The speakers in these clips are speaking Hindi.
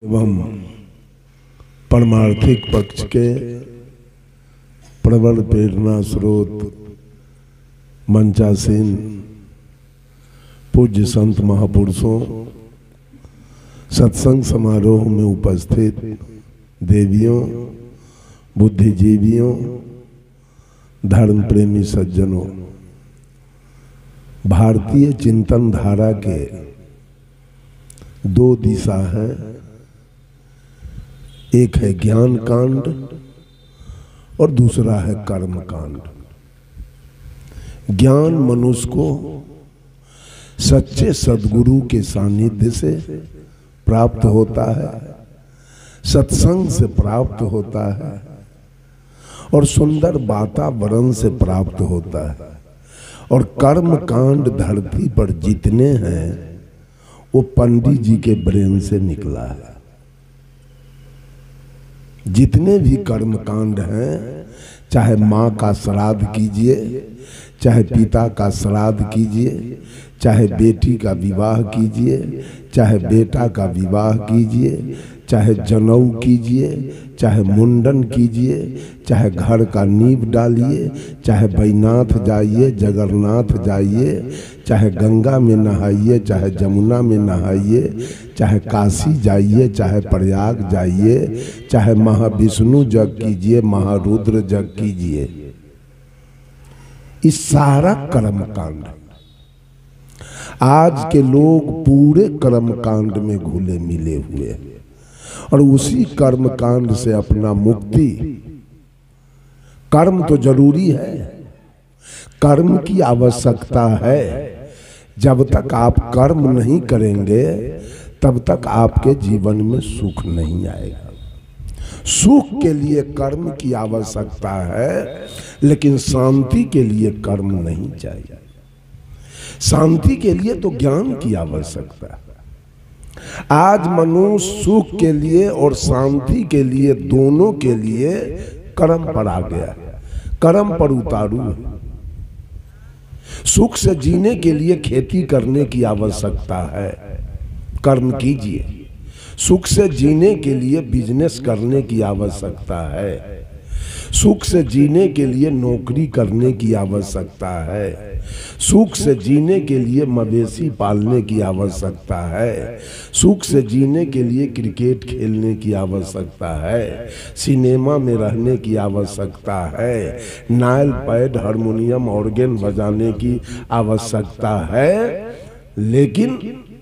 एवं परमार्थिक पक्ष के प्रबल प्रेरणा स्रोत मंचासीन पूज्य संत महापुरुषों, सत्संग समारोह में उपस्थित देवियों, बुद्धिजीवियों, धर्म प्रेमी सज्जनों, भारतीय चिंतन धारा के दो दिशा है। एक है ज्ञान कांड और दूसरा है कर्म कांड। ज्ञान मनुष्य को सच्चे सद्गुरु के सानिध्य से प्राप्त होता है, सत्संग से प्राप्त होता है और सुंदर वातावरण से प्राप्त होता है। और कर्म कांड धरती पर जितने हैं वो पंडित जी के ब्रेन से निकला है। जितने भी कर्म कांड हैं, चाहे माँ का श्राद्ध कीजिए, चाहे पिता का श्राद्ध कीजिए, चाहे बेटी का विवाह कीजिए, चाहे बेटा का विवाह कीजिए, चाहे जनेऊ कीजिए, चाहे मुंडन कीजिए, चाहे घर का नींव डालिए, चाहे बैनाथ जाइए, जगन्नाथ जाइए, चाहे गंगा में नहाइए, चाहे जमुना में नहाइए, चाहे काशी जाइए, चाहे प्रयाग जाइए, चाहे महाविष्णु जग कीजिए, महारुद्र जग कीजिए, इस सारा कर्म कांड। आज के लोग पूरे कर्म कांड में घुले मिले हुए हैं और उसी कर्म कांड से अपना मुक्ति। कर्म तो जरूरी है, कर्म की आवश्यकता है। जब तक आप कर्म नहीं करेंगे तब तक आपके जीवन में सुख नहीं आएगा। सुख के लिए कर्म की आवश्यकता है, लेकिन शांति के लिए कर्म नहीं चाहिए। शांति के लिए तो ज्ञान की आवश्यकता है। आज मनुष्य सुख के लिए और शांति के लिए, दोनों के लिए कर्म पर आ गया, कर्म पर उतारू है। सुख से जीने के लिए खेती करने की आवश्यकता है, कर्म कीजिए। सुख से जीने के लिए बिजनेस करने की आवश्यकता है, सुख से जीने के लिए नौकरी करने की आवश्यकता है, सुख से जीने के लिए मवेशी पालने की आवश्यकता है, सुख से जीने के लिए क्रिकेट खेलने की आवश्यकता है, सिनेमा में रहने की आवश्यकता है, नायल पैड हारमोनियम ऑर्गन बजाने की आवश्यकता है। लेकिन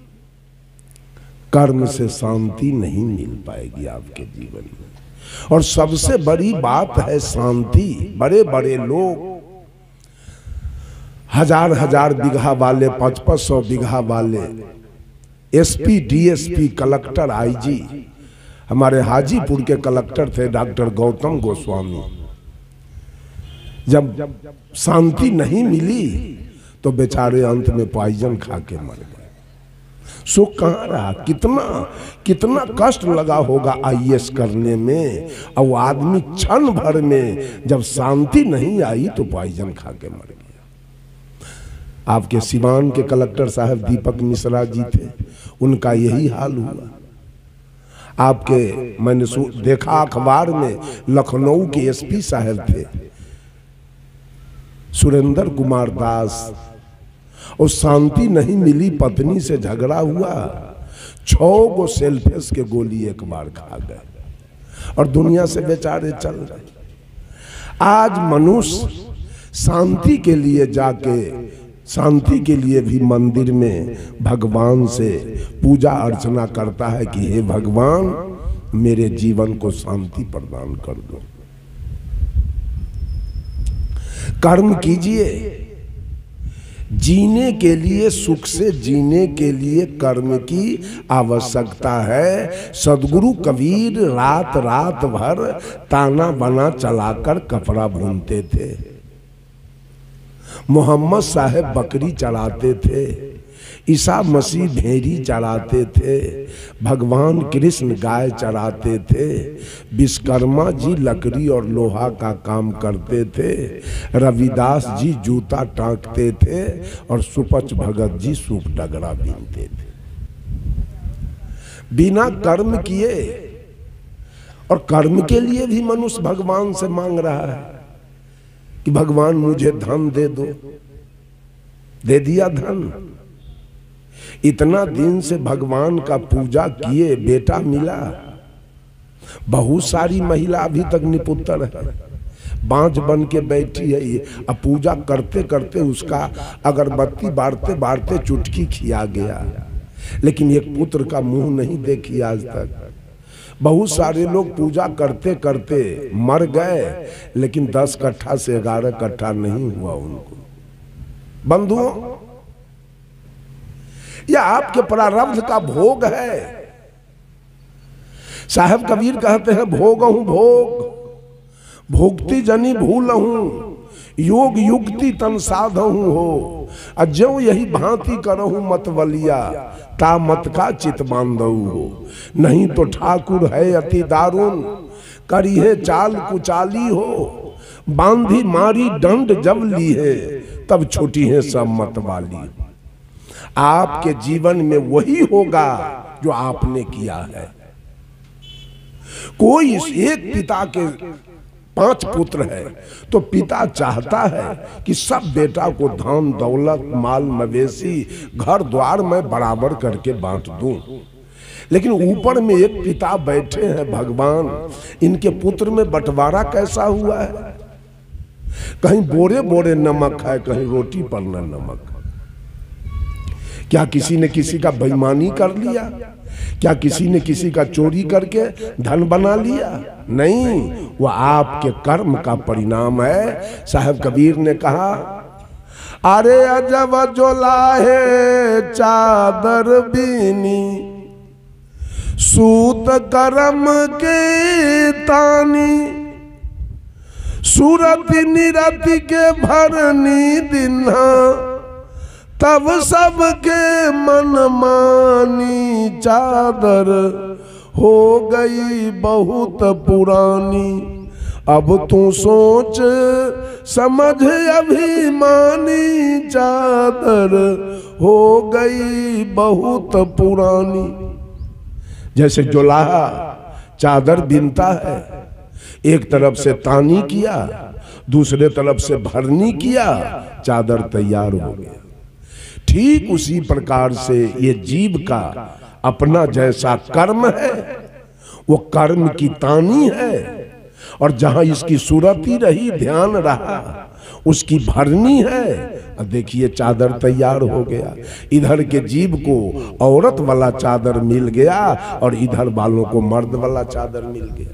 कर्म से शांति नहीं मिल पाएगी आपके जीवन में। और सबसे बड़ी बात है शांति। बड़े बड़े लोग हजार हजार बीघा वाले, 500 बीघा वाले, एसपी, डीएसपी, कलेक्टर, आईजी, हमारे हाजीपुर के कलेक्टर थे डॉक्टर गौतम गोस्वामी। जब शांति नहीं मिली तो बेचारे अंत में पॉइजन खा के मर गए। सुख कहाँ रहा? कितना कष्ट लगा होगा आईएएस करने में, और वो आदमी क्षण भर में जब शांति नहीं आई तो पॉइजन खा के मर गया। आपके सिवान के कलेक्टर साहब दीपक मिश्रा जी थे, उनका यही हाल हुआ। आपके मैंने देखा अखबार में, लखनऊ के एसपी साहब थे सुरेंद्र कुमार दास, और शांति नहीं मिली, पत्नी से झगड़ा हुआ, 6 गो सेल्फेस के गोली एक बार खा गए और दुनिया से बेचारे चल रहे। आज मनुष्य शांति के लिए जाके, शांति के लिए भी मंदिर में भगवान से पूजा अर्चना करता है कि हे भगवान, मेरे जीवन को शांति प्रदान कर दो। कर्म कीजिए। जीने के लिए, सुख से जीने के लिए कर्म की आवश्यकता है। सदगुरु कबीर रात रात भर ताना बना चलाकर कपड़ा बुनते थे। मोहम्मद साहब बकरी चराते थे, ईसा मसीह भेड़ी चराते थे, भगवान कृष्ण गाय चराते थे, विश्वकर्मा जी लकड़ी और लोहा का काम करते थे, रविदास जी जूता टांकते थे और सुपच भगत जी सूप डगरा बीनते थे। बिना कर्म किए। और कर्म के लिए भी मनुष्य भगवान से मांग रहा है कि भगवान मुझे धन दे दो। दे दिया धन। इतना दिन से भगवान का पूजा किए, बेटा मिला। बहुत सारी महिला अभी तक निपुत्र है, बांझ बन के बैठी है। ये अब पूजा करते करते उसका अगरबत्ती बारते बारते चुटकी खिया गया, लेकिन एक पुत्र का मुंह नहीं देखी आज तक। बहुत सारे लोग पूजा करते करते मर गए, लेकिन 10 कट्ठा से 11 कट्ठा नहीं हुआ उनको। बंधुओं, यह आपके प्रारब्ध का भोग है। साहब कबीर कहते हैं, भोगहूं भोग भोगती जनी भूलहूं, योग युक्ति तन साधहूं हो। अज्यो यही भांति करहूं मतवलिया, ता मत का चित बांधहूं हो। नहीं तो ठाकुर है अति दारुण, करी है चाल कुचाली हो। बांधी मारी दंड जब ली है, तब छुटी है सब मतवाली। आपके जीवन में वही होगा जो आपने किया है। कोई एक पिता के 5 पुत्र है तो पिता चाहता है कि सब बेटा को धन दौलत माल मवेशी घर द्वार में बराबर करके बांट दूं। लेकिन ऊपर में एक पिता बैठे हैं भगवान, इनके पुत्र में बंटवारा कैसा हुआ है? कहीं बोरे बोरे नमक है, कहीं रोटी पर न नमक। क्या किसी ने किसी का बेईमानी कर लिया? क्या किसी ने किसी का चोरी करके धन बना लिया? नहीं, वह आपके कर्म का परिणाम है। साहब कबीर ने कहा, अरे अजब जो लाहे चादर बीनी, सूत कर्म के तानी। सूरत निरति के भरनी दिन्हा, तब सबके मन मानी। चादर हो गई बहुत पुरानी, अब तू सोच समझ अभिमानी। चादर हो गई बहुत पुरानी। जैसे जोलाहा चादर बिनता है, एक तरफ से तानी किया, दूसरे तरफ से भरनी किया, चादर तैयार हो गया। ठीक उसी प्रकार से ये जीव का अपना जैसा कर्म है, वो कर्म की तानी है। और जहां इसकी सूरत ही रही, ध्यान रहा, उसकी भरनी है। अब देखिए चादर तैयार हो गया। इधर के जीव को औरत वाला चादर मिल गया और इधर वालों को मर्द वाला चादर मिल गया।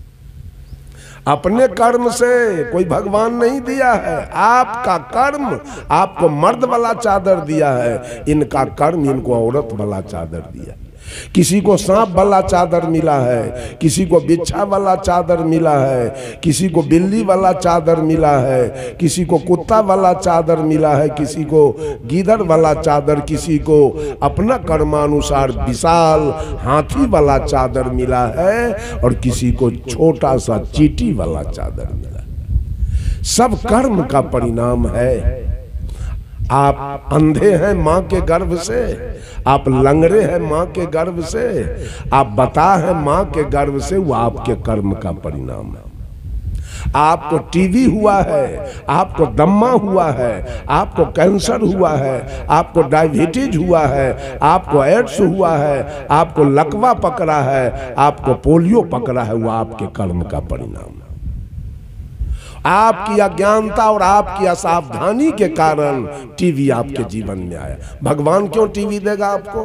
अपने कर्म से कोई भगवान नहीं दिया है, आपका कर्म आपको मर्द वाला चादर दिया है, इनका कर्म इनको औरत वाला चादर दिया। किसी को सांप वाला चादर मिला है, किसी को बिच्छा वाला चादर मिला है, किसी को बिल्ली वाला चादर मिला है, किसी को कुत्ता वाला चादर मिला है, किसी को गीदड़ वाला चादर, किसी को अपना कर्मानुसार विशाल हाथी वाला चादर मिला है, और किसी को छोटा सा चींटी वाला चादर मिला है। सब कर्म का परिणाम है। आप अंधे हैं माँ के गर्भ से, आप लंगड़े हैं माँ के गर्भ से, आप बता हैं माँ के गर्भ से, वो आपके कर्म का परिणाम है। आपको टीबी हुआ है, आपको दम्मा हुआ है, आपको कैंसर हुआ है, आपको डायबिटीज हुआ है, आपको एड्स हुआ है, आपको लकवा पकड़ा है, आपको पोलियो पकड़ा है, वो आपके कर्म का परिणाम है। आपकी अज्ञानता और आपकी असावधानी के कारण टीवी आपके जीवन में आया। भगवान क्यों टीवी देगा आपको?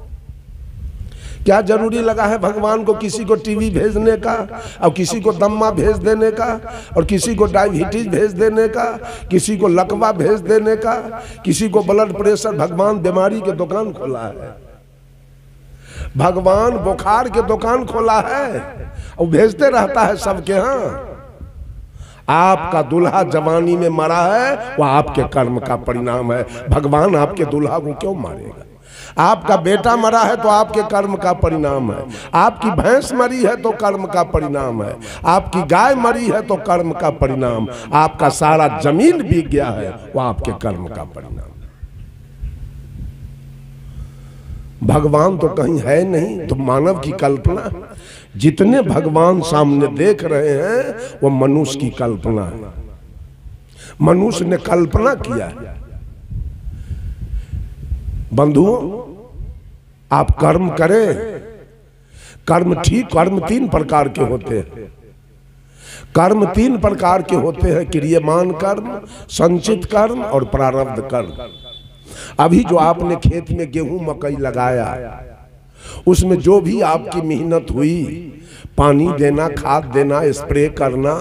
क्या जरूरी लगा है भगवान को किसी को टीवी भेजने का, और किसी को दम्मा भेज देने का, और किसी को डायबिटीज भेज देने का, किसी को लकवा भेज देने का, किसी को ब्लड प्रेशर? भगवान बीमारी के दुकान खोला है, भगवान बुखार के दुकान खोला है, और भेजते रहता है सबके यहाँ। आपका दूल्हा जवानी में मरा है, वह आपके कर्म का परिणाम है। भगवान आपके दूल्हा को क्यों मारेगा? आपका बेटा मरा है तो आपके कर्म का परिणाम है। आपकी भैंस मरी है तो कर्म का परिणाम है। आपकी गाय मरी है तो कर्म का परिणाम। आपका सारा जमीन बिक गया है, वह आपके कर्म का परिणाम। भगवान तो कहीं है नहीं, तो मानव की कल्पना। जितने भगवान सामने देख रहे हैं वो मनुष्य की कल्पना है, मनुष्य ने कल्पना किया है। बंधुओं, आप कर्म करें, कर्म ठीक, कर्म 3 प्रकार के होते हैं। कर्म 3 प्रकार के होते हैं, क्रियमान कर्म, संचित कर्म और प्रारब्ध कर्म। अभी जो आपने खेत में गेहूं मकई लगाया, उसमें जो भी आपकी मेहनत हुई, पानी देना, खाद देना, स्प्रे करना,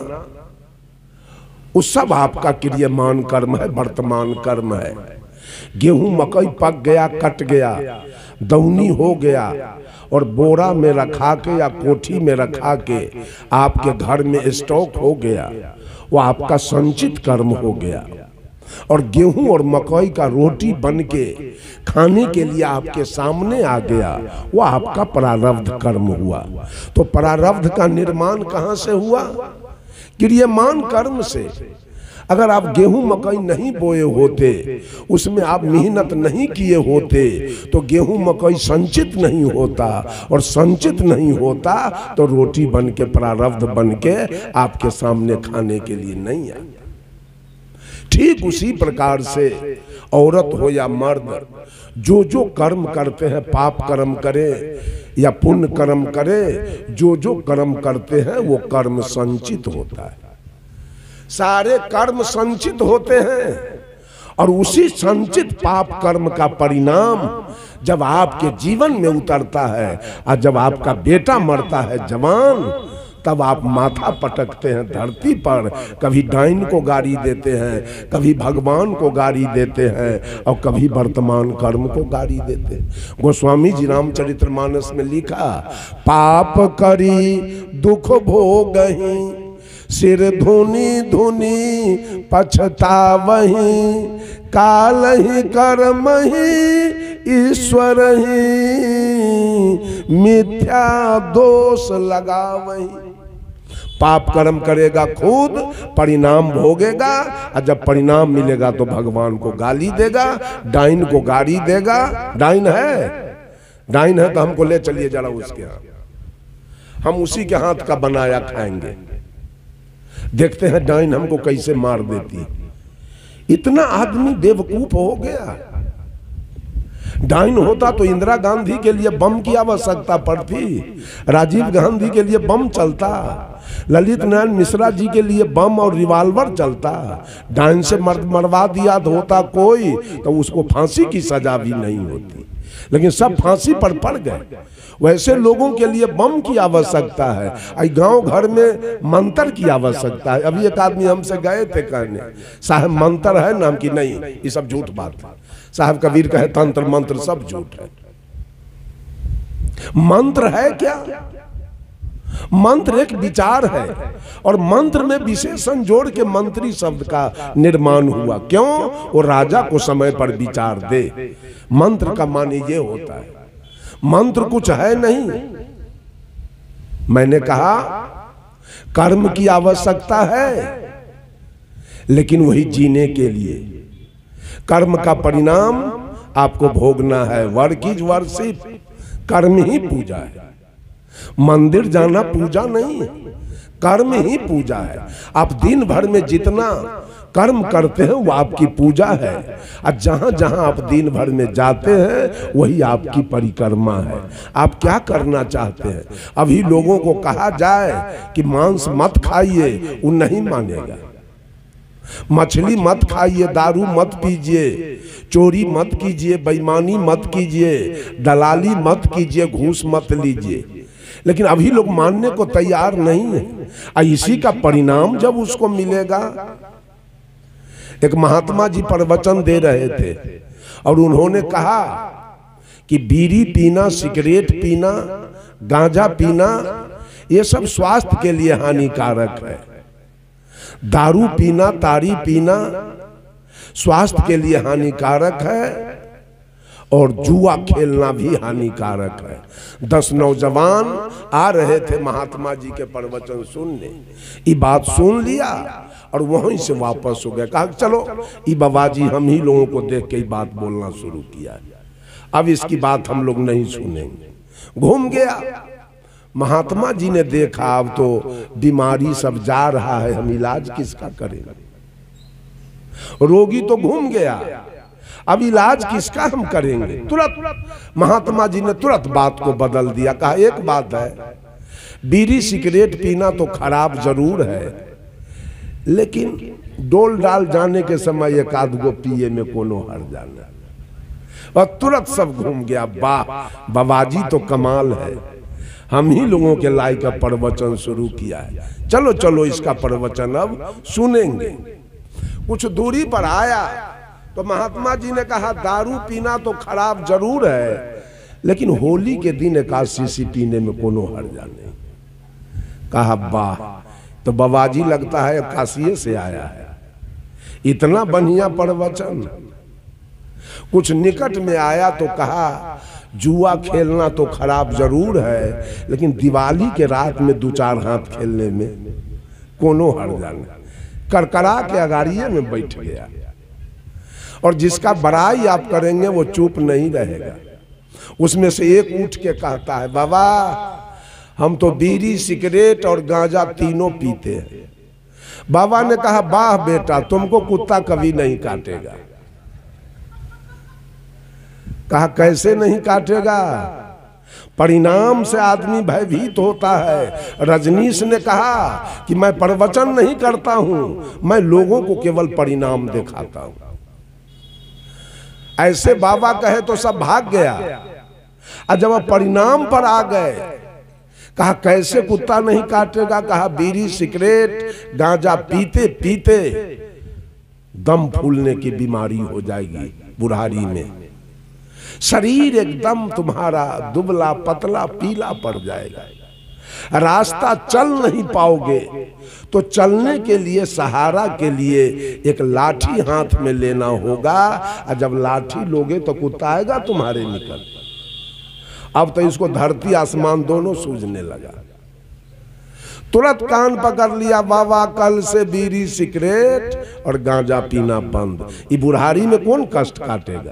उस सब आपका क्रियमान कर्म है, वर्तमान कर्म है। गेहूं मकई पक गया, कट गया, दौनी हो गया और बोरा में रखा के या कोठी में रखा के आपके घर में स्टॉक हो गया, वो आपका संचित कर्म हो गया। और गेहूं और मकई का रोटी बन के खाने के लिए आपके सामने आ गया, वो आपका प्रारब्ध कर्म हुआ। तो प्रारब्ध का निर्माण कहां से हुआ? क्रियमान कर्म से। अगर आप गेहूं मकई नहीं बोए होते, उसमें आप मेहनत नहीं किए होते, तो गेहूं मकई संचित नहीं होता, और संचित नहीं होता तो रोटी बन के, प्रारब्ध बन के आपके सामने खाने के लिए नहीं आए। ठीक उसी प्रकार से औरत हो या मर्द, जो जो कर्म करते हैं, पाप कर्म करें या पुण्य कर्म करें, जो जो कर्म करते हैं वो कर्म संचित होता है। सारे कर्म संचित होते हैं, और उसी संचित पाप कर्म का परिणाम जब आपके जीवन में उतरता है, और जब आपका बेटा मरता है जवान, तब आप माथा पटकते हैं धरती पर। कभी डाइन को गाली देते हैं, कभी भगवान को गाली देते हैं, और कभी वर्तमान कर्म को गाली देते हैं। गोस्वामी जी रामचरितमानस में लिखा, पाप करी दुख भोगहि, सिर धुनी धुनी पछतावहि, काल ही कर्म ही ईश्वर ही, मिथ्या दोष लगावहि। पाप कर्म करेगा खुद, परिणाम भोगेगा, और जब परिणाम मिलेगा तो भगवान को गाली देगा, डाइन को गाली देगा। डाइन है, डाइन है तो हमको ले चलिए जरा उसके यहाँ, हम उसी के हाथ का बनाया खाएंगे। देखते हैं डाइन हमको कैसे मार देती। इतना आदमी बेवकूफ हो गया। डाइन होता तो इंदिरा गांधी के लिए बम की आवश्यकता पड़ती, राजीव गांधी के लिए बम चलता, ललित नारायण मिश्रा जी के लिए बम और रिवाल्वर चलता। डाइन से मरवा दिया होता कोई, तो उसको फांसी की सजा भी नहीं होती, लेकिन सब फांसी पर पड़ गए। वैसे लोगों के लिए बम की आवश्यकता है, गांव घर में मंत्र की आवश्यकता है। अभी एक आदमी हमसे गए थे कहने, साहब मंत्र है नाम की? नहीं, ये सब झूठ बात है। साहब कबीर कहे तंत्र मंत्र सब झूठ है। मंत्र है क्या? मंत्र एक विचार है, और मंत्र में विशेषण जोड़ के मंत्री शब्द का निर्माण हुआ। क्यों? वो राजा को समय पर विचार दे। मंत्र का माने ये होता है, मंत्र कुछ है नहीं। मैंने कहा कर्म की आवश्यकता है, लेकिन वही जीने के लिए। कर्म का परिणाम आपको भोगना है। वर्क इज वर्शिप, कर्म ही पूजा है। मंदिर जाना पूजा नहीं है, कर्म ही पूजा है। आप दिन भर में जितना कर्म करते हैं वो आपकी पूजा है, और जहां जहां आप दिन भर में जाते हैं वही आपकी परिक्रमा है। आप क्या करना चाहते हैं? अभी लोगों को कहा जाए कि मांस मत खाइए, वो नहीं मानेगा। मछली मत खाइए, दारू मत पीजिए, चोरी मत कीजिए, बेईमानी मत कीजिए, दलाली मत कीजिए, घूस मत लीजिए, लेकिन अभी लोग मानने को तैयार नहीं है। और इसी का परिणाम जब उसको मिलेगा। एक महात्मा जी प्रवचन दे रहे थे, और उन्होंने कहा कि बीड़ी पीना, सिगरेट पीना, गांजा पीना, ये सब स्वास्थ्य के लिए हानिकारक है। दारू पीना, ताड़ी पीना स्वास्थ्य के लिए हानिकारक है, और जुआ खेलना भी हानिकारक है। 10 नौजवान आ रहे थे महात्मा जी के प्रवचन सुनने, ये बात सुन लिया और वहीं से वापस हो गए। कहा चलो ई बाबा जी, हम ही लोगों को देख के बात बोलना शुरू किया। अब इसकी बात हम लोग नहीं सुनेंगे। घूम गया। महात्मा जी ने देखा अब तो बीमारी सब जा रहा है, हम इलाज किसका करेंगे? रोगी तो घूम गया, अब इलाज किसका हम करेंगे? तुरंत महात्मा जी ने तुरंत बात को बदल दिया। कहा एक बात है, बीड़ी सिगरेट पीना तो खराब जरूर है, लेकिन डोल डाल जाने के समय एक आध गो पिए में कोनो हर जाना। और तुरंत सब घूम गया। वाह बाबाजी तो कमाल है, हम ही लोगों के लायक का प्रवचन शुरू किया है। चलो चलो इसका प्रवचन अब सुनेंगे। कुछ दूरी पर आया तो महात्मा जी ने कहा दारू पीना तो खराब जरूर है, लेकिन होली के दिन एकादशी पीने में कोनो हर्जा नहीं। कहा वाह, तो बाबाजी लगता है काशी से आया है, इतना बढ़िया प्रवचन। कुछ निकट में आया तो कहा जुआ खेलना तो खराब जरूर है, लेकिन दिवाली के रात में दो चार हाथ खेलने में कोनो हर्जा नहीं। करकरा के अगाड़िए में बैठ गया। और जिसका बड़ाई आप करेंगे वो चुप नहीं रहेगा। उसमें से एक उठ के कहता है बाबा हम तो बीड़ी सिगरेट और गांजा तीनों पीते हैं। बाबा ने कहा वाह बेटा, तुमको कुत्ता कभी नहीं काटेगा। कहा कैसे नहीं काटेगा? परिणाम से आदमी भयभीत होता है। रजनीश ने कहा कि मैं प्रवचन नहीं करता हूं, मैं लोगों को केवल परिणाम दिखाता हूं। ऐसे बाबा कहे तो सब भाग गया। और जब परिणाम पर आ गए, कहा कैसे कुत्ता नहीं काटेगा? कहा बीड़ी सिगरेट गांजा पीते पीते दम फूलने की बीमारी हो जाएगी बुढ़ारी में। शरीर एकदम तुम्हारा दुबला पतला पीला पड़ जाएगा। रास्ता चल नहीं पाओगे, तो चलने के लिए सहारा के लिए एक लाठी हाथ में लेना होगा। और जब लाठी लोगे तो कुत्ता आएगा तुम्हारे निकल। अब तो इसको धरती आसमान दोनों सूझने लगा। तुरंत कान पकड़ लिया, बाबा कल से बीड़ी सिगरेट और गांजा पीना बंद। ये बुढ़ारी में कौन कष्ट काटेगा?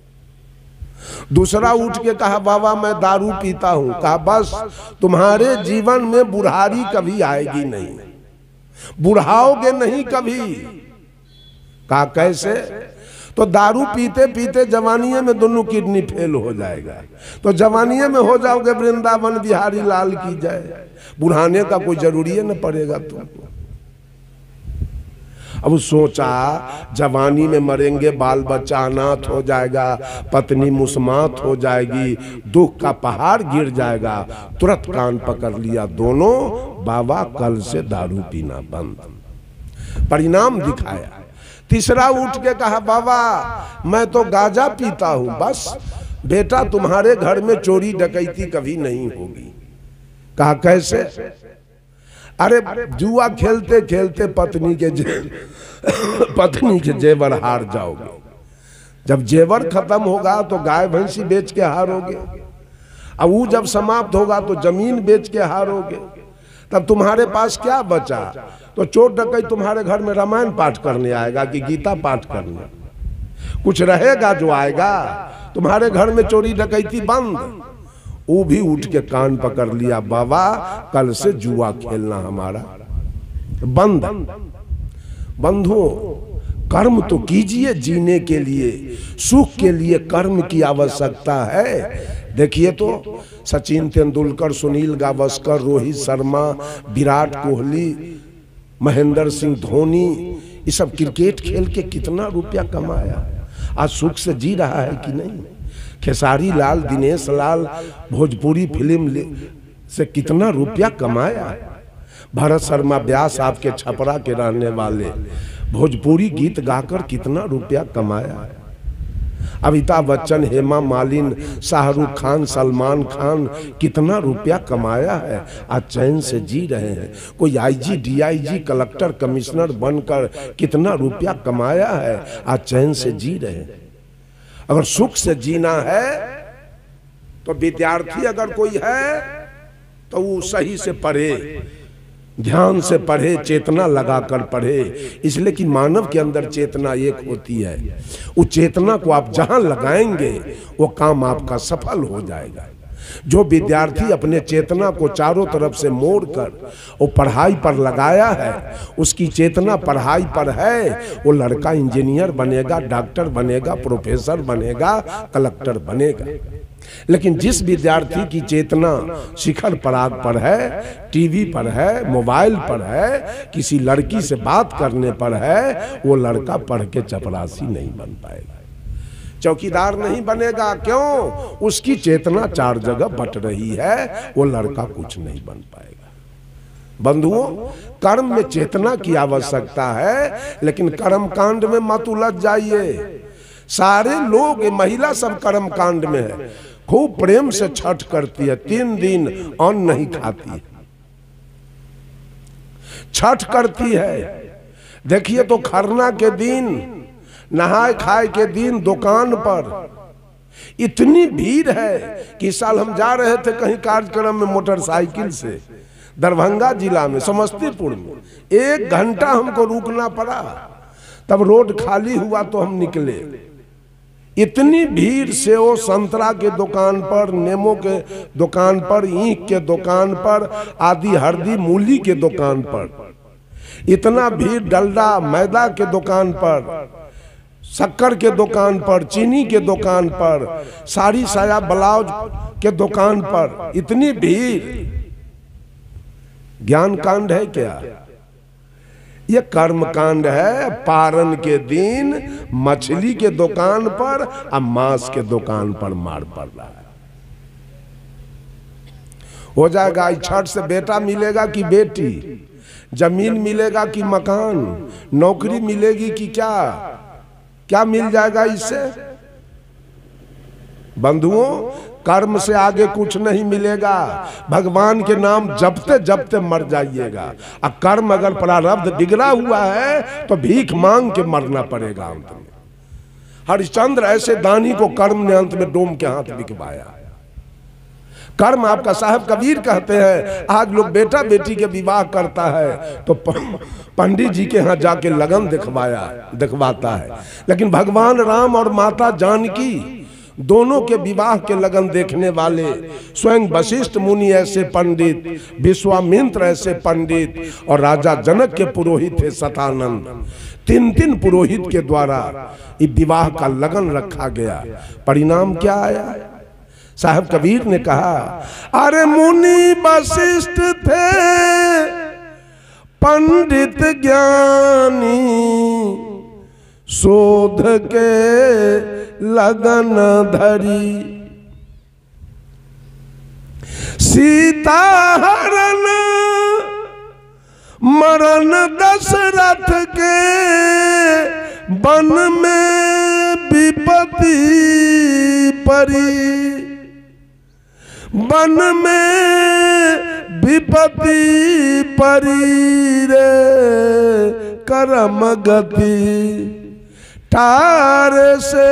दूसरा उठ के कहा बाबा मैं दारू पीता हूं। कहा बस तुम्हारे जीवन में बुढ़ारी कभी आएगी नहीं, बुढ़ाओगे नहीं कभी। कहा कैसे? तो दारू पीते पीते जवानिये में दोनों किडनी फेल हो जाएगा, तो जवानिये में हो जाओगे वृंदावन बिहारी लाल की जय। बुढ़ाने का कोई जरूरी न पड़ेगा तुमको। अब सोचा जवानी में मरेंगे, बाल बच्चा अनाथ हो जाएगा, पत्नी मुस्मात हो जाएगी, दुख का पहाड़ गिर जाएगा। तुरंत कान पकड़ लिया दोनों, बाबा कल से दारू पीना बंद। परिणाम दिखाया। तीसरा उठ के कहा बाबा मैं तो गांजा पीता हूं। बस बेटा तुम्हारे घर में चोरी डकैती कभी नहीं होगी। कहा कैसे? अरे जुआ खेलते खेलते पत्नी के जेवर हार जाओगे। जब जेवर खत्म होगा तो गाय भैंसी बेच के हारोगे। अब वो जब समाप्त होगा तो जमीन बेच के हारोगे। तब तुम्हारे पास क्या बचा? तो चोर डकैत तुम्हारे घर में रामायण पाठ करने आएगा कि गीता पाठ करने? कुछ रहेगा जो आएगा? तुम्हारे घर में चोरी डकैती बंद। वो भी उठ के कान पकड़ लिया, बाबा कल से जुआ खेलना हमारा बंद। बंधुओं कर्म तो कीजिए जीने के लिए, सुख के लिए कर्म की आवश्यकता है। देखिए तो सचिन तेंदुलकर, सुनील गावस्कर, रोहित शर्मा, विराट कोहली, महेंद्र सिंह धोनी, ये सब क्रिकेट खेल के कितना रुपया कमाया। आज सुख से जी रहा है कि नहीं? खेसारी लाल, दिनेश लाल भोजपुरी फिल्म से कितना रुपया कमाया। भरत शर्मा व्यास आपके छपरा के रहने वाले भोजपुरी गीत गाकर कितना रुपया कमाया। अमिताभ बच्चन, हेमा मालिनी, शाहरुख खान, सलमान खान कितना रुपया कमाया है। आज चैन से जी रहे हैं। कोई आईजी, डीआईजी, कलेक्टर, कमिश्नर बनकर कितना रुपया कमाया है, आज चैन से जी रहे हैं। अगर सुख से जीना है तो विद्यार्थी अगर कोई है तो वो सही से पढ़े, ध्यान से पढ़े, चेतना लगाकर पढ़े, इसलिए कि मानव के अंदर चेतना एक होती है। उस चेतना को आप जहां लगाएंगे वो काम आपका सफल हो जाएगा। जो विद्यार्थी अपने चेतना को चारों तरफ से मोड़कर वो पढ़ाई पर लगाया है, उसकी चेतना पढ़ाई पर है, वो लड़का इंजीनियर बनेगा, डॉक्टर बनेगा, प्रोफेसर बनेगा, कलेक्टर बनेगा। लेकिन जिस विद्यार्थी की चेतना शिखर पराग पर है, टीवी पर है, मोबाइल पर है, किसी लड़की से बात करने पर है, वो लड़का पढ़ के चपरासी नहीं बन पाएगा, चौकीदार नहीं बनेगा। क्यों? उसकी चेतना चार जगह बट रही है, वो लड़का कुछ नहीं बन पाएगा। बंधुओं, कर्म में चेतना की आवश्यकता है, लेकिन कर्म कांड में मत उलझ जाइए। सारे लोग, महिला सब कर्म कांड में है, खूब प्रेम से छठ करती है, 3 दिन अन्न नहीं खाती है, छठ करती है। देखिए तो खरना के दिन, नहाए खाए के दिन दुकान पर इतनी भीड़ है कि इस साल हम जा रहे थे कहीं कार्यक्रम में मोटरसाइकिल से, दरभंगा जिला में, समस्तीपुर में, 1 घंटा हमको रुकना पड़ा, तब रोड खाली हुआ तो हम निकले। इतनी भीड़ से वो संतरा के दुकान पर, नेमो के दुकान पर, ईंख के दुकान पर, आदि हल्दी मूली के दुकान पर इतना भीड़, डलडा मैदा के दुकान पर, शक्कर के दुकान पर, चीनी के दुकान पर, साड़ी साया ब्लाउज के दुकान पर इतनी भीड़। ज्ञान कांड है क्या? ये कर्म कांड है। पारन के दिन मछली के दुकान पर और मांस के दुकान पर मार पड़ रहा है। हो जाएगा छठ से बेटा मिलेगा कि बेटी, जमीन मिलेगा कि मकान, नौकरी मिलेगी कि क्या क्या मिल जाएगा इससे? बंधुओं, कर्म से आगे कुछ नहीं मिलेगा। भगवान के नाम जपते जपते मर जाइएगा। और कर्म अगर प्रारब्ध बिगड़ा हुआ है तो भीख मांग के मरना पड़ेगा अंत में। हरिश्चंद्र ऐसे दानी को कर्म ने अंत में डोम के हाथ बिकवाया। कर्म आपका, साहब कबीर कहते हैं, आज लोग बेटा बेटी के विवाह करता है तो पंडित जी के यहाँ जाके लगन दिखवाता है, लेकिन भगवान राम और माता जानकी दोनों के विवाह के लगन देखने वाले स्वयं वशिष्ठ मुनि ऐसे पंडित, विश्वामित्र ऐसे पंडित और राजा जनक के पुरोहित थे शतानंद। 3 पुरोहित के द्वारा इस विवाह का लगन रखा गया। परिणाम क्या आया? साहब कबीर ने कहा, अरे मुनि वशिष्ठ थे पंडित ज्ञानी, शोध के लगन धरी, सीता हरण मरण दशरथ के, वन में विपत्ति परी, वन में विपत्ति परी रे, कर्म गति तार से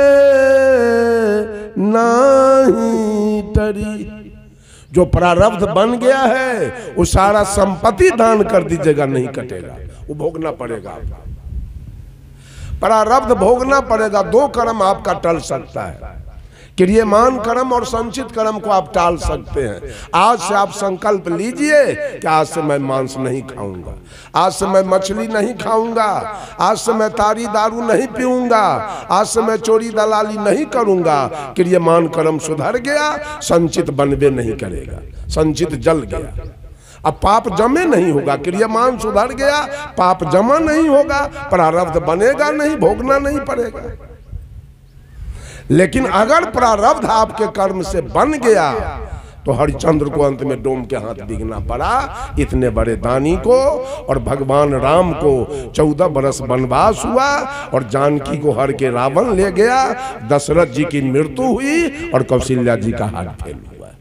नहीं टरी। जो प्रारब्ध बन गया है वो सारा संपत्ति दान कर दीजिएगा, नहीं कटेगा, वो भोगना पड़ेगा आपको। प्रारब्ध भोगना पड़ेगा। 2 कर्म आपका टल सकता है, क्रियमान कर्म और संचित कर्म को आप टाल सकते हैं। आज से आप संकल्प लीजिए कि आज से मैं मांस नहीं खाऊंगा, आज से मैं मछली नहीं खाऊंगा, आज से मैं तारी दारू नहीं पीऊंगा, आज से मैं चोरी दलाली नहीं करूंगा। क्रियमान कर्म सुधर गया, संचित बनवे नहीं करेगा, संचित जल गया। अब पाप जमे नहीं होगा, क्रियमान सुधर गया, पाप जमा नहीं होगा, प्रारब्ध बनेगा नहीं, भोगना नहीं पड़ेगा। लेकिन अगर प्रारब्ध आपके कर्म से बन गया तो हरिश्चंद्र को अंत में डोम के हाथ बिकना पड़ा। इतने बड़े दानी को और भगवान राम को 14 बरस वनवास हुआ और जानकी को हर के रावण ले गया। दशरथ जी की मृत्यु हुई और कौशल्या जी का हाथ फेल हुआ।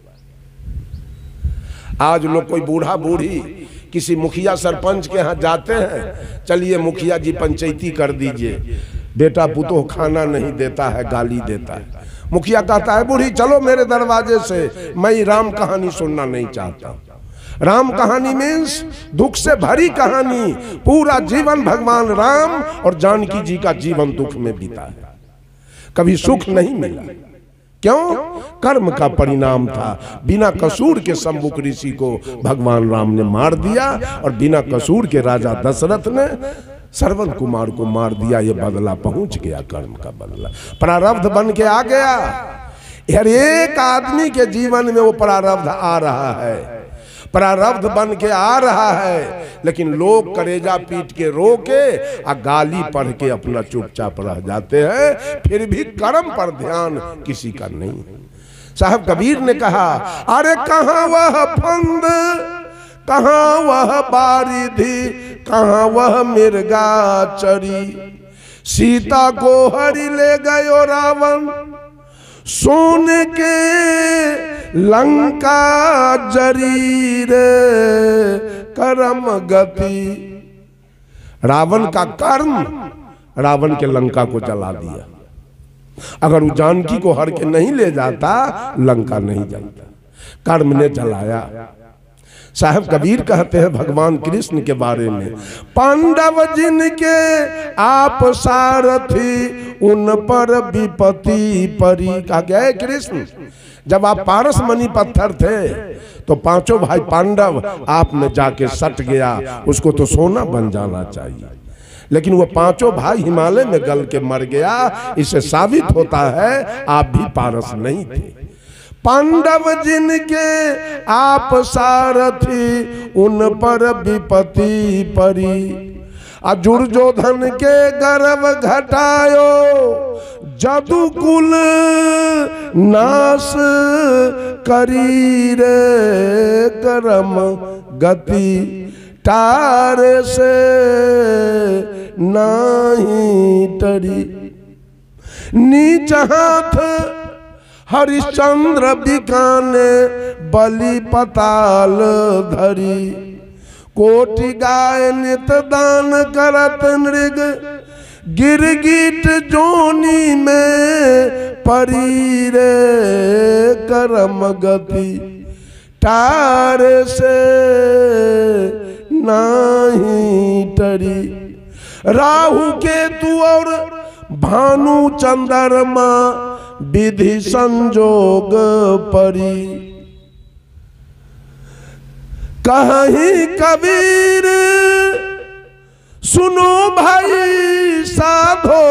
आज लोग कोई बूढ़ा बूढ़ी किसी मुखिया सरपंच के यहाँ जाते हैं, चलिए मुखिया जी पंचायती कर दीजिए, बेटा पुतोह खाना नहीं देता है, गाली देता है। मुखिया कहता है बूढ़ी चलो मेरे दरवाजे से, मैं राम कहानी सुनना नहीं चाहता। राम कहानी मीन्स दुख से भरी कहानी। पूरा जीवन भगवान राम और जानकी जी का जीवन दुख में बीता है, कभी सुख नहीं मिला। क्यों? कर्म का परिणाम था। बिना कसूर के शंभुक ऋषि को भगवान राम ने मार दिया और बिना कसूर के राजा दशरथ ने श्रवण कुमार को मार दिया। ये बदला पहुंच गया, कर्म का बदला प्रारब्ध बन के आ गया। हर एक आदमी के जीवन में वो प्रारब्ध आ रहा है, प्रारब्ध बन के आ रहा है, लेकिन लोग करेजा पीट के रो के और गाली पढ़ के अपना चुपचाप रह जाते हैं, फिर भी कर्म पर ध्यान किसी का नहीं। साहब कबीर ने कहा, अरे कहाँ वह फंद, कहाँ वह बारिधि, कहाँ वह मिर्गा चरी, सीता को हरि ले गयो रावण, सोने के लंका जरी रे कर्म गति। रावण का कर्म रावण के लंका को जला दिया। अगर वो जानकी को हर के नहीं ले जाता, लंका नहीं जलता, कर्म ने जलाया। साहब कबीर कहते हैं भगवान कृष्ण के बारे में, पांडव जिनके आप सारथी, उन पर विपत्ति परी। कहा गया है कृष्ण, जब आप पारस मणि पत्थर थे तो पांचों भाई पांडव आप में जाके सट गया, उसको तो सोना बन जाना चाहिए, लेकिन वो पांचों भाई हिमालय में गल के मर गया। इससे साबित होता है आप भी पारस नहीं थे। पांडव जिनके आप सारथी, उन पर विपत्ति परी, दुर्योधन के गर्व घटायो, जदुकुल नाश करी रे कर्म गति, तारे से नहीं टरी। नीच हाथ हरिश्चंद्र बिकाने, बलि पताल धरी, कोटि गाय नित दान करत नृग, गिरगिट जोनी में परी रे कर्म गति, तारे से नहीं टरी। राहु केतु और भानु चंद्रमा, विधि संजोग परी, कहीं कबीर सुनो भाई साधो,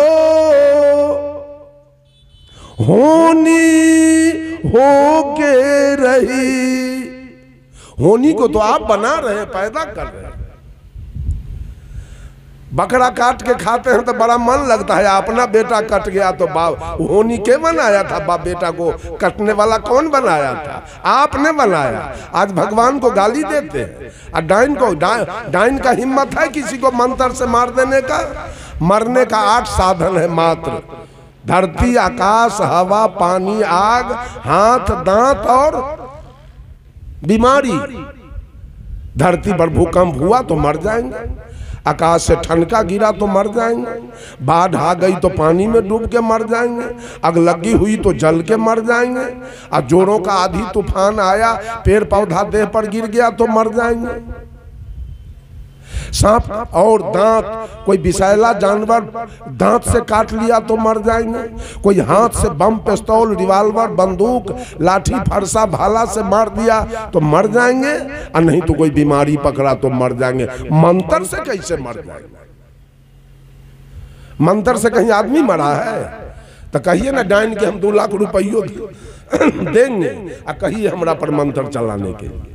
होनी हो के रही। होनी को तो आप बना रहे, पैदा कर रहे हैं। बकरा काट के खाते हैं तो बड़ा मन लगता है, अपना बेटा कट गया तो बाप होनी के बनाया था, बाप बेटा को कटने वाला कौन बनाया था? आपने बनाया। आज भगवान को गाली देते हैं। और डाइन को, डाइन का हिम्मत है किसी को मंत्र से मार देने का? मरने का 8 साधन है मात्र, धरती, आकाश, हवा, पानी, आग, हाथ, दांत और बीमारी। धरती पर भूकंप हुआ तो मर जाएंगे, आकाश से ठनका गिरा तो मर जाएंगे, बाढ़ आ गई तो पानी में डूब के मर जाएंगे, आग लगी हुई तो जल के मर जाएंगे, और जोरों का आधी तूफान आया, पेड़ पौधा देह पर गिर गया तो मर जाएंगे। सांप और दांत, कोई विषैला जानवर दांत से काट लिया तो मर जाएंगे, कोई हाथ से बम, पिस्तौल, रिवाल्वर, बंदूक, लाठी, फरसा, भाला से मार दिया तो मर जाएंगे, और नहीं तो कोई बीमारी पकड़ा तो मर जाएंगे। मंत्र से कैसे मर जाएंगे? मंत्र से कहीं आदमी मरा है? तो कहिए ना डाइन के हम 2 लाख रुपये देंगे, और कहिए हमरा पर मंत्र चलाने के लिए।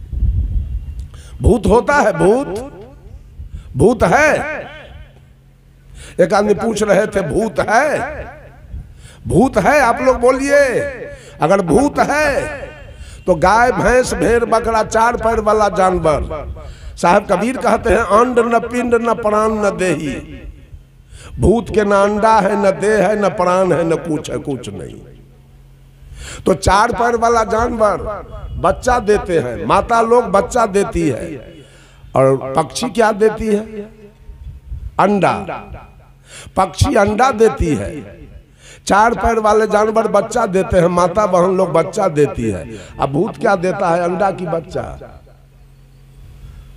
भूत होता है, भूत भूत है। एक आदमी पूछ रहे थे भूत है? भूत है? आप लोग बोलिए। अगर भूत है तो गाय, भैंस, भेड़, बकरा, 4 पैर वाला जानवर। साहब कबीर कहते हैं, अंड न पिंड न प्राण न देही। भूत के न अंडा है, न देह है, न प्राण है, न कुछ है, कुछ नहीं। तो 4 पैर वाला जानवर बच्चा देते हैं, माता लोग बच्चा देती है, और पक्षी क्या देती है? अंडा। पक्षी अंडा देती है, 4 पैर वाले जानवर बच्चा देते हैं, माता बहन लोग बच्चा देती है। अब भूत क्या देता है? अंडा की बच्चा।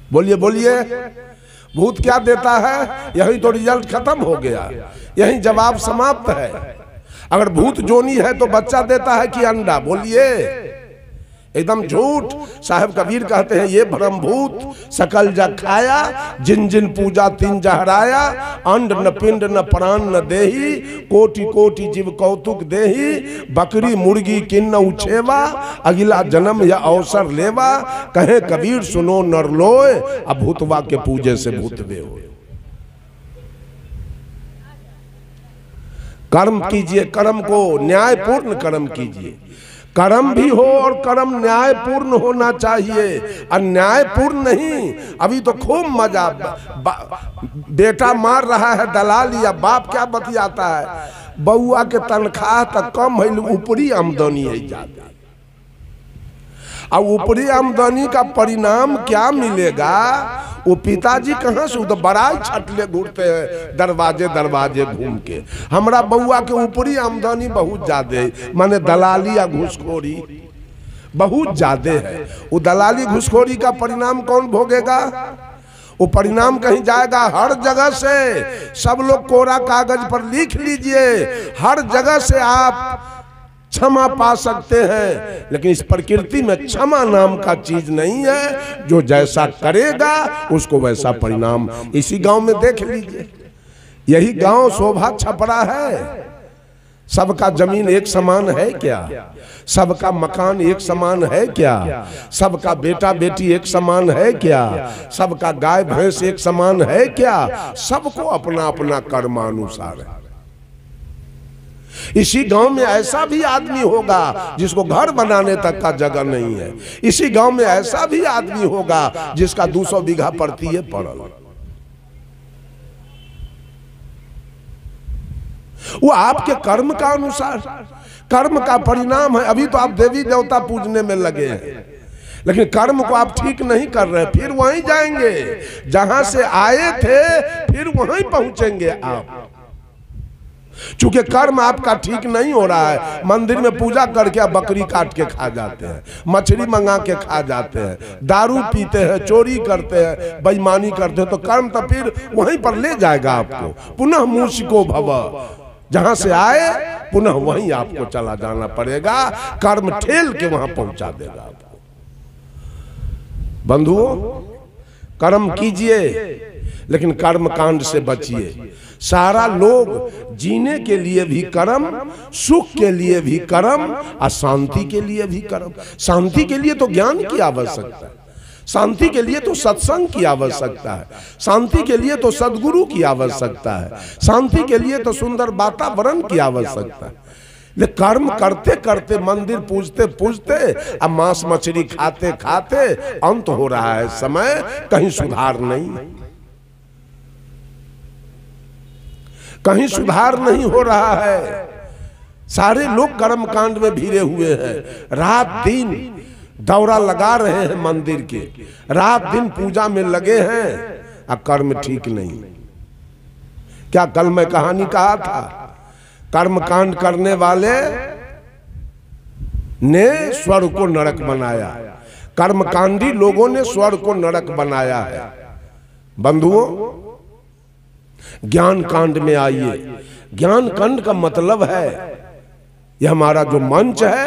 बोलिए बोलिए, भूत क्या देता है? यही तो रिजल्ट खत्म हो गया, यही जवाब समाप्त है। अगर भूत जोनी है तो बच्चा देता है कि अंडा? बोलिए, एकदम झूठ। साहब कबीर कहते हैं ये भ्रम भूत सकल जग खाया, जिन जिन पूजा तिन जहराया, अंड न पिंड न प्राण न देही, कोटि कोटि जीव कौतुक देही, बकरी मुर्गी किन्न उछेवा, अगिला जन्म या अवसर लेवा, कहे कबीर सुनो नरलोय, अब भूतवा के पूजे से भूत वे हो। कर्म कीजिए, कर्म को न्यायपूर्ण कर्म कीजिए। कर्म भी हो और कर्म न्यायपूर्ण होना चाहिए, अन्यायपूर्ण नहीं। अभी तो खूब मजा, बेटा मार रहा है दलाल, या बाप क्या बतियाता है, बउआ के तनख्वाह तक कम है, ऊपरी आमदनी है ज्यादा। अब ऊपरी आमदनी का परिणाम क्या मिलेगा? वो पिताजी कहाँ से तो बड़ाई छटले घूरते हैं दरवाजे दरवाजे घूम के। हमारा बउआ के ऊपरी आमदनी बहुत ज्यादा है, माने दलाली या घूसखोरी बहुत ज्यादा है। वो दलाली घूसखोरी का परिणाम कौन भोगेगा? वो परिणाम कहीं जाएगा हर जगह से। सब लोग कोरा कागज पर लिख लीजिए, हर जगह से आप क्षमा पा सकते हैं, लेकिन इस प्रकृति में क्षमा नाम का चीज नहीं है। जो जैसा करेगा उसको वैसा परिणाम। इसी गांव में देख लीजिए, यही गांव शोभा छपरा है। सबका जमीन एक समान है क्या? सबका मकान एक समान है क्या? सबका बेटा बेटी एक समान है क्या? सबका गाय भैंस एक समान है क्या? सबको अपना अपना कर्मानुसार है। इसी गांव में ऐसा भी आदमी होगा जिसको घर बनाने तक का जगह नहीं है। इसी गांव में ऐसा भी आदमी होगा जिसका 200 बीघा परती है पड़ल। वो आपके कर्म का अनुसार, कर्म का परिणाम है। अभी तो आप देवी देवता पूजने में लगे हैं, लेकिन कर्म को आप ठीक नहीं कर रहे, फिर वहीं जाएंगे जहां से आए थे, फिर वहीं पहुंचेंगे आप। चूंकि कर्म आपका ठीक नहीं हो रहा है, मंदिर में पूजा करके आप बकरी काट के खा जाते हैं, मछली मंगा के खा जाते हैं, दारू पीते हैं, चोरी करते हैं, बेईमानी करते हैं, तो कर्म तो फिर वहीं पर ले जाएगा आपको। पुनः मूषिको भव, जहां से आए पुनः वहीं आपको चला जाना पड़ेगा। कर्म ठेल के वहां पहुंचा देगा आपको। बंधुओं, कर्म कीजिए लेकिन कर्म कांड से बचिए। सारा लोग जीने के लिए भी कर्म, सुख के लिए भी कर्म, और शांति के लिए भी कर्म। शांति के लिए तो ज्ञान की आवश्यकता है, शांति के लिए तो सत्संग की आवश्यकता है, शांति के लिए तो सद्गुरु की आवश्यकता है, शांति के लिए तो सुंदर वातावरण की आवश्यकता है। लेकिन कर्म करते करते, मंदिर पूजते पूजते, अब मांस मछली खाते खाते अंत हो रहा है समय, कहीं सुधार नहीं, कहीं सुधार नहीं हो रहा है। सारे लोग कर्म कांड में भिड़े हुए हैं, रात दिन दौरा लगा रहे हैं मंदिर के, रात दिन पूजा में लगे हैं, और कर्म ठीक नहीं। क्या कल मैं कहानी कहा था, कर्म कांड करने वाले ने स्वर्ग को नरक बनाया, कर्मकांडी लोगों ने स्वर्ग को नरक बनाया है। बंधुओं, ज्ञान कांड में आइए। ज्ञान कांड का मतलब है, यह हमारा जो मंच है,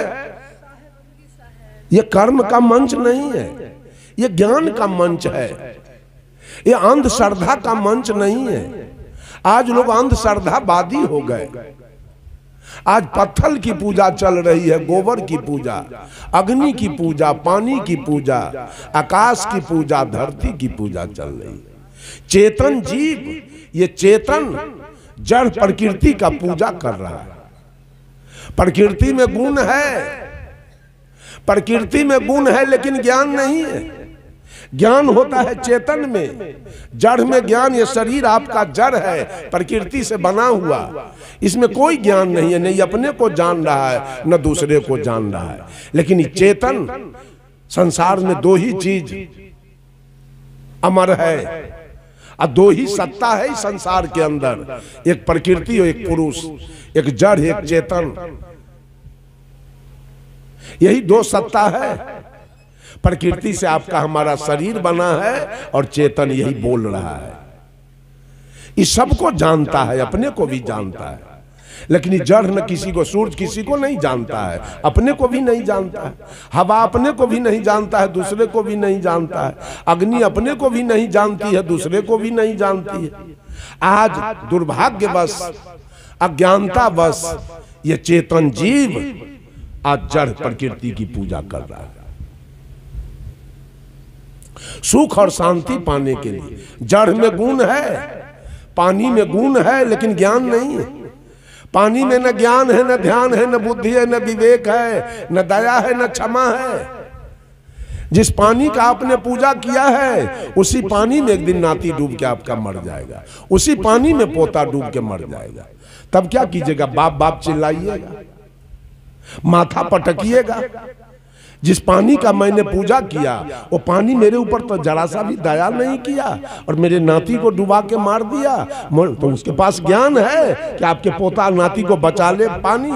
यह कर्म का मंच नहीं है, यह ज्ञान का मंच है, यह अंधश्रद्धा का मंच नहीं है। आज लोग अंधश्रद्धावादी हो गए। आज पत्थर की पूजा चल रही है, गोबर की पूजा, अग्नि की पूजा, पानी की पूजा, आकाश की पूजा, धरती की पूजा चल रही है। चेतन जीव, ये चेतन जड़ प्रकृति का पूजा कर रहा है। प्रकृति में गुण है, प्रकृति में गुण है, लेकिन ज्ञान नहीं है। ज्ञान होता है चेतन में, जड़ में ज्ञान। ये शरीर आपका जड़ है, प्रकृति से बना हुआ, इसमें कोई ज्ञान नहीं है, नहीं अपने को जान रहा है न दूसरे को जान रहा है। लेकिन ये चेतन, संसार में दो ही चीज अमर है, और दो ही सत्ता है इस संसार के अंदर, एक प्रकृति और एक पुरुष, एक जड़ एक चेतन, यही दो सत्ता है। प्रकृति से आपका हमारा शरीर बना है और चेतन यही बोल रहा है। इस सबको जानता है, अपने को भी जानता है, लेकिन जड़ न किसी को, सूरज किसी को नहीं जानता है, अपने को भी नहीं जानता है, हवा अपने को भी नहीं जानता है, दूसरे को भी नहीं जानता है, अग्नि अपने को भी नहीं जानती है, दूसरे को भी नहीं जानती है। आज दुर्भाग्यवश, अज्ञानतावश ये चेतन जीव आज जड़ प्रकृति की पूजा कर रहा है। सुख और शांति पाने के लिए जड़ में गुण है, पानी में गुण है, लेकिन ज्ञान नहीं है। पानी में न ज्ञान है, न ध्यान है, न बुद्धि है, न विवेक है, न दया है, न क्षमा है। जिस पानी का आपने पूजा किया है उसी पानी में एक दिन नाती डूब के आपका मर जाएगा, उसी पानी में पोता डूब के मर जाएगा। तब क्या कीजिएगा? बाप बाप चिल्लाइएगा, माथा पटकिएगा। जिस पानी का मैंने पूजा किया वो पानी मेरे ऊपर तो जरा सा भी दया नहीं किया और मेरे नाती को डुबा के मार दिया, तो उसके पास ज्ञान है कि आपके पोता नाती को बचा ले पानी।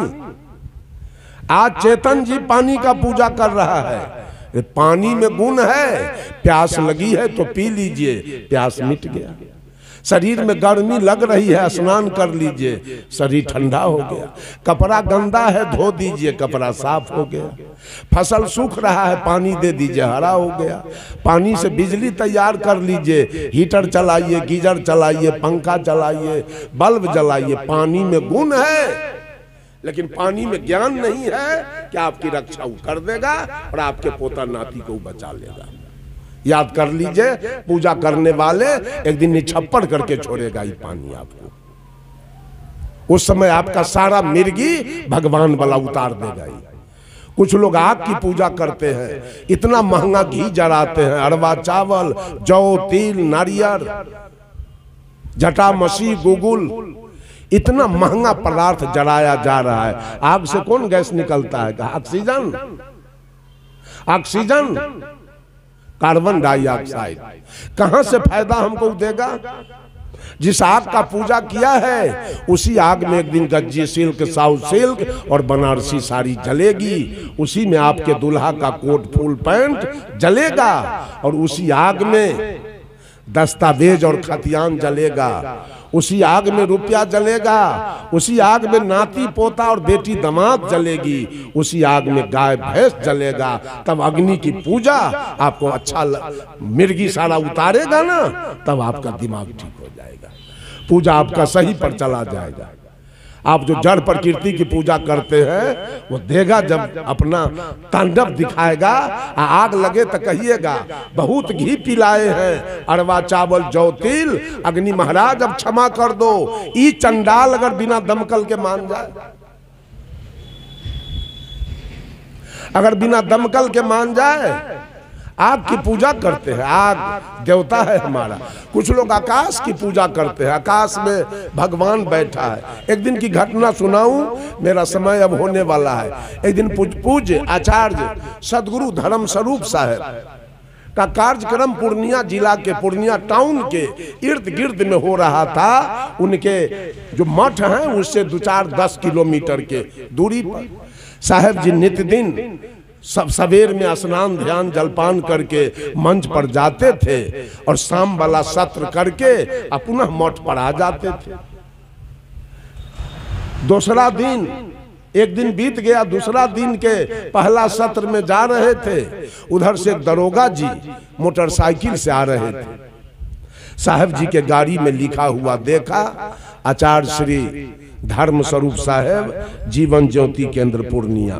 आज चेतन जी पानी का पूजा कर रहा है। पानी में गुण है, प्यास लगी है तो पी लीजिए, प्यास मिट गया। शरीर में गर्मी लग रही है, स्नान कर लीजिए, शरीर ठंडा हो गया। कपड़ा गंदा है, धो दीजिए, कपड़ा साफ हो गया। फसल सूख रहा है, पानी दे दीजिए, हरा हो गया। पानी से बिजली तैयार कर लीजिए, हीटर चलाइए, गीजर चलाइए, पंखा चलाइए, बल्ब जलाइए। पानी में गुण है, लेकिन पानी में ज्ञान नहीं है कि आपकी रक्षा वो कर देगा और आपके पोता नाती को बचा लेगा। याद कर लीजिए, पूजा करने वाले एक दिन निछप्पड़ करके छोड़ेगा ये पानी आपको। उस समय आपका सारा मिर्गी भगवान वाला उतार देगा। कुछ लोग आग की पूजा करते हैं, इतना महंगा घी जलाते हैं, अरवा चावल, जौ, तिल, नारियल, जटा मसी, गुगुल, इतना महंगा पदार्थ जलाया जा रहा है। आग से कौन गैस निकलता है? Oxygen, oxygen, carbon dioxide. कहां से फायदा हमको देगा? जिस आग का पूजा किया है उसी आग में एक दिन गज्जी सिल्क, साउथ सिल्क और बनारसी साड़ी जलेगी, उसी में आपके दूल्हा का कोट फुल पैंट जलेगा और उसी आग में दस्तावेज और खतियान जलेगा, उसी आग में रुपया जलेगा, उसी आग में नाती पोता और बेटी दामाद जलेगी, उसी आग में गाय भैंस जलेगा। तब अग्नि की पूजा आपको अच्छा मिर्गी सारा उतारेगा ना, तब आपका दिमाग ठीक हो जाएगा, पूजा आपका सही पर चला जाएगा। आप जो जड़ प्रकृति की पूजा करते हैं वो देगा जब अपना तांडव दिखाएगा, आग लगे तो कहिएगा बहुत घी पिलाए हैं, अरवा चावल, जौ, तिल। अग्नि महाराज अब क्षमा कर दो। ई चंडाल अगर बिना दमकल के मान जाए, अगर बिना दमकल के मान जाए, आग की पूजा करते हैं, आग देवता है हमारा। कुछ लोग आकाश की पूजा करते हैं, आकाश में भगवान बैठा है। एक दिन की घटना सुनाऊं, मेरा समय अब होने वाला है। एक दिन पूज्य आचार्य सदगुरु धर्म स्वरूप साहब का कार्यक्रम पूर्णिया जिला के, पूर्णिया टाउन के इर्द गिर्द में हो रहा था। उनके जो मठ हैं उससे 2-4-10 किलोमीटर के दूरी पर साहब जी नित्य दिन सब सवेर में स्नान ध्यान जलपान करके मंच पर जाते थे और शाम वाला सत्र करके अपना मठ पर आ जाते थे। दूसरा दिन, एक दिन बीत गया, दूसरा दिन के पहला सत्र में जा रहे थे, उधर से एक दरोगा जी मोटरसाइकिल से आ रहे थे। साहब जी के गाड़ी में लिखा हुआ देखा, आचार्य श्री धर्म स्वरूप साहब जीवन ज्योति केंद्र पूर्णिया।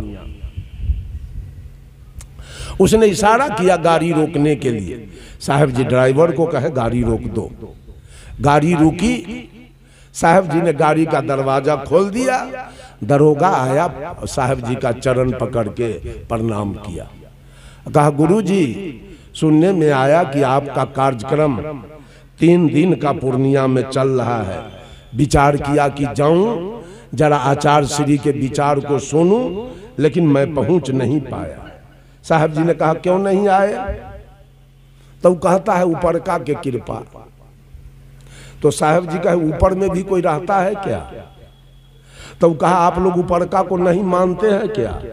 उसने इशारा किया गाड़ी रोकने के लिए। साहब जी ड्राइवर को कहे गाड़ी रोक दो। गाड़ी रुकी, साहब जी ने गाड़ी का दरवाजा खोल दिया। दरोगा आया, साहब जी का चरण पकड़ के प्रणाम किया। कहा गुरुजी, सुनने में आया कि आपका कार्यक्रम 3 दिन का पूर्णिया में चल रहा है। विचार किया कि जाऊं जरा आचार्य श्री के विचार को सुनूं, लेकिन मैं पहुंच नहीं पाया। साहब जी ने कहा क्यों नहीं आए? तो कहता है ऊपर का के कृपा। तो साहब जी कहे ऊपर में भी कोई रहता है क्या? तो कहा आप लोग ऊपर का को नहीं मानते हैं क्या?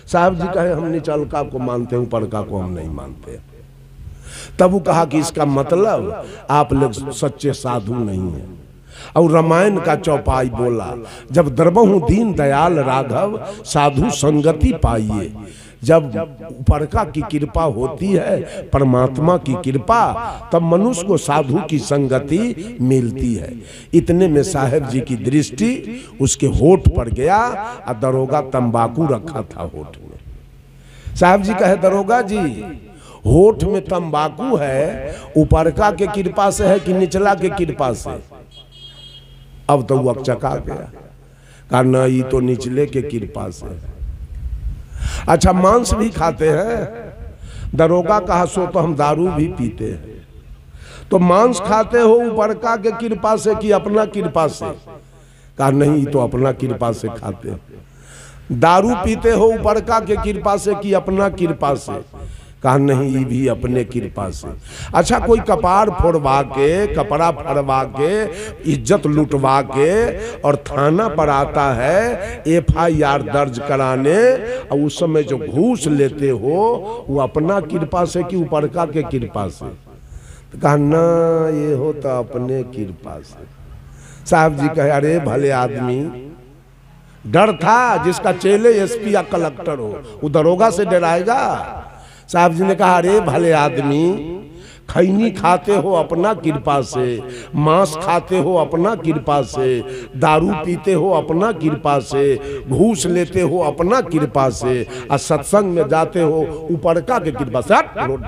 साहब जी कहे हम निचलका को मानते हैं, ऊपरका को हम नहीं मानते। तब वो कहा कि इसका मतलब आप लोग सच्चे साधु नहीं हैं। और रामायण का चौपाई बोला, जब द्रबहु दीन दयाल राघव साधु संगति पाइए। जब ऊपरका की कृपा होती है, परमात्मा की कृपा, तब मनुष्य को साधु की संगति मिलती है। इतने में साहब जी की दृष्टि उसके होठ पर गया और दरोगा तंबाकू रखा था होठ में। साहब जी कहे दरोगा जी होठ में तंबाकू है, ऊपरका के कृपा से है कि निचला के कृपा से? अब तो वो चका गया, कहा ना ये तो निचले के कृपा से। अच्छा मांस भी खाते हैं? दरोगा कहा सो तो हम दारू भी पीते हैं। तो मांस खाते हो ऊपरका के कृपा से कि अपना कृपा से? कहा नहीं तो अपना कृपा से खाते हैं। दारू पीते हो ऊपरका के कृपा से कि अपना कृपा से? कहा नहीं ये भी अपने कृपा से। अच्छा कोई कपार फोड़वा के, कपड़ा फड़वा के, इज्जत लुटवा के और थाना पर आता है FIR दर्ज कराने, और उस समय जो घूस लेते हो वो अपना कृपा से कि ऊपरका के कृपा से? तो कहा ना ये हो तो अपने कृपा से। साहब जी कहे अरे भले आदमी, डर था जिसका चेले SP या कलेक्टर हो, वो दरोगा से डराएगा? साहब जी ने कहा अरे भले आदमी, खैनी खाते हो अपना कृपा से, मांस खाते हो अपना कृपा से, दारू पीते हो अपना कृपा से, घूस लेते हो अपना कृपा से, और सत्संग में जाते हो ऊपरका के कृपा से।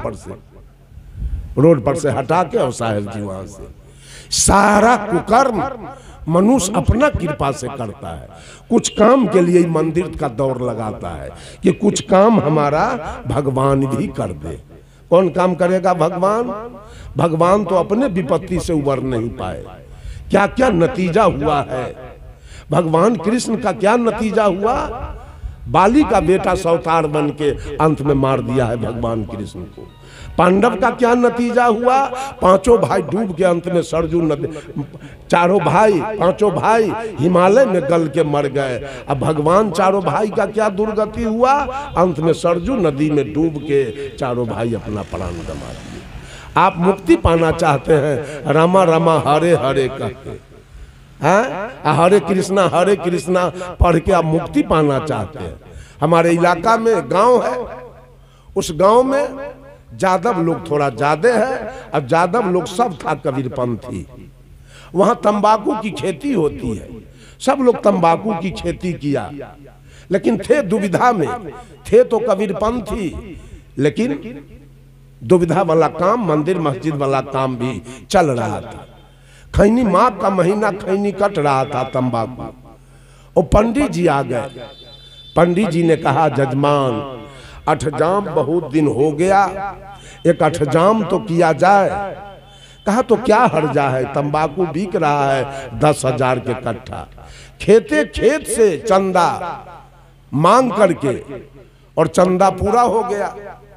रोड पर से हटा के और साहब जी वहां से सारा कुकर्म मनुष्य अपना कृपा से करता है। कुछ काम के लिए मंदिर का दौर लगाता है कि कुछ काम हमारा भगवान भी कर दे। कौन काम करेगा? भगवान। भगवान तो अपने विपत्ति से उबर नहीं पाए। क्या क्या नतीजा हुआ है भगवान कृष्ण का? क्या नतीजा हुआ? बाली का बेटा सौतार बन के अंत में मार दिया है भगवान कृष्ण को। पांडव का क्या नतीजा हुआ? पांचों भाई डूब के अंत में सरजू नदी, चारों भाई, पांचों भाई हिमालय में गल के मर गए। अब भगवान चारों भाई का क्या दुर्गति हुआ? अंत में सरजू नदी में डूब के चारों भाई अपना प्राण गंवा दिए। आप मुक्ति पाना चाहते हैं, रामा रामा हरे हरे कहते हैं, हरे कृष्णा पढ़ के आप मुक्ति पाना चाहते हैं। हमारे इलाका में गांव है, उस गांव में जादव लोग थोड़ा ज्यादा है, अब जादव लोग सब था कबीरपंथी। वहां तंबाकू की खेती होती है, सब लोग तंबाकू की खेती किया, लेकिन थे दुविधा में। थे तो कबीरपंथी, लेकिन दुविधा वाला काम, मंदिर मस्जिद वाला काम भी चल रहा था। खैनी माघ का महीना खैनी कट रहा था तंबाकू, और पंडित जी आ गए। पंडित जी ने कहा जजमान अठजाम बहुत दिन हो गया, एक अठजाम तो किया जाए। कहा तो क्या हर्जा है, तंबाकू बिक रहा है 10,000 के कट्ठा। खेते खेत से चंदा मांग करके, और चंदा पूरा हो गया।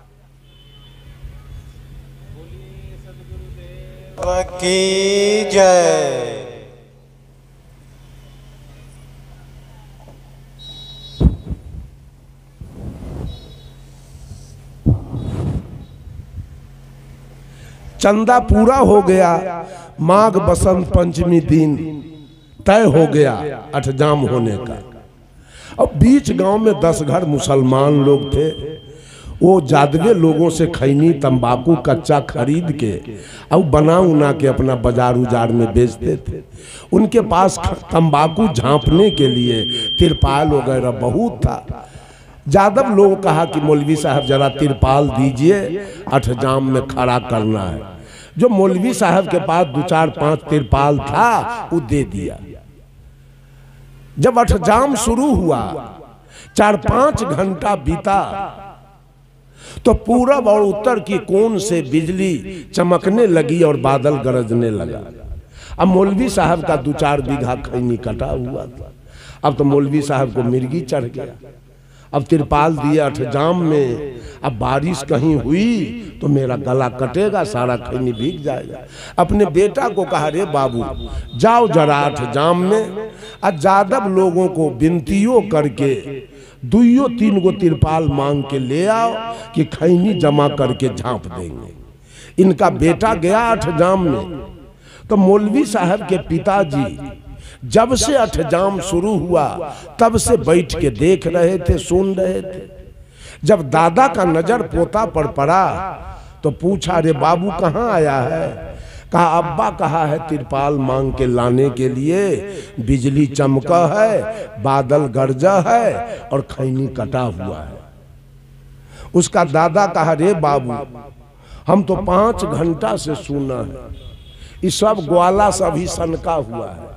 की जय। चंदा पूरा हो गया, माघ बसंत पंचमी दिन तय हो गया अठजाम होने का। अब बीच गांव में 10 घर मुसलमान लोग थे। वो जादवे लोगों से खैनी तंबाकू कच्चा खरीद के अब बना उना के अपना बाजार उजार में बेचते थे। उनके पास तंबाकू झांपने के लिए तिरपाल वगैरह बहुत था। जादव लोग कहा कि मौलवी साहब जरा तिरपाल दीजिए, अठजाम में खड़ा करना है। जो मौलवी साहब के पास 2, 4, 5 तिरपाल था वो दे दिया। जब अठजाम शुरू हुआ, 4-5 घंटा बीता, तो पूरब और उत्तर की कोन से बिजली चमकने लगी और बादल गरजने लगा। अब मौलवी साहब का 2-4 बीघा खैनी कटा हुआ था। अब तो मौलवी साहब को मिर्गी चढ़ गया। अब तिरपाल दिए अठजाम में, अब बारिश कहीं हुई तो मेरा गला कटेगा, सारा खैनी भीग जाएगा। अपने बेटा को कहा रे बाबू जाओ जरा अठजाम में, और जादव लोगों को विनतियों करके दुइयो तीन गो तिरपाल मांग के ले आओ कि खैनी जमा करके झांप देंगे। इनका बेटा गया अठजाम में, तो मौलवी साहब के पिताजी जब से अठजाम शुरू हुआ तब से बैठ के देख रहे थे, सुन रहे थे। जब दादा का नजर पोता पर पड़ा तो पूछा, रे बाबू कहाँ आया है? कहा, अब्बा कहा है तिरपाल मांग के लाने के लिए, बिजली चमका है, बादल गरजा है और खैनी कटा हुआ है। उसका दादा कहा, रे बाबू हम तो 5 घंटा से सुना है, ये सब ग्वाला सभी सनका हुआ है।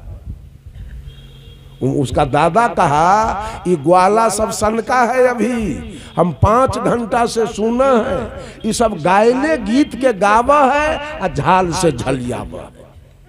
उसका दादा कहा, ये ग्वाला सब सनका है, अभी हम 5 घंटा से सुना है, ये सब गायले गीत के गावा है और झाल से झलियावा है।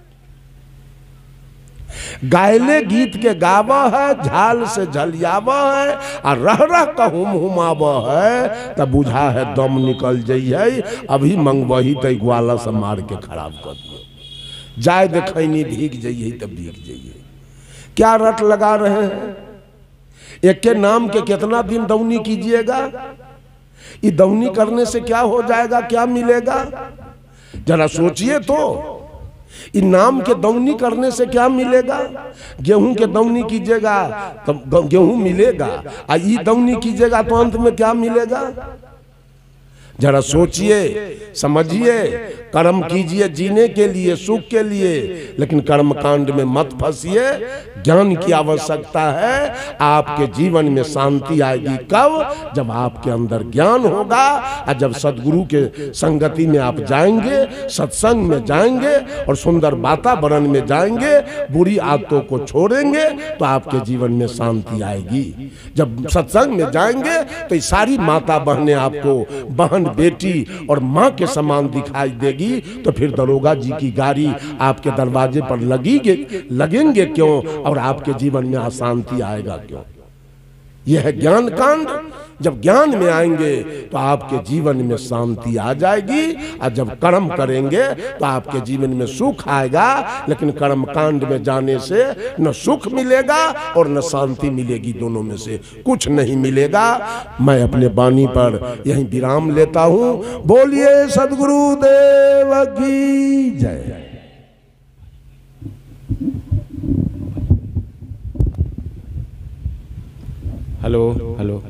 गायले गीत के गावा है, झाल से झलियावा है और रह रह कहूम हुमावा है, तब बुझा है दम निकल जाइए, अभी मंगवही तो ग्वाला से मार के खराब कर दियो, जाए देखनी भीग जाइए तब भीग जाइए। क्या रट लगा रहे हैं? एक के नाम के कितना दिन दौनी कीजिएगा? ये दौनी करने से क्या हो जाएगा, क्या मिलेगा? जरा सोचिए तो, इन नाम के दौनी करने से क्या मिलेगा? गेहूं के दौनी कीजिएगा तो गेहूं मिलेगा, और ये दौनी कीजिएगा तो अंत में क्या मिलेगा? जरा सोचिए, समझिए, कर्म कीजिए जीने के लिए, सुख के लिए, लेकिन कर्म कांड में मत फंसिए। ज्ञान की आवश्यकता है। आपके जीवन में शांति आएगी कब? जब आपके अंदर ज्ञान होगा और जब सदगुरु के संगति में आप जाएंगे, सत्संग में जाएंगे और सुंदर वातावरण में जाएंगे, बुरी आदतों को छोड़ेंगे तो आपके जीवन में शांति आएगी। जब सत्संग में जाएंगे तो ये सारी माता बहनें आपको बहन बेटी और माँ के समान दिखाई देगी, तो फिर दरोगा जी की गाड़ी आपके दरवाजे पर लगेंगे क्यों और आपके जीवन में अशांति आएगा क्यों? यह है ज्ञान कांड। जब ज्ञान में आएंगे तो आपके जीवन में शांति आ जाएगी, और जब कर्म करेंगे तो आपके जीवन में सुख आएगा। लेकिन कर्म कांड में जाने से न सुख मिलेगा और न शांति मिलेगी, दोनों में से कुछ नहीं मिलेगा। मैं अपने वाणी पर यहीं विराम लेता हूँ। बोलिए सद्गुरु देव की जय। हेलो हेलो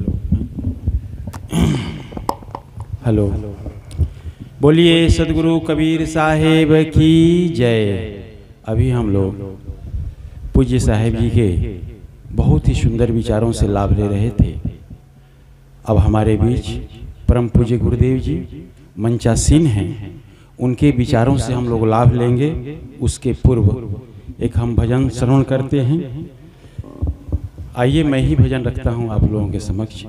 हेलो, बोलिए सदगुरु कबीर साहेब की जय। अभी हम लोग पूज्य साहेब जी के बहुत ही सुंदर विचारों से लाभ ले रहे थे। अब हमारे बीच परम पूज्य गुरुदेव जी मंचासीन हैं, उनके विचारों से हम लोग लाभ लेंगे। उसके पूर्व एक हम भजन श्रवण करते हैं। आइए मैं ही भजन रखता हूँ आप लोगों के समक्ष।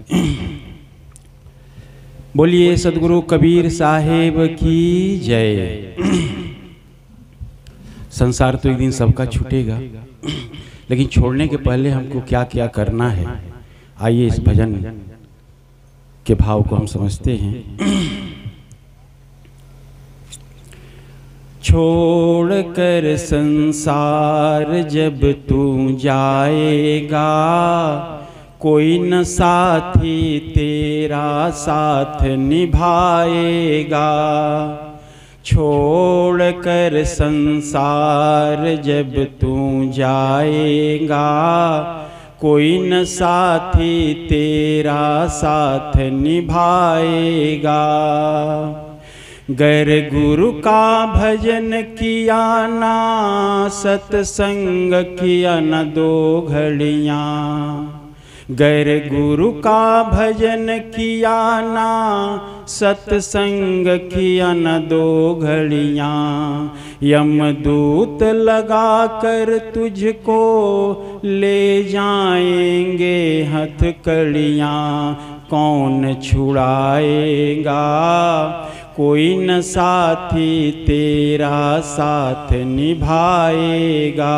बोलिए सदगुरु कबीर साहेब की जय। संसार तो एक दिन सबका छूटेगा, लेकिन छोड़ने के पहले हमको क्या क्या करना है, आइए इस भजन के भाव को हम समझते हैं। छोड़ कर संसार जब तू जाएगा, कोई न साथी तेरा साथ निभाएगा। छोड़ कर संसार जब तू जाएगा, कोई न साथी तेरा साथ निभाएगा। गर गुरु का भजन किया ना, सत्संग किया न 2 घड़ियाँ। गर गुरु का भजन किया ना, सत्संग किया न 2 घड़ियाँ। यमदूत लगा कर तुझको ले जाएंगे हथकड़ियाँ। कौन छुड़ाएगा, कोई न साथी तेरा साथ निभाएगा।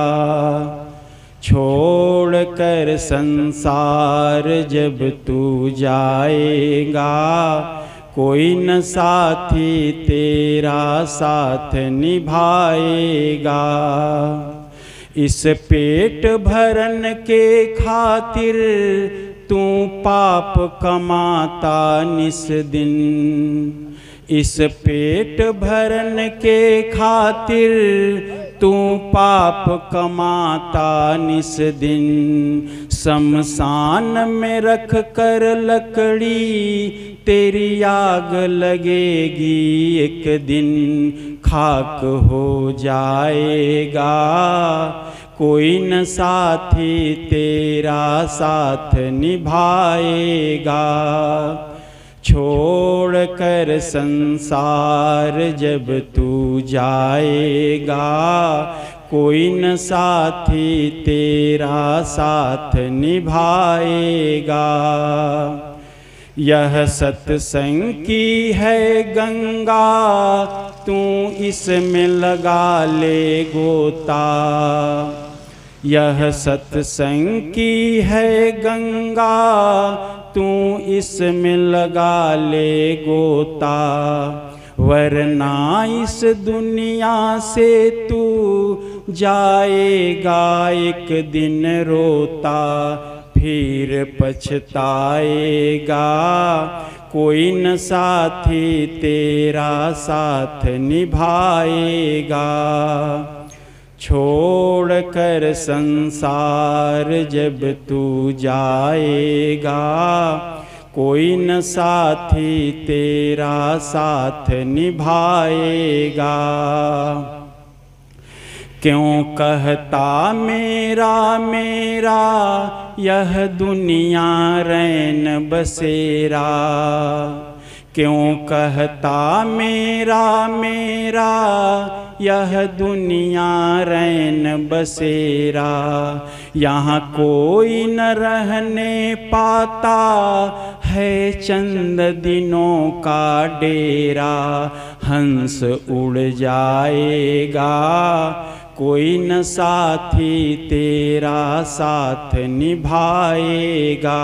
छोड़ कर संसार जब तू जाएगा, कोई न साथी तेरा साथ निभाएगा। इस पेट भरन के खातिर तू पाप कमाता निस दिन। इस पेट भरन के खातिर तू पाप कमाता निस दिन। शमशान में रख कर लकड़ी तेरी आग लगेगी एक दिन। खाक हो जाएगा कोई न साथी तेरा साथ निभाएगा। छोड़ कर संसार जब तू जाएगा कोई न साथी तेरा साथ निभाएगा। यह सत्संग की है गंगा तू इसमें लगा ले गोता। यह सत्संग की है गंगा तू इसमें लगा ले गोता। वरना इस दुनिया से तू जाएगा एक दिन रोता। फिर पछताएगा कोई न साथी तेरा साथ निभाएगा। छोड़ कर संसार जब तू जाएगा कोई न साथी तेरा साथ निभाएगा। क्यों कहता मेरा मेरा यह दुनिया रैन बसेरा। क्यों कहता मेरा मेरा यह दुनिया रैन बसेरा। यहाँ कोई न रहने पाता है चंद दिनों का डेरा। हंस उड़ जाएगा कोई न साथी तेरा साथ निभाएगा।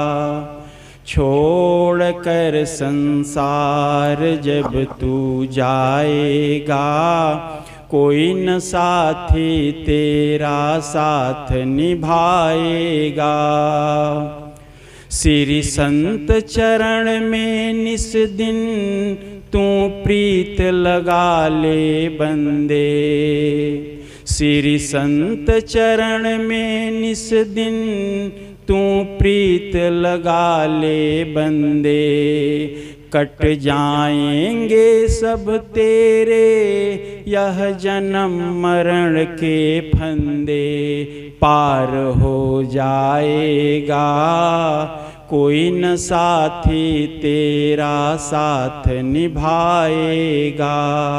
छोड़ कर संसार जब तू जाएगा कोई न साथी तेरा साथ निभाएगा। श्री संत चरण में निस दिन तू प्रीत लगा ले बंदे। श्री संत चरण में निस दिन तू प्रीत लगा ले बंदे। कट जाएंगे सब तेरे यह जन्म मरण के फंदे। पार हो जाएगा कोई न साथी तेरा साथ निभाएगा।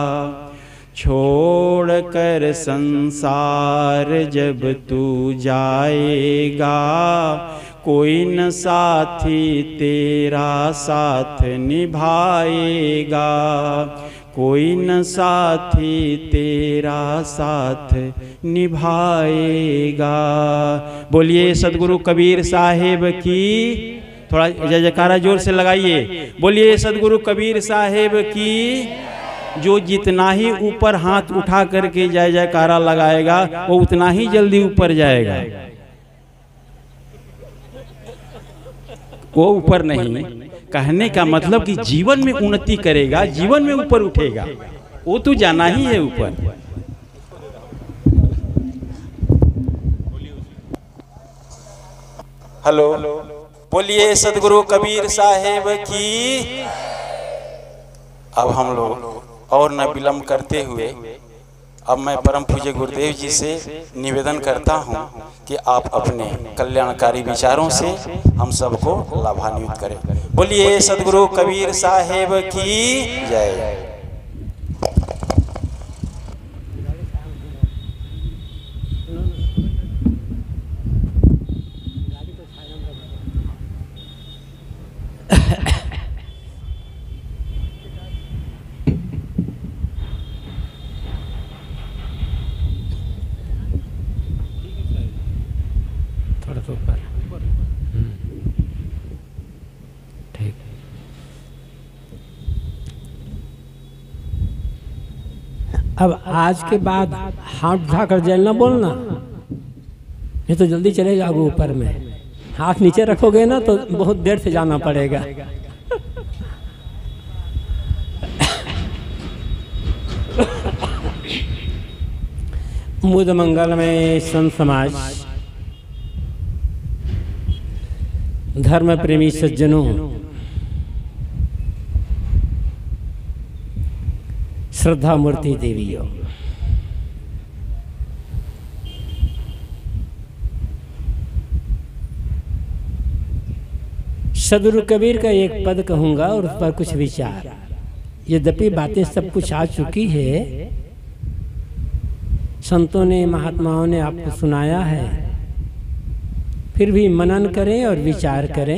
छोड़ कर संसार जब तू जाएगा कोई न साथी तेरा साथ निभाएगा। कोई न साथी तेरा साथ निभाएगा। बोलिए सदगुरु कबीर साहेब की। थोड़ा जय जयकारा जोर से लगाइए। बोलिए सदगुरु कबीर साहेब की। जो जितना ही ऊपर हाथ उठा करके जय जयकारा लगाएगा वो उतना ही जल्दी ऊपर जाएगा। वो ऊपर नहीं, कहने का मतलब कि जीवन में उन्नति करेगा, जीवन में ऊपर उठेगा, वो तो जाना ही है ऊपर। हेलो, बोलिए सदगुरु कबीर साहेब की। अब हम लोग और न विलंब करते हुए अब मैं परम पूज्य गुरुदेव जी से निवेदन करता हूं कि आप अपने कल्याणकारी विचारों से हम सबको लाभान्वित करें। बोलिए सदगुरु कबीर साहेब की जय। अब आज के बाद हाथ उठाकर जय ना बोलना, नहीं तो जल्दी चले जाओगे ऊपर में। हाथ नीचे रखोगे ना तो बहुत देर से जाना पड़ेगा। मुद मंगल में संत समाज, धर्म प्रेमी सज्जनों, श्रद्धा मूर्ति देवियों, सदगुरु कबीर का एक पद कहूंगा और उस पर कुछ विचार। यद्यपि बातें सब कुछ आ चुकी है, संतों ने महात्माओं ने आपको सुनाया है, फिर भी मनन करें और विचार करें।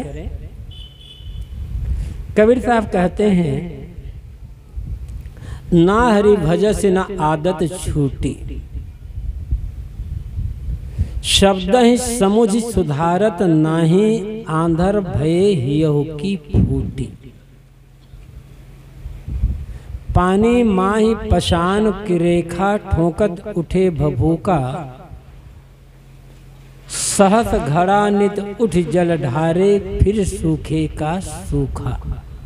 कबीर साहब कहते हैं, ना हरि भजस न आदत छूटी, शब्द ही समुझ सुधारत नाही, आंधर भय हियहु की फूटी। पानी माही पशान की रेखा, ठोकत उठे भभूका, सहस घड़ा नित उठ जल ढारे, फिर सूखे का सूखा।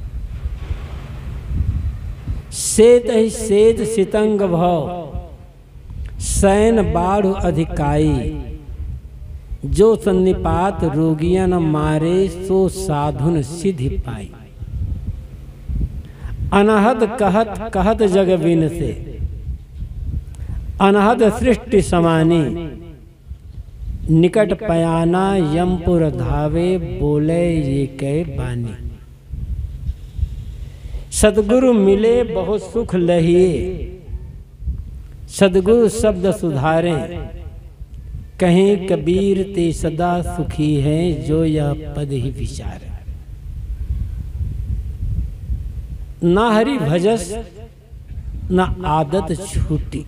सेत ही सेत सितंग भव, सैन बाढ़ अधिकाई, जो सन्निपात रोगियन मारे, सो साधुन सिद्धि पाई। अनहद कहत कहत जग बिन से, अनहद सृष्टि समानी, निकट पयाना यमपुर धावे, बोले ये कै बानी। सदगुरु मिले बहुत सुख लहिए, सदगुरु शब्द सुधारे, कहीं कबीर ते सदा सुखी है, जो यह पद ही विचार। ना हरि भजस ना आदत छूटी।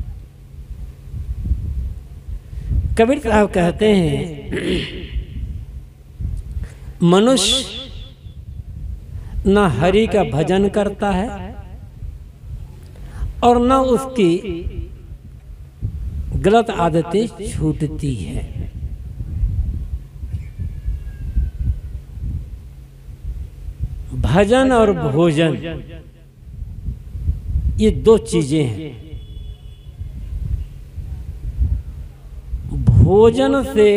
कबीर साहब कहते हैं, मनुष्य ना हरि का भजन करता है और ना उसकी गलत आदतें छूटती हैं। भजन और भोजन ये दो चीजें हैं। भोजन से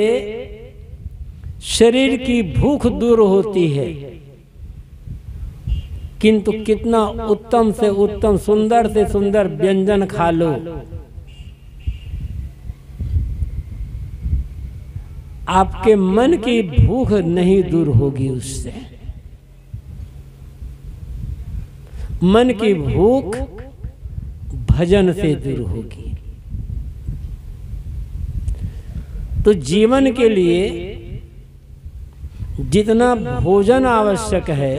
शरीर की भूख दूर होती है, किंतु कितना उत्तम से उत्तम, सुंदर से सुंदर व्यंजन खा लो, आपके मन की भूख नहीं दूर होगी उससे। मन की भूख भजन से दूर होगी। तो जीवन के लिए जितना भोजन आवश्यक है,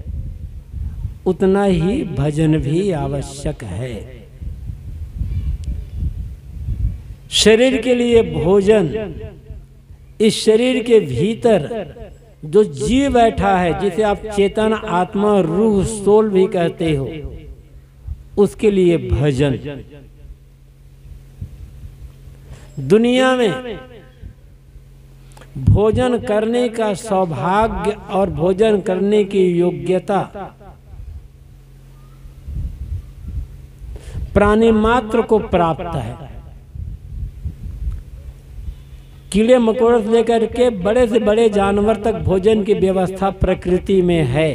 उतना ही भजन भी आवश्यक है। शरीर के लिए भोजन, इस शरीर के भीतर जो जीव बैठा है, जिसे आप चेतन, आत्मा, रूह, सोल भी कहते हो, उसके लिए भजन। दुनिया में भोजन करने का सौभाग्य और भोजन करने की योग्यता प्राणी मात्र को प्राप्त है। कीड़े मकोड़े से लेकर के बड़े से बड़े जानवर तक भोजन की व्यवस्था प्रकृति में है।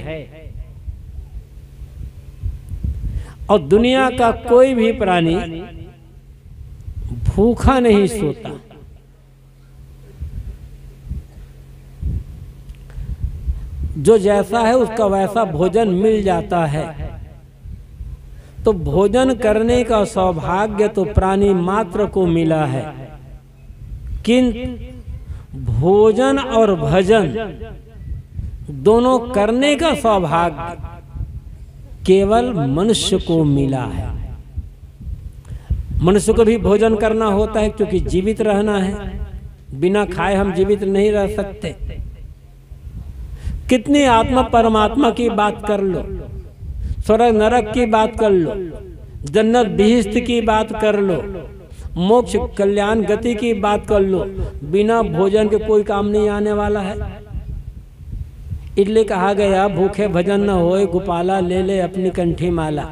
और दुनिया का कोई भी प्राणी भूखा नहीं सोता। जो जैसा है उसका वैसा भोजन मिल जाता है। तो भोजन करने का सौभाग्य तो प्राणी मात्र को मिला है, किंतु भोजन और भजन दोनों करने का सौभाग्य केवल मनुष्य को मिला है। मनुष्य को भी भोजन करना होता है, क्योंकि जीवित रहना है। बिना खाए हम जीवित नहीं रह सकते। कितनी आत्मा परमात्मा की बात कर लो, स्वर्ग नरक की बात कर लो, जन्नत बिहिश्त की बात कर लो, मोक्ष कल्याण गति की बात कर लो, बिना भोजन के कोई काम नहीं आने वाला है। इसलिए कहा गया भूखे भजन न होए, गोपाला ले ले अपनी कंठी माला।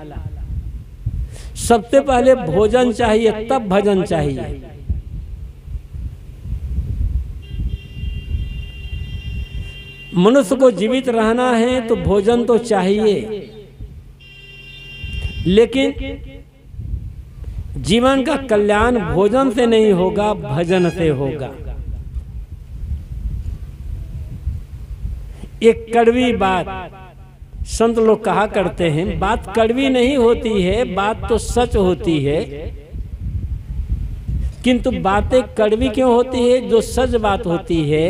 सबसे पहले भोजन चाहिए, तब भजन चाहिए। मनुष्य को जीवित रहना है तो भोजन तो चाहिए, लेकिन जीवन का कल्याण भोजन से नहीं होगा, भजन से होगा। एक कड़वी बात संत लोग कहा करते हैं, बात कड़वी नहीं होती है, बात तो सच होती है। किंतु बातें कड़वी क्यों होती है? जो सच बात होती है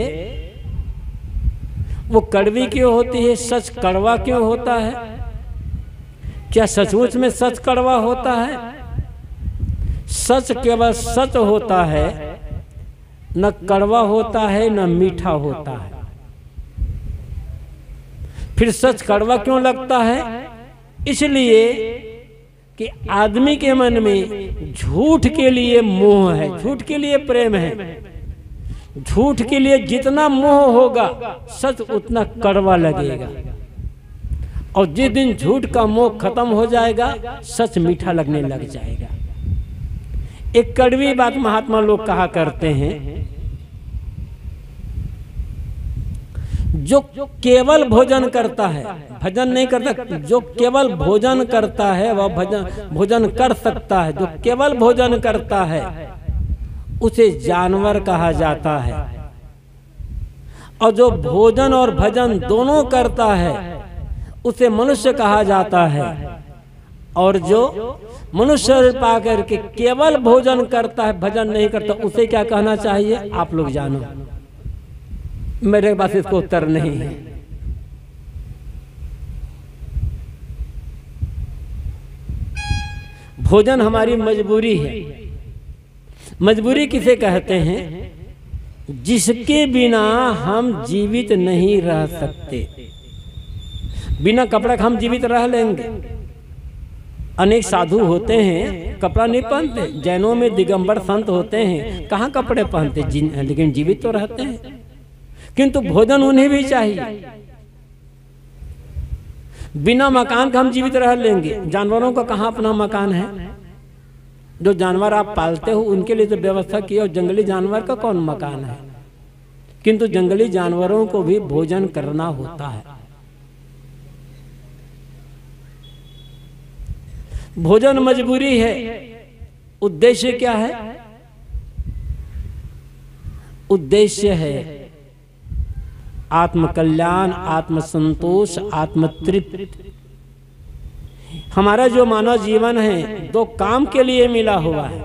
वो कड़वी क्यों होती है? सच कड़वा क्यों होता है? क्या सचमुच में सच कड़वा होता है? सच केवल सच होता है, न कड़वा होता है न मीठा होता है। फिर सच कड़वा क्यों लगता है? इसलिए कि आदमी के मन में झूठ के लिए मोह है, झूठ के लिए प्रेम है। झूठ के लिए जितना मोह होगा सच उतना कड़वा लगेगा, और जिस दिन झूठ का मोह खत्म हो जाएगा सच मीठा लगने लग जाएगा। एक कड़वी बात महात्मा लोग कहा करते हैं, जो केवल भोजन करता है, भजन नहीं करता, जो केवल भोजन करता है वह भोजन कर सकता है। जो केवल भोजन करता है उसे जानवर कहा जाता है, और जो भोजन और भजन दोनों करता है उसे मनुष्य कहा जाता है। और जो मनुष्य पाकर के केवल भोजन करता है, भजन नहीं करता, उसे क्या कहना चाहिए? आप लोग जानो, मेरे पास इसको उत्तर नहीं है। भोजन हमारी मजबूरी है। मजबूरी किसे कहते हैं? जिसके बिना हम जीवित नहीं रह सकते। बिना कपड़ा के हम जीवित रह लेंगे। अनेक साधु होते हैं कपड़ा नहीं पहनते, जैनों में दिगंबर संत होते हैं, कहाँ कपड़े पहनते, लेकिन जीवित तो रहते हैं। किंतु भोजन उन्हें भी चाहिए। बिना मकान का हम जीवित रह लेंगे। जानवरों का कहाँ अपना मकान है? जो जानवर आप पालते हो उनके लिए तो व्यवस्था की, और जंगली जानवर का कौन मकान है? किंतु जंगली जानवरों को भी भोजन करना होता है। भोजन मजबूरी है। उद्देश्य क्या है? उद्देश्य है आत्म कल्याण, आत्म संतोष, आत्म तृप्ति। हमारा जो मानव जीवन है दो काम के लिए मिला हुआ है।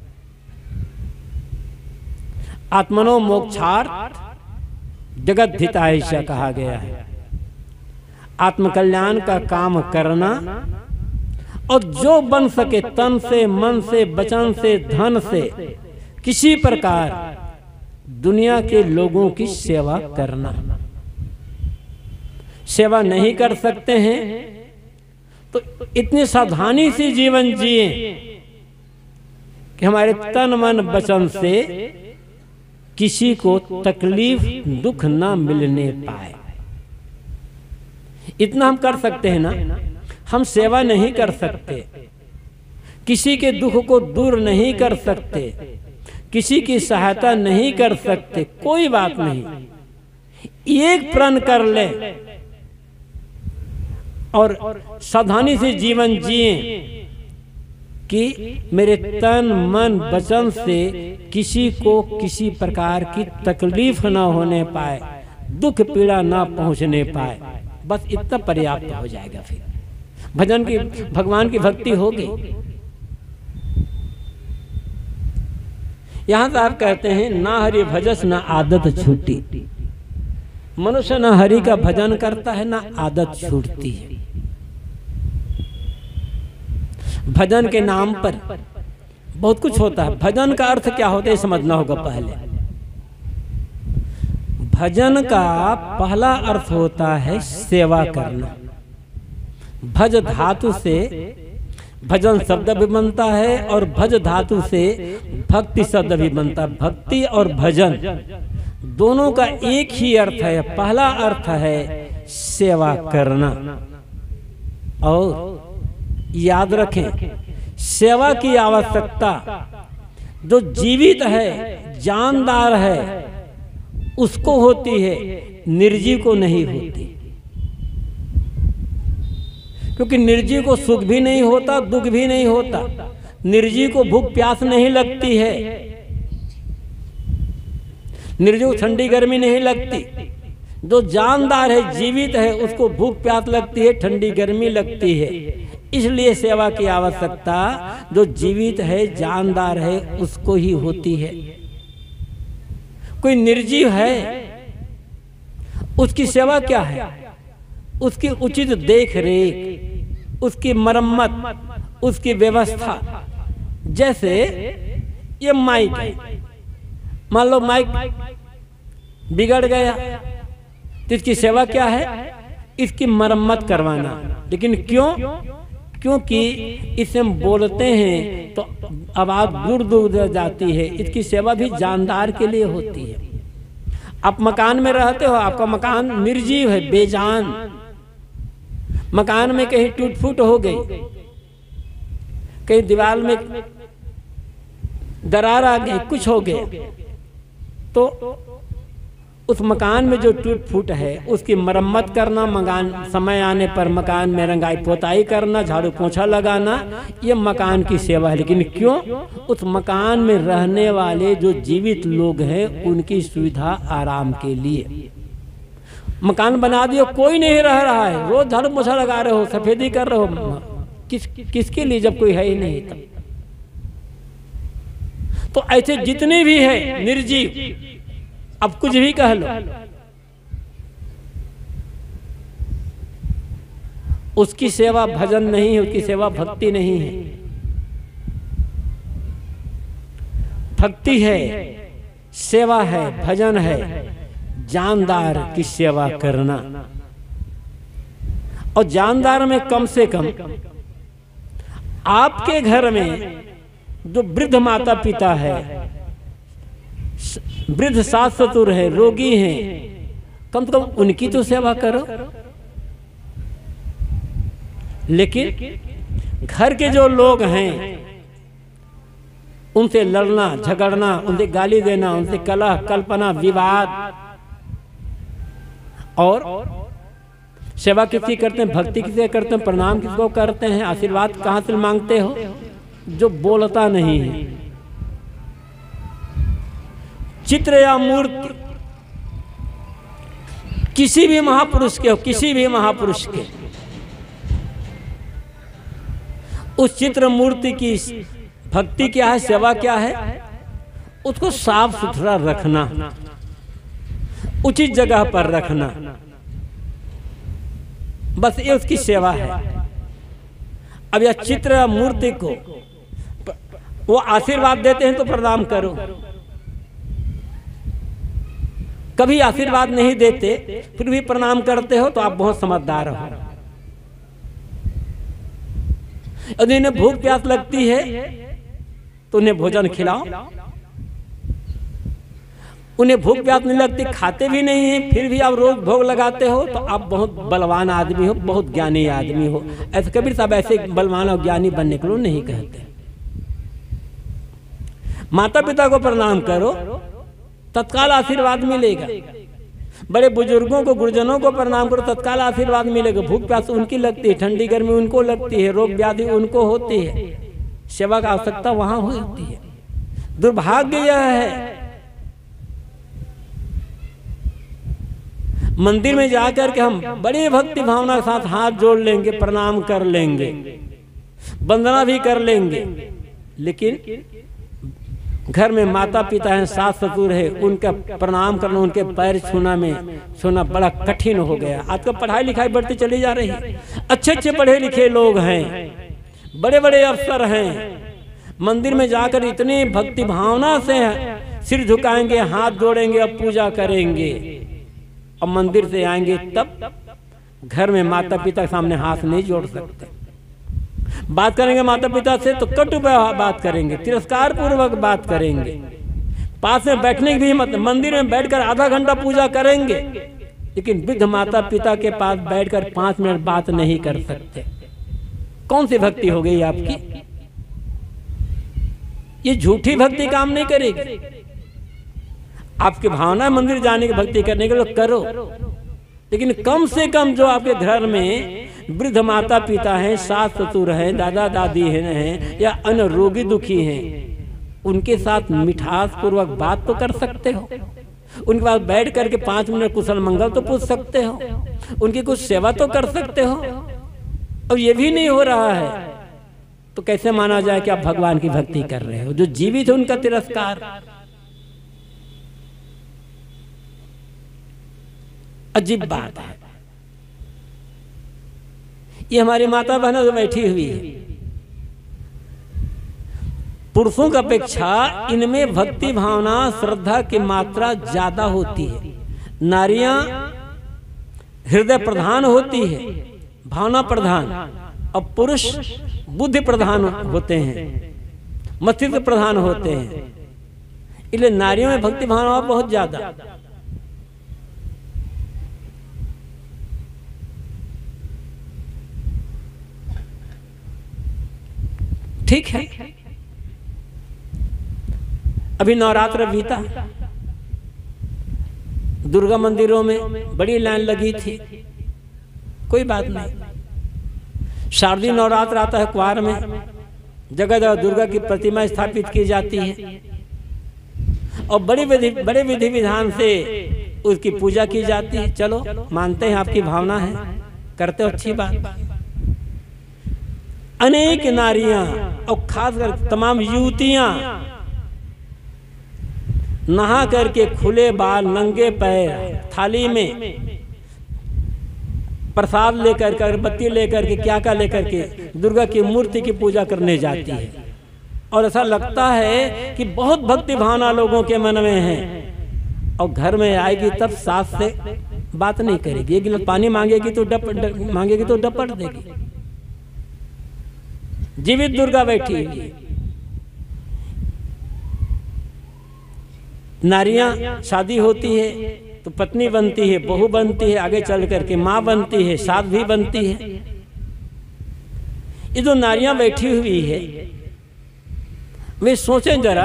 आत्मनो मोक्षार्थ जगत हिताय कहा गया है। आत्म कल्याण का काम करना, और जो बन सके तन से, मन से, वचन से, धन से, किसी प्रकार दुनिया के लोगों की सेवा करना। सेवा नहीं कर सकते हैं तो इतनी सावधानी से जीवन जिए कि हमारे तन मन वचन से किसी को तकलीफ दुख ना मिलने पाए। इतना हम कर सकते हैं ना। हम सेवा नहीं कर सकते, किसी के दुख को दूर नहीं कर सकते, किसी की सहायता नहीं कर सकते, कोई बात नहीं। एक प्रण कर ले और सावधानी से जीवन जिए कि मेरे तन मन वचन से किसी को किसी प्रकार की तकलीफ ना होने पाए, दुख पीड़ा ना पहुंचने पाए। बस इतना पर्याप्त हो जाएगा। फिर भजन की, भगवान की भक्ति होगी। यहां तो आप कहते हैं ना हरि भजस ना आदत छूटी। मनुष्य ना हरि का भजन करता है ना आदत छूटती है। भजन के नाम पर बहुत कुछ होता है। भजन का अर्थ क्या होता है समझना होगा पहले। भजन का पहला अर्थ होता है सेवा करना। भज धातु से भजन शब्द भी बनता है और भज धातु से भक्ति शब्द भी बनता है। भक्ति और भजन दोनों का एक ही अर्थ है। पहला अर्थ है सेवा करना। और याद रखें, सेवा की आवश्यकता जो जीवित है, जानदार है, उसको होती है, निर्जीव को नहीं होती। क्योंकि निर्जीव को सुख भी नहीं होता, दुख भी नहीं होता। निर्जीव को भूख प्यास नहीं लगती है, निर्जीव को ठंडी गर्मी नहीं लगती। जो जानदार है, जीवित है, उसको भूख प्यास लगती है, ठंडी गर्मी लगती है। इसलिए सेवा की आवश्यकता जो जीवित है, जानदार है, उसको ही होती है। कोई निर्जीव है, उसकी सेवा क्या है? उसकी उचित देख रेख, उसकी मरम्मत, उसकी व्यवस्था। जैसे ये माइक है, मान लो माइक बिगड़ गया, तो इसकी सेवा क्या है? इसकी मरम्मत करवाना। लेकिन क्यों? क्योंकि इसे हम बोलते हैं तो आवाज दूर दूर जाती है। इसकी सेवा भी जानदार के लिए होती है। आप मकान में रहते हो, आपका मकान निर्जीव है, बेजान। मकान में कहीं टूट फूट हो गई, कहीं दीवार में दरार आ गई, कुछ हो गया, तो उस मकान में जो टूट फूट है उसकी मरम्मत करना, मकान समय आने पर मकान में रंगाई पोताई करना, झाड़ू पोछा लगाना, ये मकान की सेवा है। लेकिन क्यों? उस मकान में रहने वाले जो जीवित लोग हैं उनकी सुविधा आराम के लिए। मकान बना दियो, कोई नहीं रह रहा है, रोज झाड़ू पोछा लगा रहे हो, सफेदी कर रहे हो, किसके लिए जब कोई है ही नहीं तब। तो ऐसे जितने भी है निर्जीव, अब कुछ भी कह लो, उसकी सेवा भजन नहीं है, उसकी सेवा भक्ति नहीं है। भक्ति है, सेवा है, भजन है, जानदार की सेवा करना। और जानदार में कम से कम आपके घर में जो वृद्ध माता पिता है, वृद्ध सास ससुर है, रोगी हैं, कम से कम उनकी तो सेवा करो। लेकिन घर के जो लोग हैं उनसे लड़ना झगड़ना, उनसे गाली देना, उनसे कलह कल्पना विवाद। और सेवा किसकी करते हैं? भक्ति किसे करते हैं? प्रणाम किसको करते हैं? आशीर्वाद कहाँ से मांगते हो? जो बोलता नहीं है। चित्र या मूर्ति किसी भी महापुरुष के हो, किसी भी महापुरुष के, उस चित्र मूर्ति की भक्ति क्या है, सेवा क्या है? उसको साफ सुथरा रखना, उचित जगह पर रखना, बस ये उसकी सेवा है। अब यह चित्र या मूर्ति को वो आशीर्वाद देते हैं तो प्रणाम करो, कभी आशीर्वाद नहीं देते फिर भी प्रणाम करते हो तो आप बहुत समझदार हो। यदि इन्हें भूख प्यास लगती है तो उन्हें भोजन खिलाओ, उन्हें भूख प्यास नहीं लगती, खाते भी नहीं है, फिर भी आप रोज भोग लगाते हो तो आप बहुत बलवान आदमी हो, बहुत ज्ञानी आदमी हो। ऐसे कबीर साहब ऐसे बलवान और ज्ञानी बनने के लिए नहीं कहते। माता पिता को प्रणाम करो, तत्काल आशीर्वाद मिलेगा। बड़े बुजुर्गों को, गुरुजनों को प्रणाम करो, तत्काल आशीर्वाद मिलेगा। भूख प्यास उनकी लगती है, ठंडी गर्मी उनको लगती है, रोग व्याधि उनको होती है, सेवा का आवश्यकता वहां होती है। दुर्भाग्य यह है मंदिर में जाकर के हम बड़ी भक्ति भावना के साथ हाथ जोड़ लेंगे, प्रणाम कर लेंगे, वंदना भी कर लेंगे, लेकिन घर में माता पिता हैं, सास ससुर है, उनका प्रणाम करना, उनके पैर छूना बड़ा कठिन हो गया। आजकल पढ़ाई लिखाई बढ़ती चली जा रही है, अच्छे अच्छे पढ़े लिखे लोग हैं, बड़े बड़े अफसर हैं, मंदिर में जाकर इतनी भक्ति भावना से सिर झुकाएंगे, हाथ जोड़ेंगे, अब पूजा करेंगे, और मंदिर से आएंगे तब घर में माता पिता के सामने हाथ नहीं जोड़ सकते। बात करेंगे माता पिता से तो कटु बात करेंगे, तिरस्कार पूर्वक बात करेंगे। पास में बैठने की भी हिम्मत, मंदिर में बैठकर आधा घंटा पूजा करेंगे, लेकिन वृद्ध माता पिता के पास बैठकर 5 मिनट बात नहीं कर सकते। कौन सी भक्ति हो गई आपकी? ये झूठी भक्ति काम नहीं करेगी। आपकी भावना मंदिर जाने की भक्ति करने के लिए करो, लेकिन कम से कम जो आपके घर में वृद्ध माता पिता हैं, सास ससुर हैं, दादा दादी हैं या अन्य रोगी दुखी हैं, उनके साथ मिठास पूर्वक बात तो कर सकते हो। उनके पास बैठ करके 5 मिनट कुशल मंगल तो पूछ सकते हो, उनकी कुछ सेवा तो कर सकते हो। अब ये भी नहीं हो रहा है तो कैसे माना जाए कि आप भगवान की भक्ति कर रहे हो? जो जीवित है उनका तिरस्कार, अजीब बात है। ये हमारी माता बहन जो बैठी हुई है, पुरुषों की अपेक्षा इनमें भक्ति भावना श्रद्धा की मात्रा ज्यादा होती है। नारियां हृदय प्रधान होती है, भावना प्रधान, और पुरुष बुद्धि प्रधान होते हैं, मस्तिष्क प्रधान होते हैं। इसलिए नारियों में भक्ति भावना बहुत ज्यादा। ठीक है, अभी नवरात्र बीता, दुर्गा मंदिरों में बड़ी लाइन लगी थी, कोई बात नहीं। शारदीय नवरात्र आता है, कुआर में जगह जगह दुर्गा की प्रतिमा स्थापित की जाती है और बड़े विधि विधान से उसकी पूजा की जाती है। चलो मानते हैं आपकी भावना है, करते हो, अच्छी बात। अनेक नारियां और खासकर तमाम युवतियां नहा करके खुले बाल नंगे पैर थाली में प्रसाद लेकर के, अगरबत्ती लेकर के, क्या लेकर के दुर्गा की मूर्ति की पूजा करने जाती है। और ऐसा लगता है कि बहुत भक्ति भावना लोगों के मन में है, और घर में आएगी तब सास से बात नहीं करेगी। एक गिलास पानी मांगेगी तो डपट देगी। जीवित दुर्गा बैठी है। नारियां शादी होती है तो पत्नी बनती है, बहू बनती है, आगे चल करके माँ बनती है, सास भी बनती है। ये जो नारियां बैठी हुई है, वे सोचें जरा,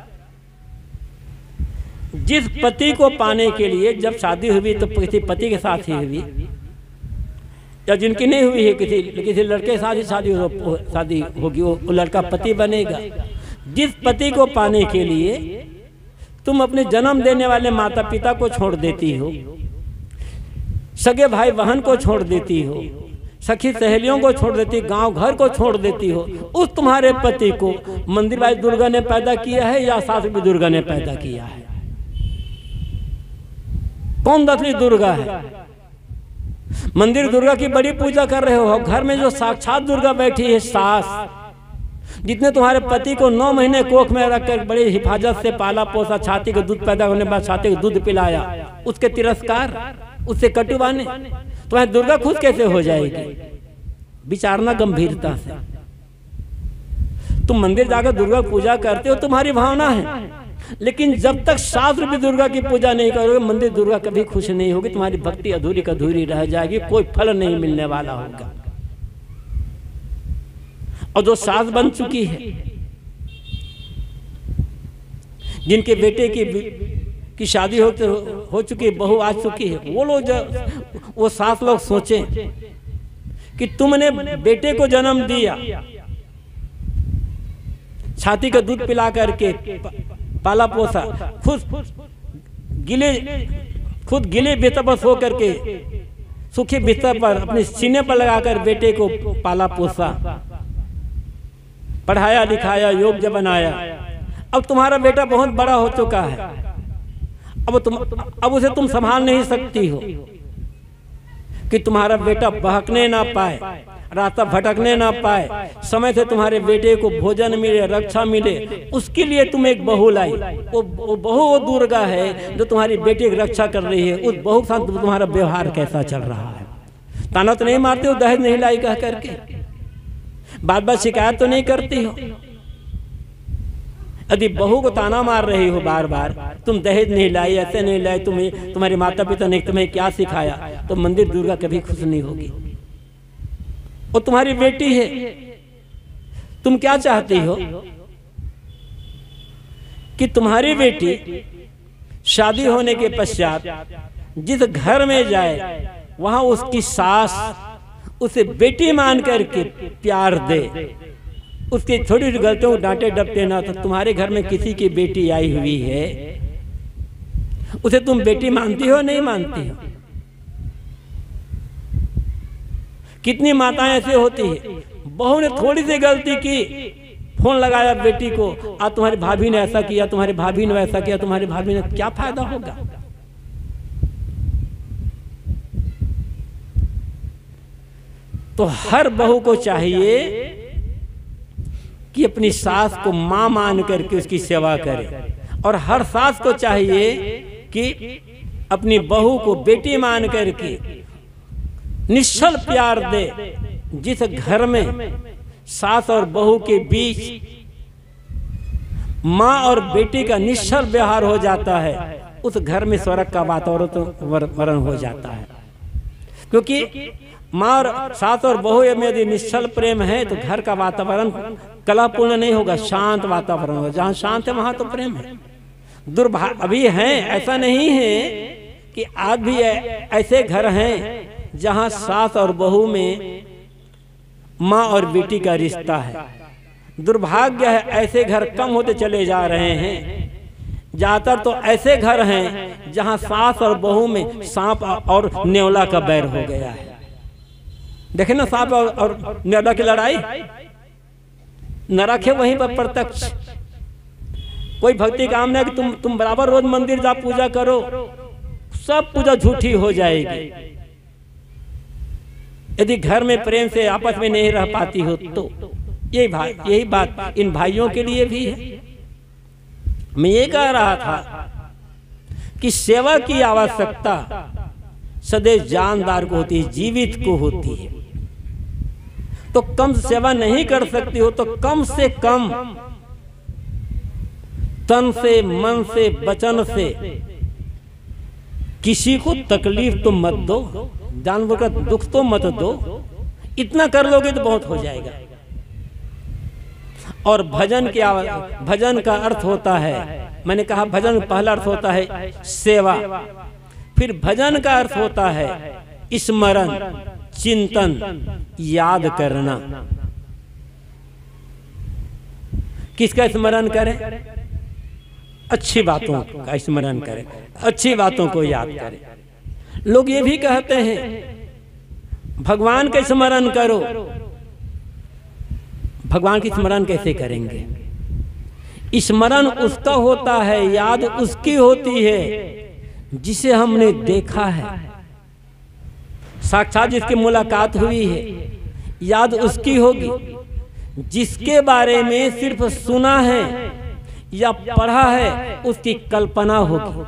जिस पति को पाने के लिए जब शादी हुई तो किसी पति के साथ ही हुई, या जिनकी नहीं हुई है किसी लड़के के साथ ही शादी होगी, वो लड़का पति बनेगा। जिस पति को पाने के लिए तुम अपने जन्म देने वाले माता पिता को छोड़ देती हो, सगे भाई बहन को छोड़ देती हो, सखी सहेलियों को छोड़ देती, गांव घर को छोड़ देती हो, उस तुम्हारे पति को मंदिर वाली दुर्गा ने पैदा किया है या सास भी दुर्गा ने पैदा किया है? कौन असली दुर्गा है? मंदिर दुर्गा की बड़ी पूजा कर रहे हो, घर में जो साक्षात दुर्गा बैठी है सास, जितने तुम्हारे पति को 9 महीने कोख में रखकर बड़ी हिफाजत से पाला पोसा, छाती का दूध पैदा होने के बाद छाती का दूध पिलाया, उसके तिरस्कार, उससे कटुवाने, तुम्हारी दुर्गा खुद कैसे हो जाएगी? विचारना गंभीरता से। तुम मंदिर जाकर दुर्गा पूजा करते हो, तुम्हारी भावना है, लेकिन जब तक शास्त्र भी दुर्गा की पूजा नहीं करोगे, मंदिर दुर्गा कभी खुश नहीं होगी, तुम्हारी भक्ति अधूरी का अधूरी रह जाएगी, कोई फल नहीं मिलने वाला होगा। और जो सास बन चुकी है, जिनके बेटे की शादी हो चुकी है, बहू आ चुकी है, वो लोग, वो सास लोग सोचें कि तुमने बेटे को जन्म दिया, छाती का दूध पिला करके पाला पोसा, खुद गिले बेतबस हो करके सूखे बिस्तर पर अपने सीने पर लगाकर बेटे को पाला पोसा, पढ़ाया लिखाया, योग्य बनाया। अब तुम्हारा बेटा बहुत बड़ा हो चुका है, अब उसे तुम संभाल नहीं सकती हो कि तुम्हारा बेटा बहकने ना पाए, रास्ता भटकने ना पाए, समय से तुम्हारे बेटे को भोजन मिले, रक्षा मिले, उसके लिए तुम एक बहू लाई। वो बहू वो दुर्गा है जो तुम्हारी बेटे की रक्षा कर रही है। उस बहू के साथ तुम्हारा व्यवहार कैसा चल रहा है? ताना तो नहीं मारते हो दहेज नहीं लाई कह करके? बात बात शिकायत तो नहीं करती हो? यदि बहू को ताना मार रही हो बार बार, तुम दहेज नहीं लाई, ऐसे नहीं लाई, तुम्हें तुम्हारे माता पिता ने तुम्हें क्या सिखाया, तो मंदिर दुर्गा कभी खुश नहीं होगी। और तुम्हारी बेटी है, तुम क्या चाहती हो कि तुम्हारी बेटी शादी होने के पश्चात जिस घर में जाए वहां उसकी सास उसे बेटी मान करके प्यार दे, उसकी छोटी छोटी गलतियों को डांटे डपटे ना। तो तुम्हारे घर में किसी की बेटी आई हुई है, उसे तुम बेटी मानती हो नहीं मानती हो? कितनी माताएं ऐसे होती है, बहू ने थोड़ी सी गलती की, फोन लगाया बेटी को, आज तुम्हारी भाभी ने ऐसा किया, तुम्हारी भाभी ने वैसा किया, तुम्हारी भाभी ने, क्या फायदा होगा? तो हर बहू को चाहिए कि अपनी सास को मां मान करके उसकी सेवा करे, और हर सास को चाहिए कि अपनी बहू को बेटी मान करके निश्चल प्यार दे। जिस घर में सास और बहू के बीच मां और बेटी का निश्चल व्यवहार हो जाता है, उस घर में स्वर्ग का वातावरण हो जाता है। क्योंकि मां और सास और बहू में यदि निश्चल प्रेम है तो घर का वातावरण कलहपूर्ण नहीं होगा, शांत वातावरण होगा। जहां शांत है वहां तो प्रेम है। दुर्भाग्य अभी है, ऐसा नहीं है कि आज भी ऐसे घर हैं जहां सास और बहू में मां और बेटी का रिश्ता है। दुर्भाग्य है, ऐसे घर कम होते चले जा रहे हैं। ज्यादातर तो ऐसे घर हैं जहां सास और बहू में सांप और नेवला का बैर हो गया है। देखे ना सांप और नेवला की लड़ाई, न रखे वहीं पर प्रत्यक्ष। कोई भक्ति कामना कि तुम बराबर रोज मंदिर जा पूजा करो, सब पूजा झूठी हो जाएगी। यदि घर में प्रेम से आपस में नहीं रह पाती हो तो यही बात इन भाइयों के लिए भी है। मैं ये कह रहा था कि सेवा की आवश्यकता सदैव जानदार को होती है, जीवित को होती है। तो कम सेवा नहीं कर सकती हो तो कम से कम तन से, मन से, वचन से किसी को तकलीफ तो मत दो, जानवर का दुख तो मत दो। इतना कर लोगे तो बहुत हो जाएगा। और भजन का अर्थ होता है, मैंने कहा भजन पहला अर्थ होता है सेवा, फिर भजन का अर्थ होता है स्मरण, चिंतन, याद करना। किसका स्मरण करें? अच्छी बातों का स्मरण करें, अच्छी बातों को याद करें। लोग ये भी कहते हैं भगवान का स्मरण करो। भगवान की स्मरण कैसे करेंगे? स्मरण उसका होता है, याद उसकी होती है जिसे हमने देखा है, साक्षात जिसकी मुलाकात हुई है। याद उसकी होगी जिसके बारे में सिर्फ सुना है या पढ़ा है, उसकी कल्पना होगी।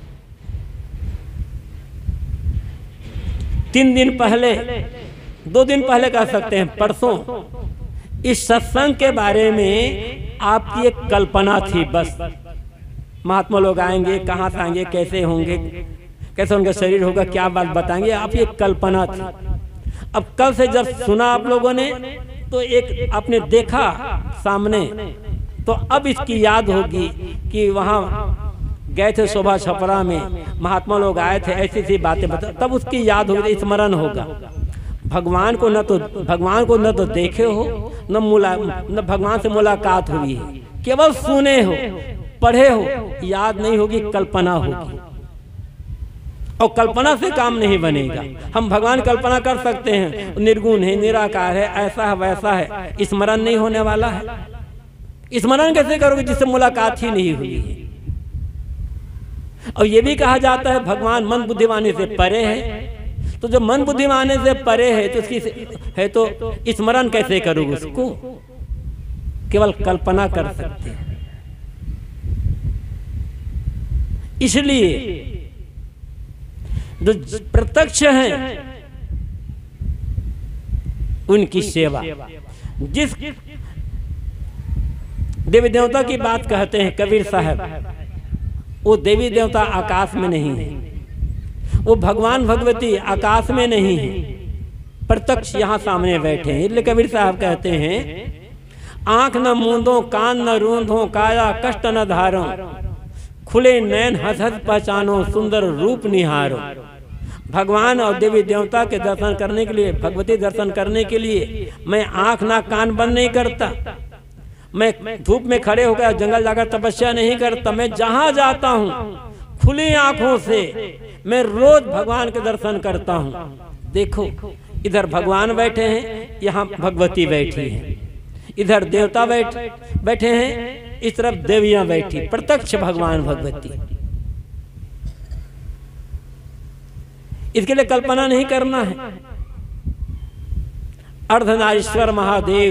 3 दिन पहले, 2 दिन पहले कह सकते हैं, परसों इस सत्संग के बारे में आपकी एक कल्पना थी बस। महात्मा लोग आएंगे, कहाँ से आएंगे, कैसे होंगे, कैसे उनका शरीर होगा, क्या बात बताएंगे, आप ये कल्पना थी। अब कल से जब सुना आप लोगों ने तो एक आपने देखा सामने, तो अब इसकी याद होगी कि वहाँ गए थे शोभा छपरा में, महात्मा लोग आए थे, ऐसी ऐसी बातें बता, तब उसकी याद होगी, स्मरण होगा। भगवान को न तो देखे हो, न भगवान से मुलाकात हुई है, केवल सुने हो, पढ़े हो, याद नहीं होगी, कल्पना होगी। और कल्पना से काम नहीं बनेगा। हम भगवान कल्पना कर सकते हैं, निर्गुण है, निराकार है, ऐसा है, वैसा है, स्मरण नहीं होने वाला है। स्मरण कैसे करोगे जिससे मुलाकात ही नहीं हुई है? और ये भी कहा जाता है भगवान मन बुद्धिमानी से परे है। तो जो मन बुद्धिमानी से परे है तो उसकी है तो स्मरण कैसे करोगे उसको? केवल कल्पना कर सकते हैं। इसलिए जो प्रत्यक्ष हैं उनकी सेवा, जिस देवी देवता की बात कहते हैं कबीर साहब, वो देवी देवता आकाश में नहीं है, वो भगवान भगवती आकाश में नहीं है, प्रत्यक्ष यहाँ सामने बैठे हैं। इसलिए कबीर साहब कहते हैं, आंख न मूंदो, कान न रूंधो, काया कष्ट न धारो, खुले नैन हंस हंस पहचानो, सुंदर रूप निहारो। भगवान और देवी देवता के दर्शन करने के लिए, भगवती दर्शन करने के लिए मैं आंख ना कान बंद नहीं करता, मैं धूप में खड़े होकर जंगल जाकर तपस्या नहीं करता, मैं जहां जाता हूं खुली आंखों से मैं रोज भगवान के दर्शन करता हूं। देखो इधर भगवान बैठे हैं, यहाँ भगवती बैठी है, इधर देवता बैठे हैं, इस तरफ देवियां बैठी, प्रत्यक्ष भगवान भगवती। इसके लिए कल्पना नहीं करना है। अर्धनारीश्वर महादेव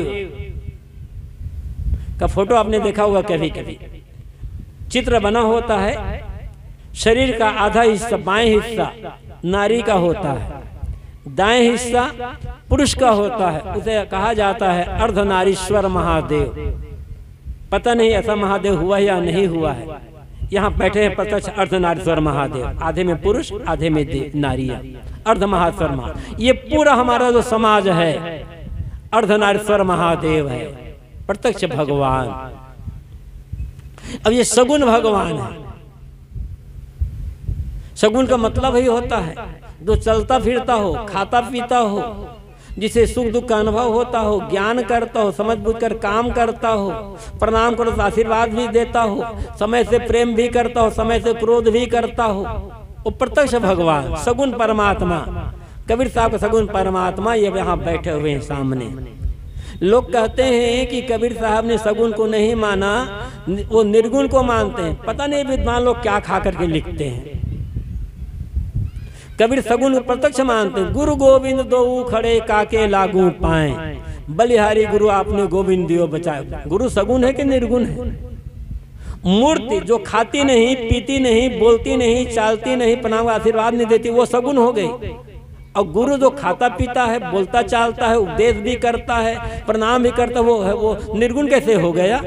का फोटो आपने देखा होगा कभी कभी, चित्र बना होता है, शरीर का आधा हिस्सा बाएं हिस्सा नारी का होता है, दाएं हिस्सा पुरुष का होता है, उसे कहा जाता है अर्धनारीश्वर महादेव। पता नहीं ऐसा महादेव हुआ या नहीं हुआ है। यहाँ बैठे हैं प्रत्यक्ष अर्धनारीश्वर महादेव, आधे में पुरुष आधे में नारियां, अर्धनारीश्वर महादेव। ये पूरा हमारा जो समाज है अर्धनारीश्वर महादेव है, प्रत्यक्ष भगवान। अब ये सगुण भगवान है। सगुण का मतलब ही होता है जो चलता फिरता हो, खाता पीता हो, जिसे सुख दुख का अनुभव होता हो, ज्ञान करता हो, समझ बुझ कर काम करता हो, प्रणाम करो तो आशीर्वाद भी देता हो, समय से प्रेम भी करता हो, समय से क्रोध भी करता हो, वो प्रत्यक्ष भगवान सगुण परमात्मा। कबीर साहब का सगुण परमात्मा ये यहाँ बैठे हुए हैं सामने। लोग कहते हैं कि कबीर साहब ने सगुण को नहीं माना, वो निर्गुण को मानते हैं। पता नहीं विद्वान लोग क्या खा करके लिखते हैं। कबीर सगुण को प्रत्यक्ष मानते हैं। गुरु गोविंद दो खड़े काके लागू पाए, बलिहारी गुरु आपने गोविंद दियो बचाए। गुरु सगुण है कि निर्गुण है? मूर्ति जो खाती नहीं, पीती नहीं, बोलती नहीं, चालती नहीं, प्रणाम आशीर्वाद नहीं देती, वो सगुण हो गई। और गुरु जो खाता पीता है, बोलता चालता है, उपदेश भी करता है, प्रणाम भी करता है, वो निर्गुण कैसे हो गया?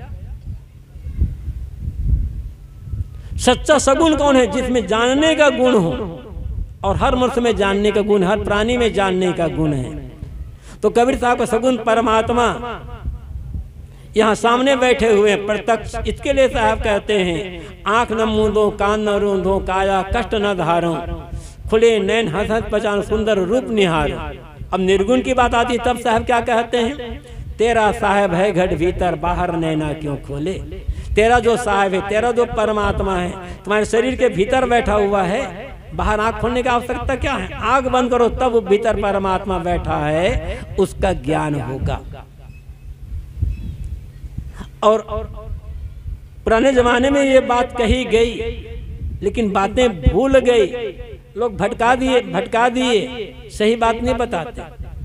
सच्चा सगुण कौन है? जिसमें जानने का गुण हो, और हर मनुष्य में जानने का गुण, हर प्राणी में जानने का गुण है। तो कबीर साहब का सगुण परमात्मा यहाँ सामने बैठे हुए प्रत्यक्ष। इसके लिए साहब कहते हैं, आंख न मूंदो, कान न रूंधो, काया कष्ट न धारो, खुले नैन हंस हंस पहचानो, सुंदर रूप निहारो। अब निर्गुण की बात आती तब साहब क्या कहते हैं? तेरा साहब है घट भीतर, बाहर नैना क्यों खोले। तेरा जो साहब है, तेरा जो परमात्मा है, तुम्हारे शरीर के भीतर बैठा हुआ है, बाहर आंख खोलने की आवश्यकता क्या है? आंख बंद करो तब भीतर परमात्मा बैठा है, उसका ज्ञान होगा। और पुराने जमाने में ये बात कही गई, लेकिन बातें भूल गई, लोग भटका दिए, सही बात नहीं बताते।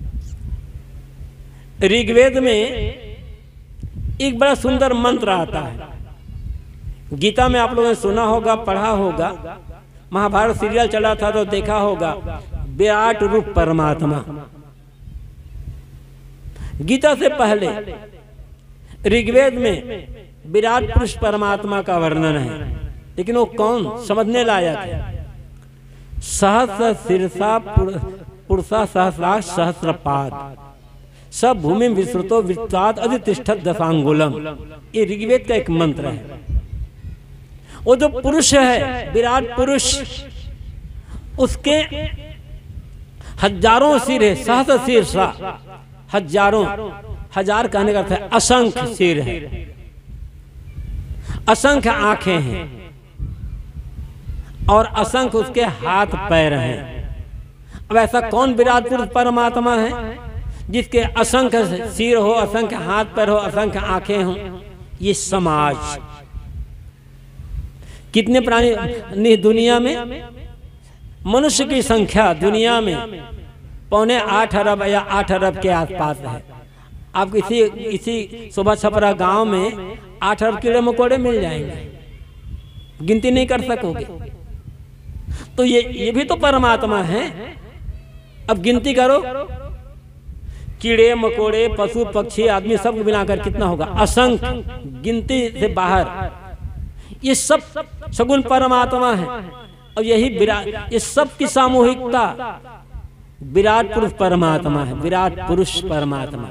ऋग्वेद में एक बड़ा सुंदर मंत्र आता है, गीता में आप लोगों ने सुना होगा, पढ़ा होगा, महाभारत सीरियल चला था तो देखा होगा, विराट रूप परमात्मा। गीता से पहले ऋग्वेद में विराट पुरुष परमात्मा का वर्णन है, लेकिन वो कौन? समझने लायक है। सहस्र शीर्षा पुरुषा सहस्राक्ष सहस्रपाद, सब भूमि विस्तृतो विस्तात् अधितिष्ठत् दशांगुलम। ये ऋग्वेद का एक मंत्र है। वो जो पुरुष है, विराट पुरुष, उसके हजारों सिर है, सहस्र शीर्षा, हजारों, हजार कहने का अर्थ है असंख्य सिर है, असंख्य आंखें हैं, और असंख्य उसके हाथ पैर हैं। अब ऐसा कौन विराट पुरुष परमात्मा है जिसके असंख्य सिर हो, असंख्य हाथ पैर हो, असंख्य आंखें हो? ये समाज। कितने प्राणी दुनिया में? मनुष्य की संख्या दुनिया में 8.25 अरब या 8 अरब के आसपास है। आप इसी सुबह छपरा गांव में 8 अरब कीड़े मकोड़े मिल जाएंगे, गिनती नहीं कर सकोगे। तो ये भी तो परमात्मा है। अब गिनती करो कीड़े मकोड़े पशु पक्षी आदमी सब मिलाकर कितना होगा, असंख्य, गिनती से बाहर। ये सब सगुण परमात्मा है। और यही विराट, ये सब की सामूहिकता विराट पुरुष परमात्मा है। विराट पुरुष परमात्मा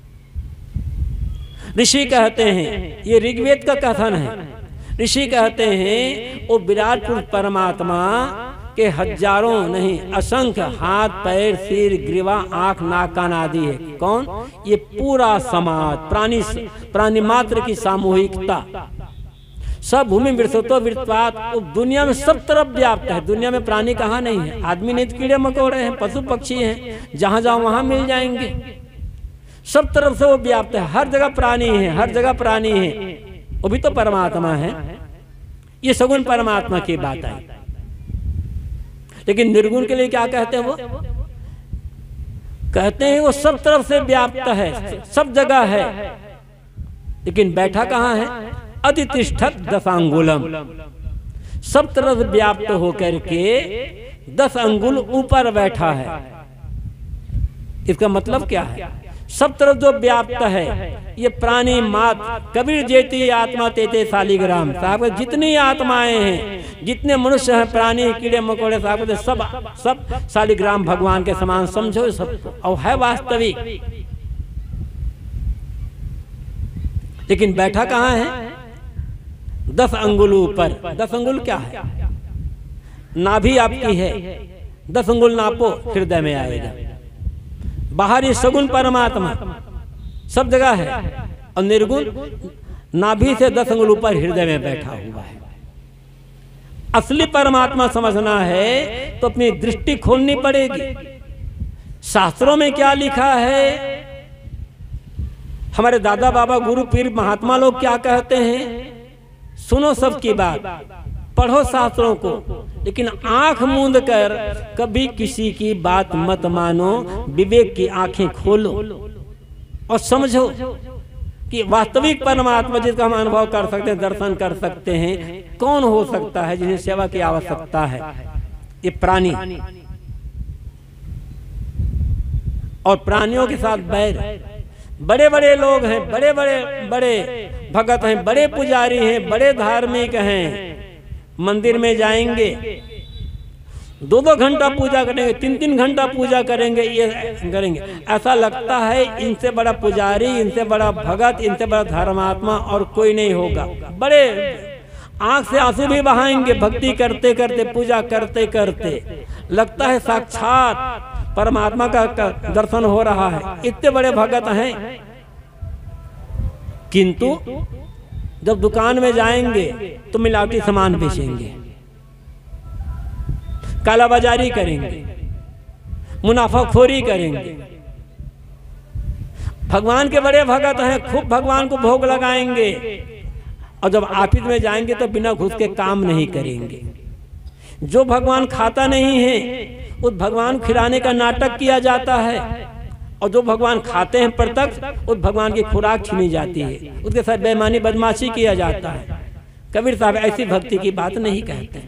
ऋषि कहते हैं, ये ऋग्वेद का कथन है। ऋषि कहते हैं वो विराट पुरुष परमात्मा के हजारों नहीं असंख्य हाथ पैर सिर ग्रीवा आंख नाक कान आदि है। कौन? ये पूरा समाज, प्राणी मात्र की सामूहिकता। सब भूमि वृषतो वृत्वात, दुनिया में सब तरफ व्याप्त है। दुनिया में प्राणी कहाँ नहीं है? आदमी नहीं तो कीड़े मकोड़े हैं, पशु पक्षी हैं, जहां जाओ वहां मिल जाएंगे। सब तरफ से वो व्याप्त है, हर जगह प्राणी है, हर जगह प्राणी है, वो भी तो परमात्मा है। ये सगुण परमात्मा की बात है। लेकिन निर्गुण के लिए क्या कहते हैं? वो कहते हैं वो सब तरफ से व्याप्त है, सब जगह है, लेकिन बैठा कहाँ है? अधितिष्ठत दशांगुलम, सब तरफ व्याप्त होकर के 10 अंगुल ऊपर बैठा है। इसका मतलब क्या है? सब तरफ जो व्याप्त है ये प्राणी मात। कबीर जेती आत्मा तेते शालिग्राम, साहब जितनी आत्माएं हैं, जितने मनुष्य हैं, प्राणी कीड़े मकोड़े, साहब सब शालिग्राम भगवान के समान समझो सबको, और है वास्तविक। लेकिन बैठा कहाँ है? 10 अंगुल ऊपर। 10 अंगुल क्या है? नाभि आपकी है, 10 अंगुल नापो, हृदय में आएगा। बाहर ये सगुण परमात्मा सब जगह है, और निर्गुण नाभि से 10 अंगुल ऊपर हृदय में बैठा हुआ है। असली परमात्मा समझना है तो अपनी दृष्टि खोलनी पड़ेगी। शास्त्रों में क्या लिखा है, हमारे दादा बाबा गुरु पीर महात्मा लोग क्या कहते हैं, सुनो सबकी बात, पढ़ो शास्त्रों को, लेकिन आंख मूंद कर कभी किसी की बात मत मानो। विवेक की आंखें खोलो और समझो कि वास्तविक परमात्मा जिसका हम अनुभव कर सकते हैं, दर्शन कर सकते हैं, कौन हो सकता है जिन्हें सेवा की आवश्यकता है? ये प्राणी, और प्राणियों के साथ बैर। बड़े बड़े लोग हैं, बड़े भगत हैं, बड़े पुजारी हैं, बड़े धार्मिक हैं, मंदिर में जाएंगे 2-2 घंटा पूजा करेंगे, 3-3 घंटा पूजा करेंगे, ये करेंगे, ऐसा लगता है इनसे बड़ा पुजारी, इनसे बड़ा भगत, इनसे बड़ा धर्मात्मा और कोई नहीं होगा। बड़े आंख से आंसू भी बहाएंगे भक्ति करते करते, पूजा करते करते, लगता है साक्षात परमात्मा का दर्शन हो रहा है। इतने बड़े भगत हैं, किंतु जब दुकान में जाएंगे तो मिलावटी सामान बेचेंगे, कालाबाजारी करेंगे, मुनाफाखोरी करेंगे। भगवान के बड़े भगत हैं, खूब भगवान को भोग लगाएंगे, और जब ऑफिस में जाएंगे तो बिना घुस के काम नहीं करेंगे। जो भगवान खाता नहीं है उस भगवान को खिलाने का नाटक किया जाता है, और जो भगवान खाते हैं प्रत्यक्ष उस भगवान की खुराक छीनी जाती है, उसके साथ बेईमानी बदमाशी किया जाता है। कबीर साहब ऐसी भक्ति की बात नहीं कहते।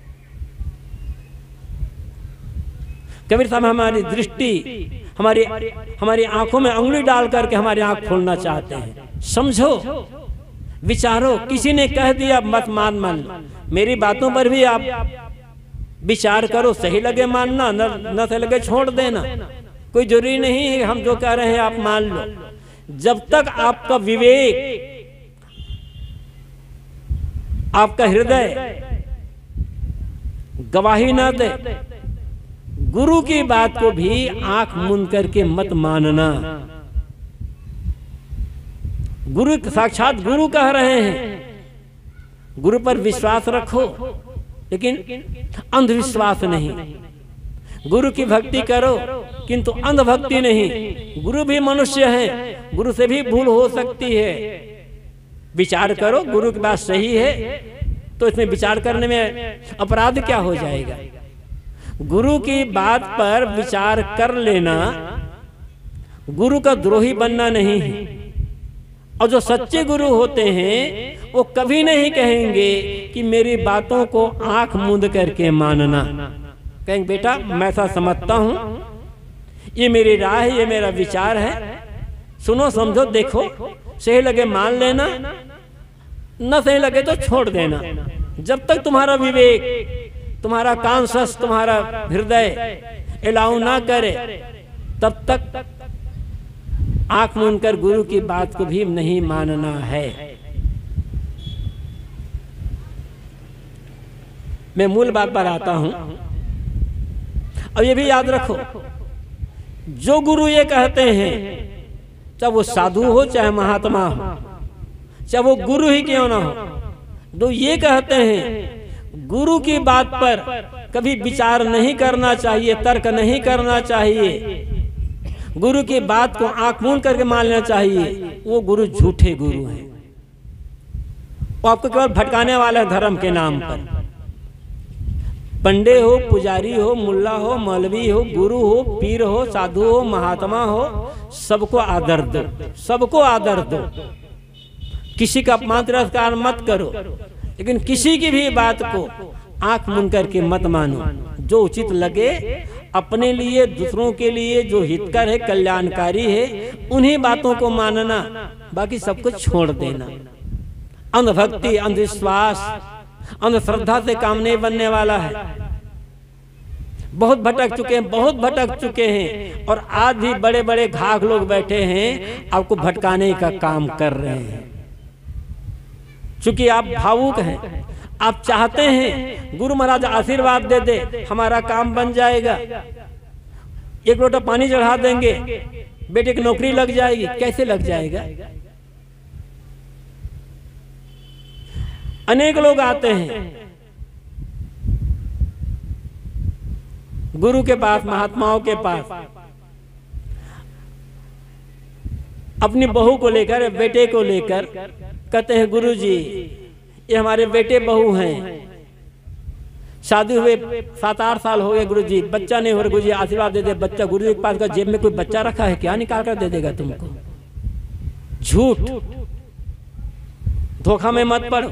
कबीर साहब हमारी दृष्टि, हमारी आंखों में उंगली डाल करके हमारी आंख खोलना चाहते हैं। समझो, विचारो, किसी ने कह दिया मत मान, मेरी बातों पर भी आप विचार करो, सही लगे मानना, न सही लगे छोड़ देना। कोई जरूरी नहीं है हम जो कह रहे हैं आप मान लो। जब तक आपका विवेक, आपका हृदय गवाही न दे, गुरु की बात को भी आंख मूंद करके मत मानना। गुरु साक्षात गुरु कह रहे हैं, गुरु पर विश्वास रखो, लेकिन अंधविश्वास नहीं। गुरु की भक्ति करो किंतु अंधभक्ति नहीं। गुरु भी मनुष्य है, गुरु से भी भूल हो सकती है। विचार करो, गुरु की बात सही है तो इसमें विचार करने में अपराध क्या हो जाएगा? गुरु की बात पर विचार कर लेना गुरु का द्रोही बनना नहीं है। और जो सच्चे गुरु होते हैं वो कभी नहीं कहेंगे कि मेरी बातों को आंख मूंद करके मानना। कहेंगे बेटा मैं ऐसा समझता हूं, ये मेरी राय है, ये मेरा विचार है, सुनो समझो देखो, सही लगे मान लेना, न सही लगे तो छोड़ देना। जब तक तुम्हारा विवेक, तुम्हारा कॉन्शस, तुम्हारा हृदय अलाउ ना करे, तब तक आंख मूंद कर गुरु की बात को भी नहीं मानना है। मैं मूल बात पर आता हूं। अब ये भी याद रखो, जो गुरु ये कहते हैं, चाहे वो साधु हो चाहे महात्मा हो, चाहे वो गुरु ही क्यों ना हो, जो ये कहते हैं गुरु की बात पर कभी विचार नहीं करना चाहिए, तर्क नहीं करना चाहिए, गुरु की बात को आंख मूंद करके मान लेना चाहिए, वो गुरु झूठे गुरु हैं। वो आपको केवल भटकाने वाला है धर्म के नाम पर। पंडे हो, पुजारी हो, मुल्ला हो, मौलवी हो, गुरु हो, पीर हो, साधु हो, महात्मा हो, सबको आदर दो, सबको आदर दो। किसी का अपमान तिरस्कार मत करो, लेकिन किसी की भी बात को आंख मूंद करके मत मानो। जो उचित लगे अपने लिए, दूसरों के लिए, जो हितकर है, कल्याणकारी है, उन्हीं बातों को मानना, बाकी सब कुछ छोड़ देना। अंधभक्ति, अंधविश्वास, अंधश्रद्धा से काम नहीं बनने वाला है। बहुत भटक चुके हैं, बहुत भटक चुके हैं, और आज भी बड़े बड़े घाघ लोग बैठे हैं आपको भटकाने का काम कर रहे हैं। चूंकि आप भावुक हैं, आप चाहते हैं गुरु महाराज आशीर्वाद दे दे, हमारा काम बन जाएगा, एक लोटा पानी चढ़ा देंगे, बेटे की नौकरी लग जाएगी। कैसे लग जाएगा? अनेक लोग आते हैं गुरु के पास, महात्माओं के पास, अपनी बहू को लेकर, बेटे को लेकर, कहते हैं गुरु जी ये हमारे बेटे बहू हैं, शादी हुए 7-8 साल हो गए गुरु जी, बच्चा नहीं हो रहा, गुरु जी आशीर्वाद दे दे बच्चा। गुरु जी के पास का जेब में कोई बच्चा रखा है क्या? निकाल कर दे देगा तुमको। झूठ, धोखा में मत पड़ो।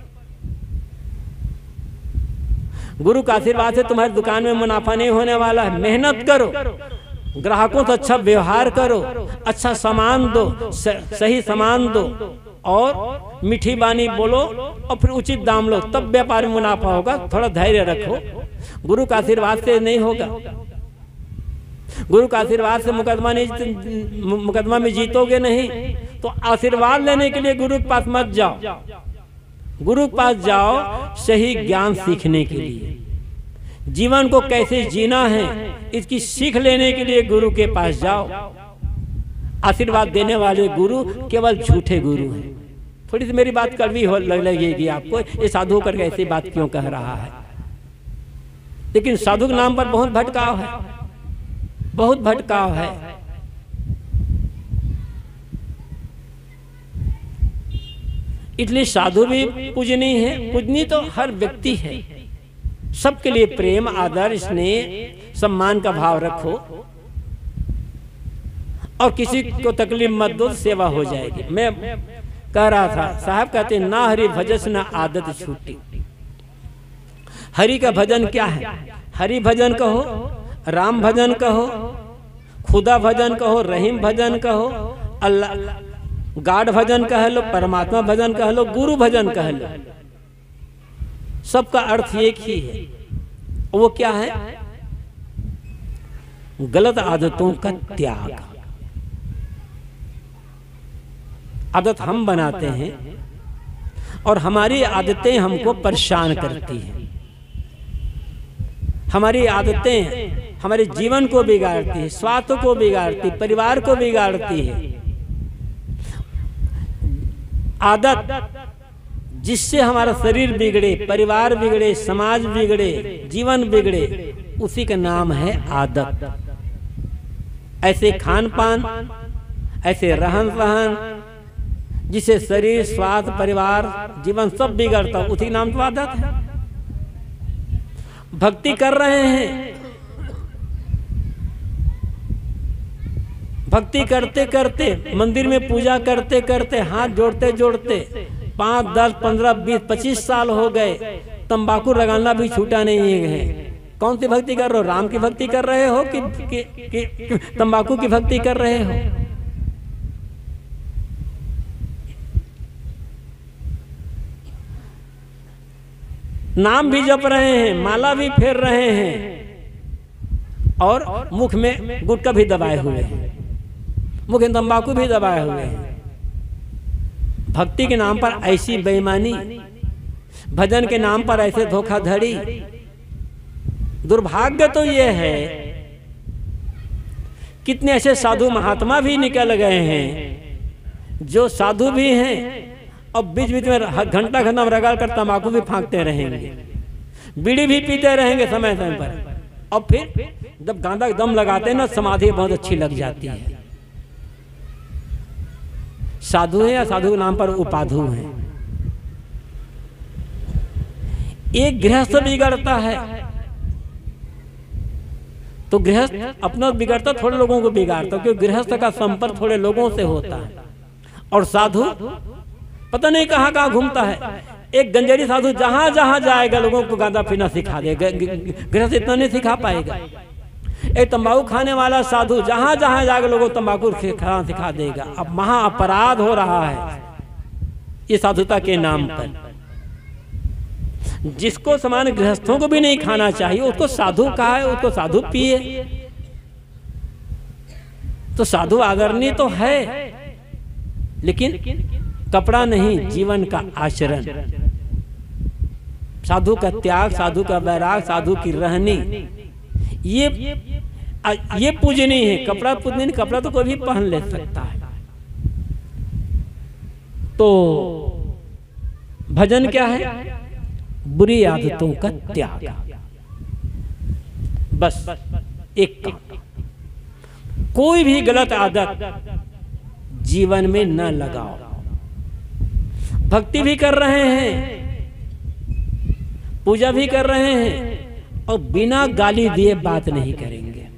गुरु का आशीर्वाद से तुम्हारी दुकान में मुनाफा नहीं होने वाला है। मेहनत करो, ग्राहकों से अच्छा व्यवहार करो, अच्छा सामान दो, सही सामान दो, और मीठी बानी बोलो, और फिर उचित दाम लो, तब व्यापार में मुनाफा होगा। थोड़ा धैर्य रखो, गुरु का आशीर्वाद से नहीं होगा। गुरु का आशीर्वाद से मुकदमा में जीतोगे नहीं, तो आशीर्वाद लेने के लिए गुरु के पास मत जाओ। गुरु के पास जाओ सही ज्ञान सीखने के लिए, जीवन को कैसे जीना है इसकी सीख लेने के लिए गुरु के पास जाओ। आशीर्वाद देने वाले गुरु केवल झूठे गुरु हैं। थोड़ी सी मेरी बात कड़वी हो लगेगी आपको, ये साधु करके ऐसी बात क्यों कह रहा है, लेकिन साधु के नाम पर बहुत भटकाव है, बहुत भटकाव है। इसलिए साधु भी पूजनीय है। पूजनीय तो हर व्यक्ति है, सबके लिए प्रेम, आदर, स्नेह, सम्मान का भाव रखो, और किसी को तकलीफ मत दो, सेवा हो जाएगी। मैं कह रहा था, साहब कहते ना हरि भजस ना आदत छूटी। हरि का भजन क्या है? हरि भजन कहो, राम भजन कहो, खुदा भजन कहो, रहीम भजन कहो, अल्लाह गाड भजन कह लो, परमात्मा भजन कह लो, गुरु भजन कह लो, सबका अर्थ एक ही है। वो क्या है? गलत आदतों का त्याग। आदत हम बनाते हैं और हमारी आदतें हमको परेशान करती हैं। हमारी आदतें हमारे जीवन को बिगाड़ती है, स्वास्थ्य को बिगाड़ती, परिवार को बिगाड़ती है। आदत जिससे हमारा शरीर बिगड़े, परिवार बिगड़े, समाज बिगड़े, जीवन बिगड़े, उसी का नाम है आदत। ऐसे खान पान, ऐसे रहन सहन, जिसे शरीर, स्वास्थ्य, परिवार, जीवन सब बिगड़ता, उसी का नाम तो आदत है। भक्ति कर रहे हैं, भक्ति करते करते, मंदिर में पूजा करते करते, हाथ जोड़ते जोड़ते 5, 10, 15, 20, 25 साल हो गए, तंबाकू लगाना भी छूटा नहीं है। कौन सी भक्ति कर रहे हो? राम की भक्ति कर रहे हो कि तंबाकू की भक्ति कर रहे हो? नाम भी जप रहे हैं, माला भी फेर रहे हैं और मुख में गुटखा भी दबाए हुए हैं, मुख में तंबाकू भी दबाए हुए हैं। भक्ति के नाम पर ऐसी बेईमानी, भजन के नाम पर ऐसे धोखाधड़ी। दुर्भाग्य तो ये है कितने ऐसे साधु महात्मा भी निकल गए हैं जो साधु भी हैं और बीच बीच में घंटा घंटा रगड़ कर तंबाकू भी फांकते रहेंगे, बीड़ी भी पीते रहेंगे समय समय पर, और फिर जब गांधा दम लगाते हैं ना समाधि बहुत अच्छी लग जाती है। साधु है या साधु के नाम पर उपाधु है। एक गृहस्थ बिगड़ता है तो गृहस्थ अपना बिगड़ता थोड़े लोगों को बिगाड़ता, क्योंकि गृहस्थ का संपर्क थोड़े लोगों से होता है। और साधु पता नहीं कहाँ कहाँ घूमता है। एक गंजेरी साधु जहां जहां जाएगा लोगों को गांजा पीना सिखा देगा, गृहस्थ इतना नहीं सिखा पाएगा। एक तंबाकू खाने वाला साधु जहां जहां जाएगा लोगों को तंबाकू खाना सिखा देगा। अब महा अपराध हो रहा है ये साधुता के नाम पर। जिसको समान गृहस्थों को भी नहीं खाना चाहिए उसको साधु कहा है, उसको साधु पिए। तो साधु आदरणीय तो है, लेकिन कपड़ा नहीं, जीवन का आचरण, साधु का त्याग, साधु का वैराग, साधु की रहनी, ये पूजनीय है। कपड़ा पूजनीय, कपड़ा तो कोई भी पहन ले सकता है। तो भजन क्या है? बुरी आदतों का त्याग। बस एक काम, कोई भी गलत आदत जीवन में न लगाओ। भक्ति भी कर रहे हैं, पूजा भी कर रहे हैं और बिना गाली दिए बात नहीं करेंगे।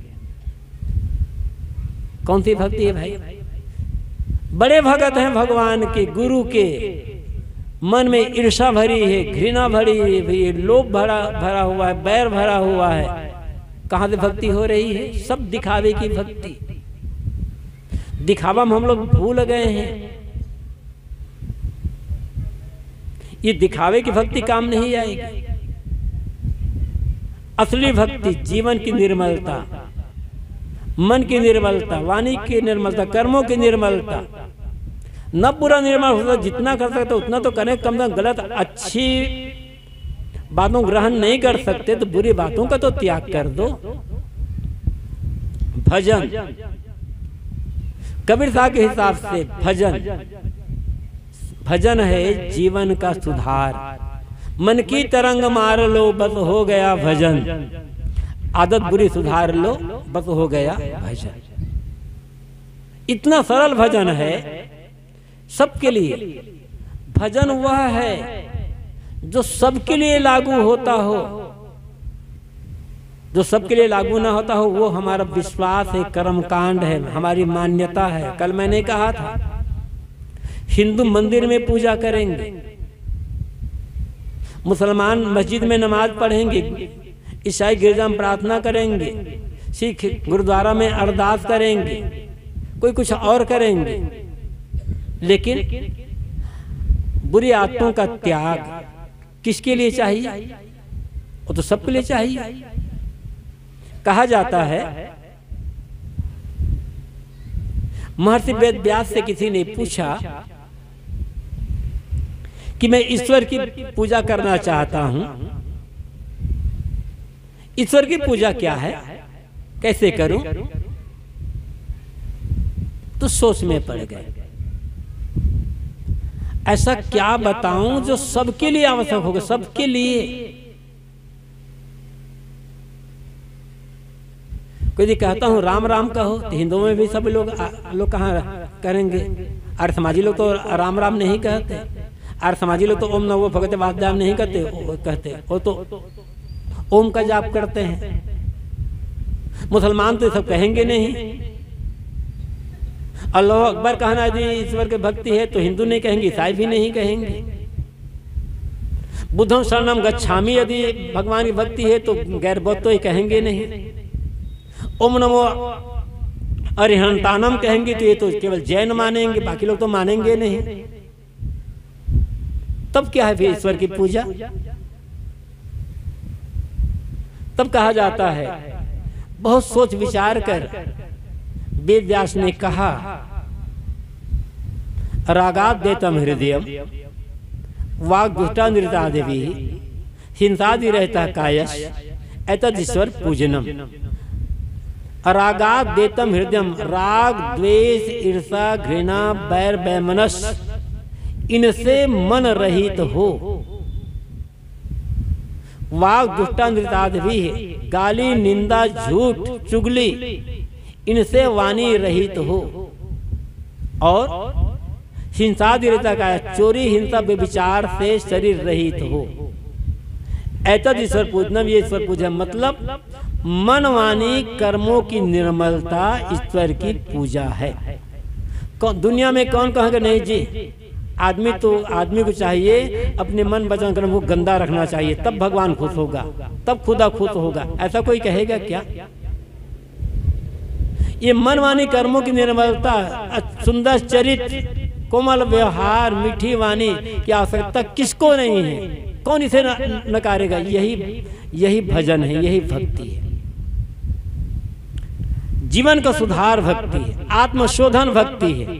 कौन सी भक्ति है भाई? बड़े भगत हैं भगवान के, गुरु के, मन में ईर्ष्या भरी है, घृणा भरी है, लोभ भरा हुआ है, बैर भरा हुआ है। कहां से भक्ति हो रही है? सब दिखावे की भक्ति। दिखावा में हम लोग भूल गए हैं। ये दिखावे की भक्ति काम नहीं आएगी। असली भक्ति जीवन की निर्मलता, मन की निर्मलता, वाणी की निर्मलता, कर्मों की निर्मलता। न पूरा निर्मल होता, जितना कर सकते उतना तो करें। कम से कम गलत अच्छी बातों ग्रहण नहीं कर सकते तो बुरी बातों का तो त्याग कर दो। भजन, कबीर साहब के हिसाब से भजन है जीवन का सुधार। मन की तरंग मार लो बस हो गया भजन, आदत बुरी सुधार लो बस हो गया भजन। इतना सरल भजन है सबके लिए। भजन वह है जो सबके लिए लागू होता हो। जो सबके लिए लागू ना होता हो वो हमारा विश्वास है, कर्मकांड है, हमारी मान्यता है। कल मैंने कहा था हिंदू मंदिर में पूजा करेंगे, मुसलमान मस्जिद में नमाज पढ़ेंगे, ईसाई गिरजा में प्रार्थना करेंगे, सिख गुरुद्वारा में अरदास करेंगे, कोई कुछ और करेंगे, लेकिन बुरी आदतों का त्याग किसके लिए चाहिए? वो तो सबके लिए चाहिए। कहा जाता है, महर्षि वेद व्यास से किसी ने पूछा कि मैं ईश्वर की पूजा करना चाहता हूं, ईश्वर की पूजा क्या है, कैसे करूं? तो सोच में पड़ गए, ऐसा क्या बताऊं जो सबके लिए आवश्यक होगा, सबके लिए। कोई कहता हूं राम राम कहो तो हिंदुओं में भी सब लोग कहाँ करेंगे? आर्य समाजी लोग तो राम राम नहीं कहते, आर्य समाजी लोग तो ओम नमो भगवते वासुदेवाय नहीं कहते, वो तो ओम का जाप करते हैं। मुसलमान तो सब कहेंगे नहीं। अल्लाह अकबर कहना यदि ईश्वर की भक्ति है तो हिंदू नहीं कहेंगे, ईसाई भी नहीं कहेंगे। बुद्धं शरणं गच्छामि यदि भगवान की भक्ति है तो गैर बौद्ध तो ये कहेंगे नहीं। ओम नमो अरिहंतानम कहेंगे तो ये तो केवल जैन मानेंगे, बाकी लोग तो मानेंगे नहीं। तब क्या है फिर ईश्वर की पूजा? तब कहा जाता है, बहुत सोच विचार कर वेद व्यास ने कहा, रागाद देतम हृदयम वाग दुष्टा नृता देवी हिंसादि रहता कायश एतद ईश्वर पूजनम। रागाद देतम हृदयम, राग द्वेष ईर्षा घृणा बैर बैमनस इनसे मन रहित हो। वाग दुष्टा नृतादि, गाली निंदा झूठ चुगली इनसे वाणी रहित हो। और हिंसादि रहता का, चोरी हिंसा व्यभिचार से शरीर रहित हो। एतद ईश्वर पूजनम, ये ईश्वर पूजा मतलब मन वाणी कर्मों की निर्मलता ईश्वर की पूजा है। दुनिया में कौन कहेगा नहीं जी, आदमी को चाहिए अपने मन वचन कर्म को गंदा रखना चाहिए, तब भगवान खुश होगा, तब खुदा खुश होगा। ऐसा कोई कहेगा क्या? ये मन वाणी कर्मों की निर्मलता, सुंदर चरित्र, कोमल व्यवहार, मीठी वाणी की आवश्यकता किसको नहीं है? कौन इसे नकारेगा? यही भजन है, यही भक्ति है। जीवन का सुधार भक्ति है, आत्मशोधन भक्ति है।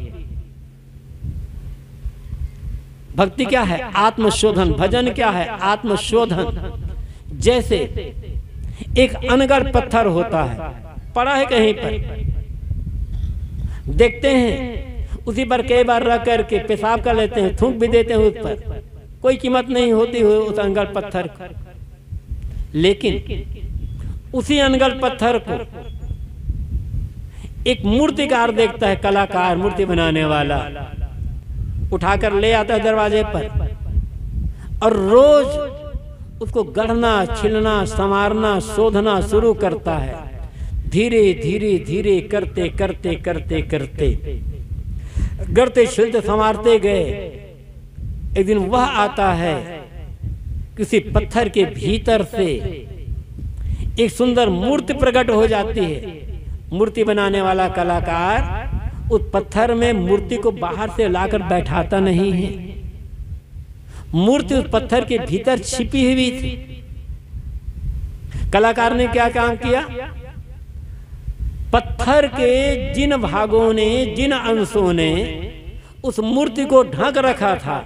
भक्ति क्या है? आत्मशोधन। भजन क्या है? आत्मशोधन। जैसे एक अनगढ़ पत्थर होता है, पड़ा है कहीं पर, देखते हैं उसी पर कई बार रख करके पेशाब कर लेते हैं, थूक भी देते हैं उस पर, कोई कीमत नहीं होती है उस अनगढ़ पत्थर। लेकिन उसी अनगढ़ पत्थर को एक मूर्तिकार देखता है, कलाकार, मूर्ति बनाने वाला, उठाकर ले आता है दरवाजे पर और रोज उसको गढ़ना, छिलना, संवारना, शोधना शुरू करता है। धीरे धीरे धीरे करते करते करते करते गढ़ते छिलते संवारते गए। एक दिन वह आता है, किसी पत्थर के भीतर से एक सुंदर मूर्ति प्रकट हो जाती है। मूर्ति बनाने वाला कलाकार उस पत्थर में मूर्ति को बाहर से लाकर बैठाता नहीं है, मूर्ति उस पत्थर के भीतर छिपी हुई थी। कलाकार ने क्या काम किया? पत्थर के जिन भागों ने, जिन अंशों ने उस मूर्ति को ढक रखा था,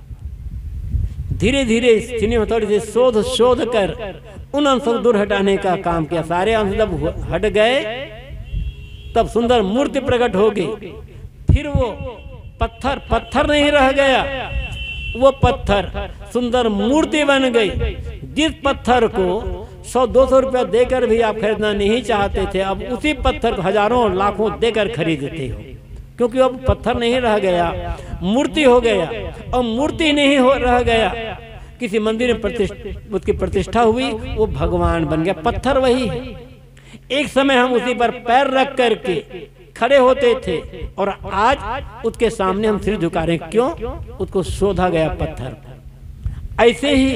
धीरे धीरे सीने हथौड़े से शोध कर उन अंशों को दूर हटाने का काम किया। सारे अंश जब हट गए तब सुंदर मूर्ति प्रकट हो गई। फिर वो पत्थर नहीं रह गया, वो पत्थर सुंदर मूर्ति बन गई। जिस पत्थर को 100-200 रुपया देकर भी आप खरीदना नहीं चाहते थे, अब उसी पत्थर को हजारों लाखों देकर खरीदते हो, क्योंकि अब पत्थर नहीं रह गया, मूर्ति हो गया। और मूर्ति नहीं रह गया, किसी मंदिर में उसकी प्रतिष्ठा हुई, वो भगवान बन गया। पत्थर वही है। एक समय हम उसी पर पैर रख करके खड़े होते थे और आज उसके सामने हम सिर झुका रहे हैं। क्यों? उसको शोधा गया पत्थर। ऐसे ही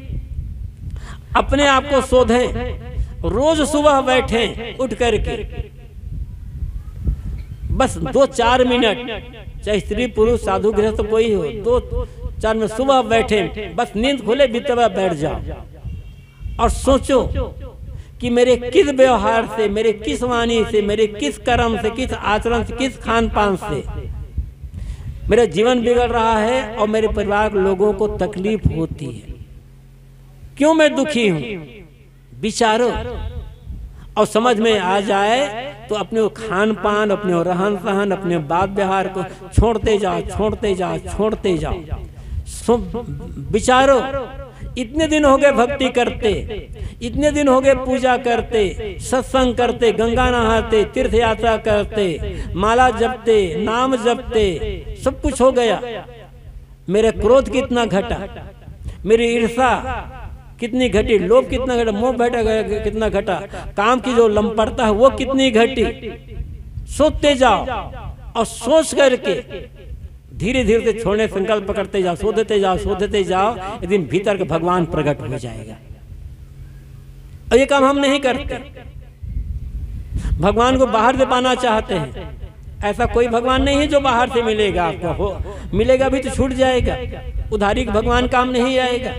अपने आप को शोधें। रोज सुबह बैठें उठ करके, बस 2-4 मिनट, चाहे स्त्री पुरुष साधु गृहस्थ कोई हो, 2-4 मिनट सुबह बैठे, बस नींद खुले भीतर बैठ जाओ और सोचो कि मेरे किस व्यवहार से, मेरे किस वाणी से, मेरे किस कर्म से, किस आचरण से, किस खान पान से मेरा जीवन बिगड़ रहा है और मेरे परिवार के लोगों को तकलीफ होती है। क्यों मैं दुखी हूं? विचारो और समझ में आ जाए तो अपने खान पान, अपने रहन सहन, अपने बात व्यवहार को छोड़ते जाओ, छोड़ते जाओ, छोड़ते जाओ। विचारो, इतने दिन हो गए भक्ति करते, इतने दिन हो गए पूजा करते, सत्संग करते, गंगा नहाते, तीर्थ यात्रा करते, माला जपते, नाम जपते, सब कुछ हो गया। मेरा क्रोध कितना घटा, मेरी ईर्षा कितनी घटी, लोभ कितना घटा, मोह कितना घटा, काम की जो लंपटता है वो कितनी घटी। सोचते जाओ और सोच करके धीरे धीरे से छोड़ने संकल्प करते जाओ, शोधते जाओ, शोधते जाओ, एक दिन भीतर का भगवान प्रकट हो जाएगा। और ये काम हम नहीं करते। भगवान को बाहर से पाना चाहते हैं, ऐसा कोई भगवान नहीं है जो बाहर से मिलेगा आपको। हो मिलेगा भी तो छूट जाएगा, उधारी का भगवान काम नहीं आएगा।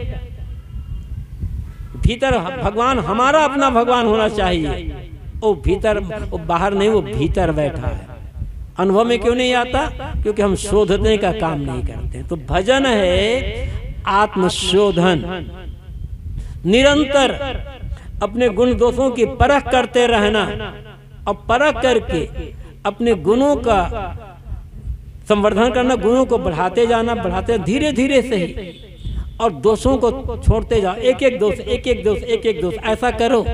भीतर भगवान हमारा अपना भगवान होना चाहिए। वो भीतर, वो बाहर नहीं, वो भीतर बैठा है। अनुभव में क्यों नहीं आता? क्योंकि हम शोधने का काम नहीं करते। तो भजन है आत्मशोधन, निरंतर अपने गुण दोषों की परख करते रहना, और परख करके अपने गुणों का संवर्धन करना, गुणों को बढ़ाते जाना, बढ़ाते धीरे धीरे से ही, और दोषों को छोड़ते जाओ। एक एक दोष, एक एक दोष, एक एक दोष, ऐसा करो।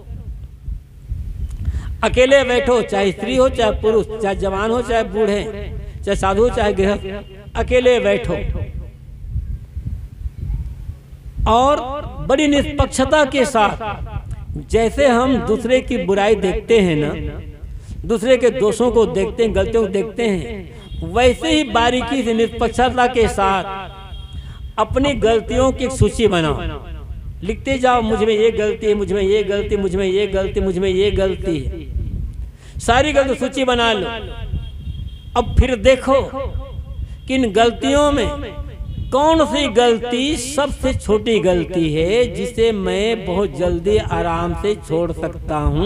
अकेले बैठो, चाहे स्त्री हो चाहे पुरुष, चाहे जवान हो चाहे बूढ़े, चाहे साधु चाहे गृहस्थ, अकेले बैठो और बड़ी निष्पक्षता के साथ, जैसे हम दूसरे की बुराई देखते हैं ना, दूसरे के दोषों को देखते हैं, गलतियों को देखते हैं, वैसे ही बारीकी से निष्पक्षता के साथ अपनी गलतियों की सूची बनाओ। लिखते जाओ, मुझ में ये गलती है, मुझ में ये गलती, मुझ में ये गलती, मुझ में ये गलती है। सारी गलती सूची बना लो। अब फिर देखो कि इन गलतियों में कौन सी गलती सबसे छोटी गलती है, जिसे मैं बहुत जल्दी आराम से छोड़ सकता हूं।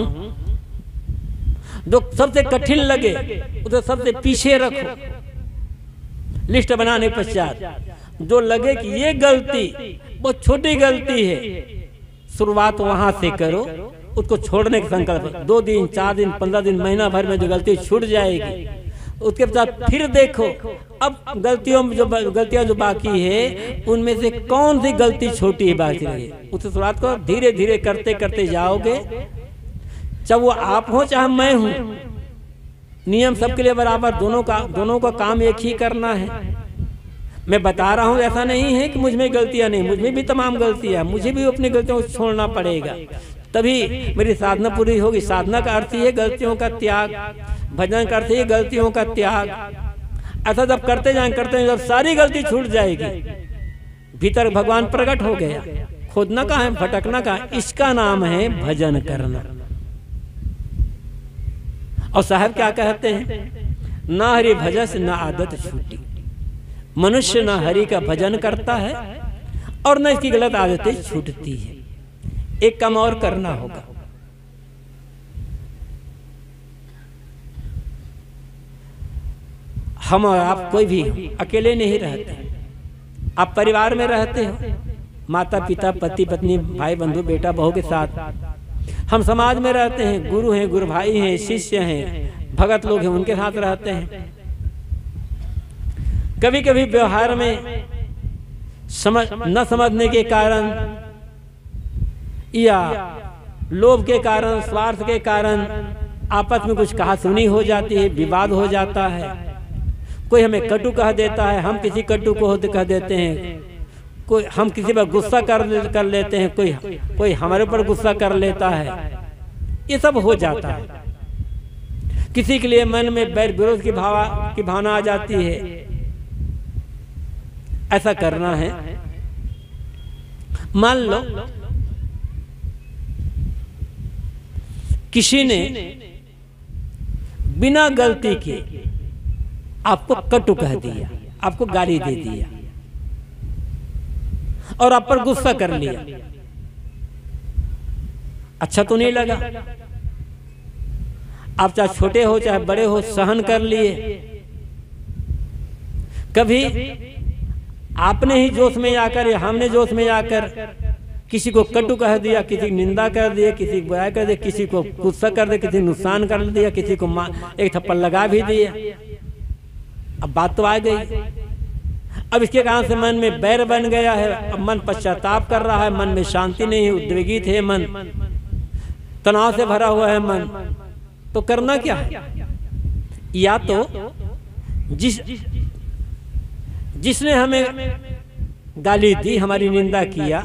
जो सबसे कठिन लगे उसे सबसे पीछे रखो। लिस्ट बनाने पश्चात जो लगे कि ये गलती बहुत छोटी गलती है, शुरुआत वहां से करो, उसको छोड़ने का संकल्प। 2 दिन, 4 दिन, 15 दिन, महीना भर में जो गलती छूट जाएगी, उसके बाद फिर देखो अब गलतियां जो बाकी है, उनमें से कौन सी गलती छोटी है बाकी रही, उससे शुरुआत करो। धीरे धीरे करते करते जाओगे, चाहे वो आप हो चाहे मैं हूं, नियम सबके लिए बराबर, दोनों का काम एक ही करना है। मैं बता रहा हूँ, ऐसा नहीं है कि मुझ में गलतियां नहीं, मुझ में भी तमाम गलतियां, मुझे भी अपनी गलतियों को छोड़ना पड़ेगा, तभी मेरी साधना पूरी होगी। साधना का अर्थ ही है गलतियों का त्याग, भजन का अर्थ ही गलतियों का त्याग। ऐसा जब करते जाएं, जब सारी गलती छूट जाएगी, भीतर भगवान प्रकट हो गया। खोदना का है, भटकना का, इसका नाम है भजन करना। और साहब क्या कहते हैं, ना हरि भजस ना आदत छूटी। मनुष्य ना हरि का भजन करता है और न इसकी गलत आदतें छूटती है। एक काम और करना होगा, हम और आप कोई भी अकेले नहीं रहते। आप परिवार में रहते हो, माता पिता, पति पत्नी, भाई बंधु, बेटा बहू के साथ। हम समाज में रहते हैं, गुरु हैं, गुरु भाई हैं, शिष्य हैं, भगत लोग हैं, उनके साथ रहते हैं। कभी कभी व्यवहार में न समझने के कारण या लोभ के कारण, स्वार्थ के कारण आपस में कुछ कहा सुनी हो जाती है, विवाद हो जाता है। कोई हमें कटु कह देता है, हम किसी कटु को कह देते हैं, कोई हम किसी पर गुस्सा कर लेते हैं, कोई हमारे ऊपर गुस्सा कर लेता है। ये सब हो जाता है। किसी के लिए मन में बैर विरोध की भावना आ जाती है। ऐसा करना है, मान लो किसी ने बिना गलती के आपको कटु कह दिया, आपको गाली दे दिया और आप पर गुस्सा कर लिया। अच्छा तो नहीं लगा? आप चाहे छोटे हो चाहे बड़े हो, सहन कर लिए। कभी आपने ही जोश में आकर या हमने जोश में आकर किसी को कटु कह दिया, किसी की निंदा कर दिया, किसी की बुराई कर दिया, किसी को गुस्सा कर दिया, किसी नुकसान कर दिया, किसी को एक थप्पड़ लगा भी दिया। अब बात तो आ गई। अब इसके कारण से मन में बैर बन गया है। अब मन पश्चाताप कर रहा है, मन में शांति नहीं है, उद्वेगित है मन, तनाव से भरा हुआ है मन। तो करना क्या है? या तो जिसने हमें गाली दी, हमारी निंदा किया,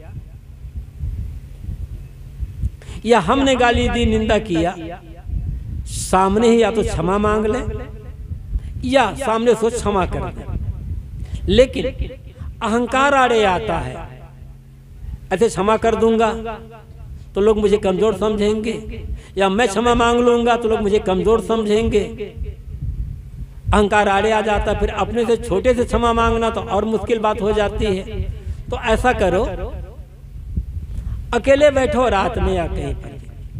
या हमने गाली दी, निंदा किया, सामने ही या तो क्षमा मांग ले, या सामने उसको क्षमा कर दें। लेकिन अहंकार आड़े आता है, ऐसे क्षमा कर दूंगा तो लोग मुझे कमजोर समझेंगे, या मैं क्षमा मांग लूंगा तो लोग मुझे कमजोर समझेंगे। अहंकार आड़े आ जाता, फिर अपने से छोटे से क्षमा मांगना तो और मुश्किल बात हो जाती है। तो ऐसा करो, अकेले बैठो रात में या कहीं पर,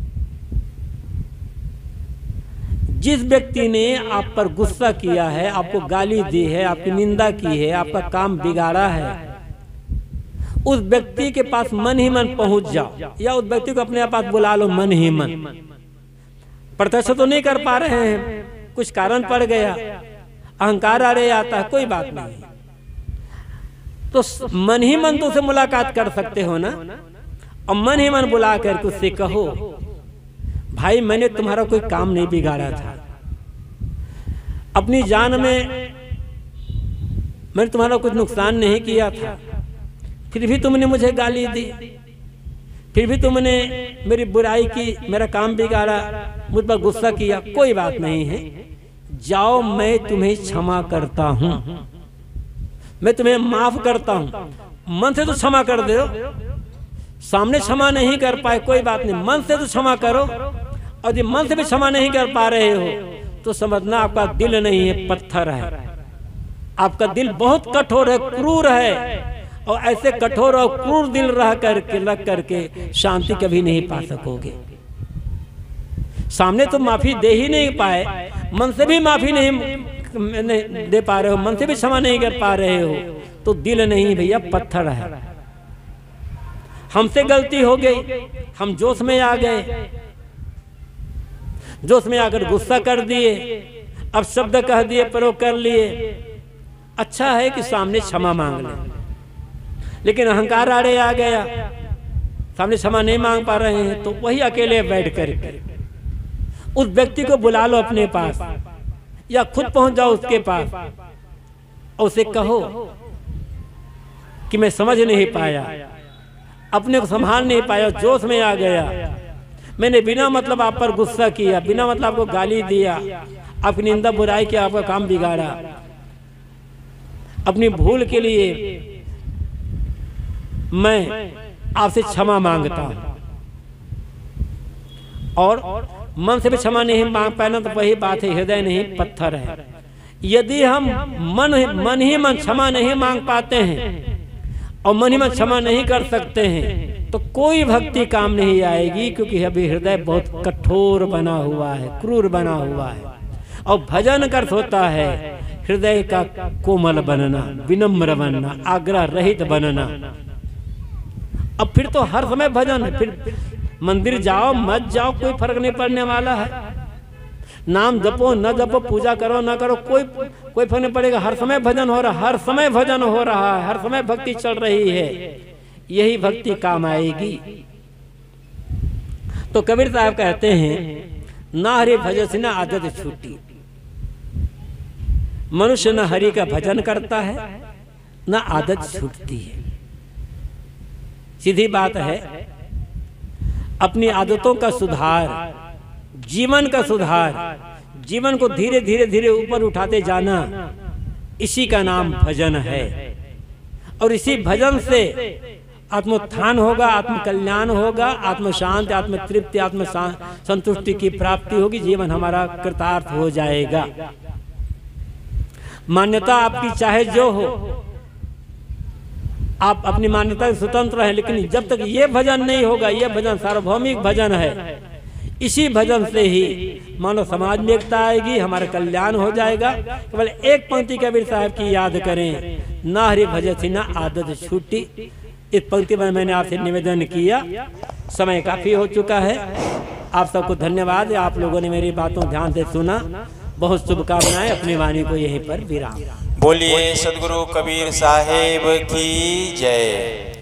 जिस व्यक्ति ने आप पर गुस्सा किया है, आपको गाली दी है, आपकी निंदा की है, आपका काम बिगाड़ा है, उस व्यक्ति के पास मन ही मन पहुंच जाओ, या उस व्यक्ति को अपने पास बुला लो मन ही मन। प्रत्यक्ष तो नहीं कर पा रहे हैं, कुछ कारण पड़ गया, अहंकार आ रहे आता है, कोई बात नहीं, तो मन ही मन तो उसे मुलाकात कर सकते हो ना। और मन ही मन बुला कर उससे कहो, भाई मैंने तुम्हारा कोई काम नहीं बिगाड़ा था, अपनी जान में मैंने तुम्हारा कुछ नुकसान नहीं किया था, फिर भी तुमने मुझे गाली दी, फिर भी तुमने मेरी बुराई की, मेरा काम बिगाड़ा, मुझ पर गुस्सा किया, कोई बात नहीं है, जाओ मैं तुम्हें क्षमा करता हूं, मैं तुम्हें माफ करता हूं। मन से तो क्षमा कर दो, सामने क्षमा नहीं कर पाए कोई बात नहीं, मन से तो क्षमा करो। और यदि मन से भी क्षमा नहीं कर पा रहे हो तो समझना आपका दिल नहीं है, पत्थर है। आपका दिल बहुत कठोर है, क्रूर है, और ऐसे कठोर और क्रूर दिल रख करके शांति कभी नहीं पा सकोगे। सामने तो माफी दे ही नहीं पाए, मन से भी माफी नहीं दे पा रहे हो, मन से भी क्षमा नहीं कर पा रहे हो, तो दिल नहीं भैया, पत्थर है। हमसे गलती हो गई, हम जोश में आ गए, जोश में आकर गुस्सा कर दिए, अब शब्द कह दिए, प्रयोग कर लिए। अच्छा है कि सामने क्षमा मांग ले, लेकिन अहंकार आड़े आ गया, सामने क्षमा नहीं मांग पा रहे हैं, तो वही अकेले बैठ कर उस व्यक्ति को बुला लो अपने पास, या खुद पहुंच जाओ उसके पास और उसे कहो कि मैं समझ नहीं पाया, अपने को संभाल नहीं पाया, जोश में आ गया, मैंने बिना मतलब आप पर गुस्सा किया, बिना मतलब आपको गाली दिया, आपकी निंदा बुराई किया, आपका काम बिगाड़ा। अपनी भूल के लिए मैं आपसे क्षमा मांगता हूं, और मन से भी क्षमा नहीं मांग पाना तो वही बात है, हृदय नहीं पत्थर है। यदि हम मन ही मन क्षमा नहीं मांग पाते हैं और मन ही मन क्षमा नहीं कर सकते हैं, तो कोई भक्ति काम नहीं आएगी, क्योंकि अभी हृदय बहुत कठोर बना हुआ है, क्रूर बना हुआ है। और भजन कर होता है हृदय का कोमल बनना, विनम्र बनना, आग्रह रहित बनना। अब फिर तो हर समय भजन है, फिर मंदिर जाओ मत जाओ कोई फर्क नहीं पड़ने वाला है, नाम जपो न जपो, पूजा करो न करो, कोई फर्क नहीं पड़ेगा। हर समय भजन हो रहा, हर समय भजन हो रहा है, हर समय भक्ति चल रही है, यही भक्ति काम आएगी। तो कबीर साहब कहते हैं ना हरि भजन से ना आदत छूटी। मनुष्य न हरि का भजन करता है ना आदत छूटती है। सीधी बात है, अपनी आदतों का सुधार, जीवन का सुधार, जीवन को धीरे धीरे धीरे ऊपर उठाते जाना, इसी का नाम भजन है। और इसी भजन से आत्मोत्थान होगा, आत्मकल्याण होगा, आत्म शांति, आत्म तृप्ति, आत्म संतुष्टि की प्राप्ति होगी, जीवन हमारा कृतार्थ हो जाएगा। मान्यता आपकी चाहे जो हो, आप अपनी मान्यता से स्वतंत्र हैं, लेकिन जब तक ये भजन नहीं होगा, ये भजन सार्वभौमिक भजन है, इसी भजन से ही मानव समाज में एकता आएगी, हमारा कल्याण हो जाएगा। केवल एक पंक्ति कबीर साहब की याद करें, ना हरि भजन से ना आदत छूटी। इस पंक्ति में मैंने आपसे निवेदन किया, समय काफी हो चुका है। आप सबको धन्यवाद, आप लोगों ने मेरी बातों ध्यान से सुना। बहुत शुभकामनाएं, अपनी वाणी को यहीं पर विराम। बोलिए सदगुरु कबीर साहेब की जय।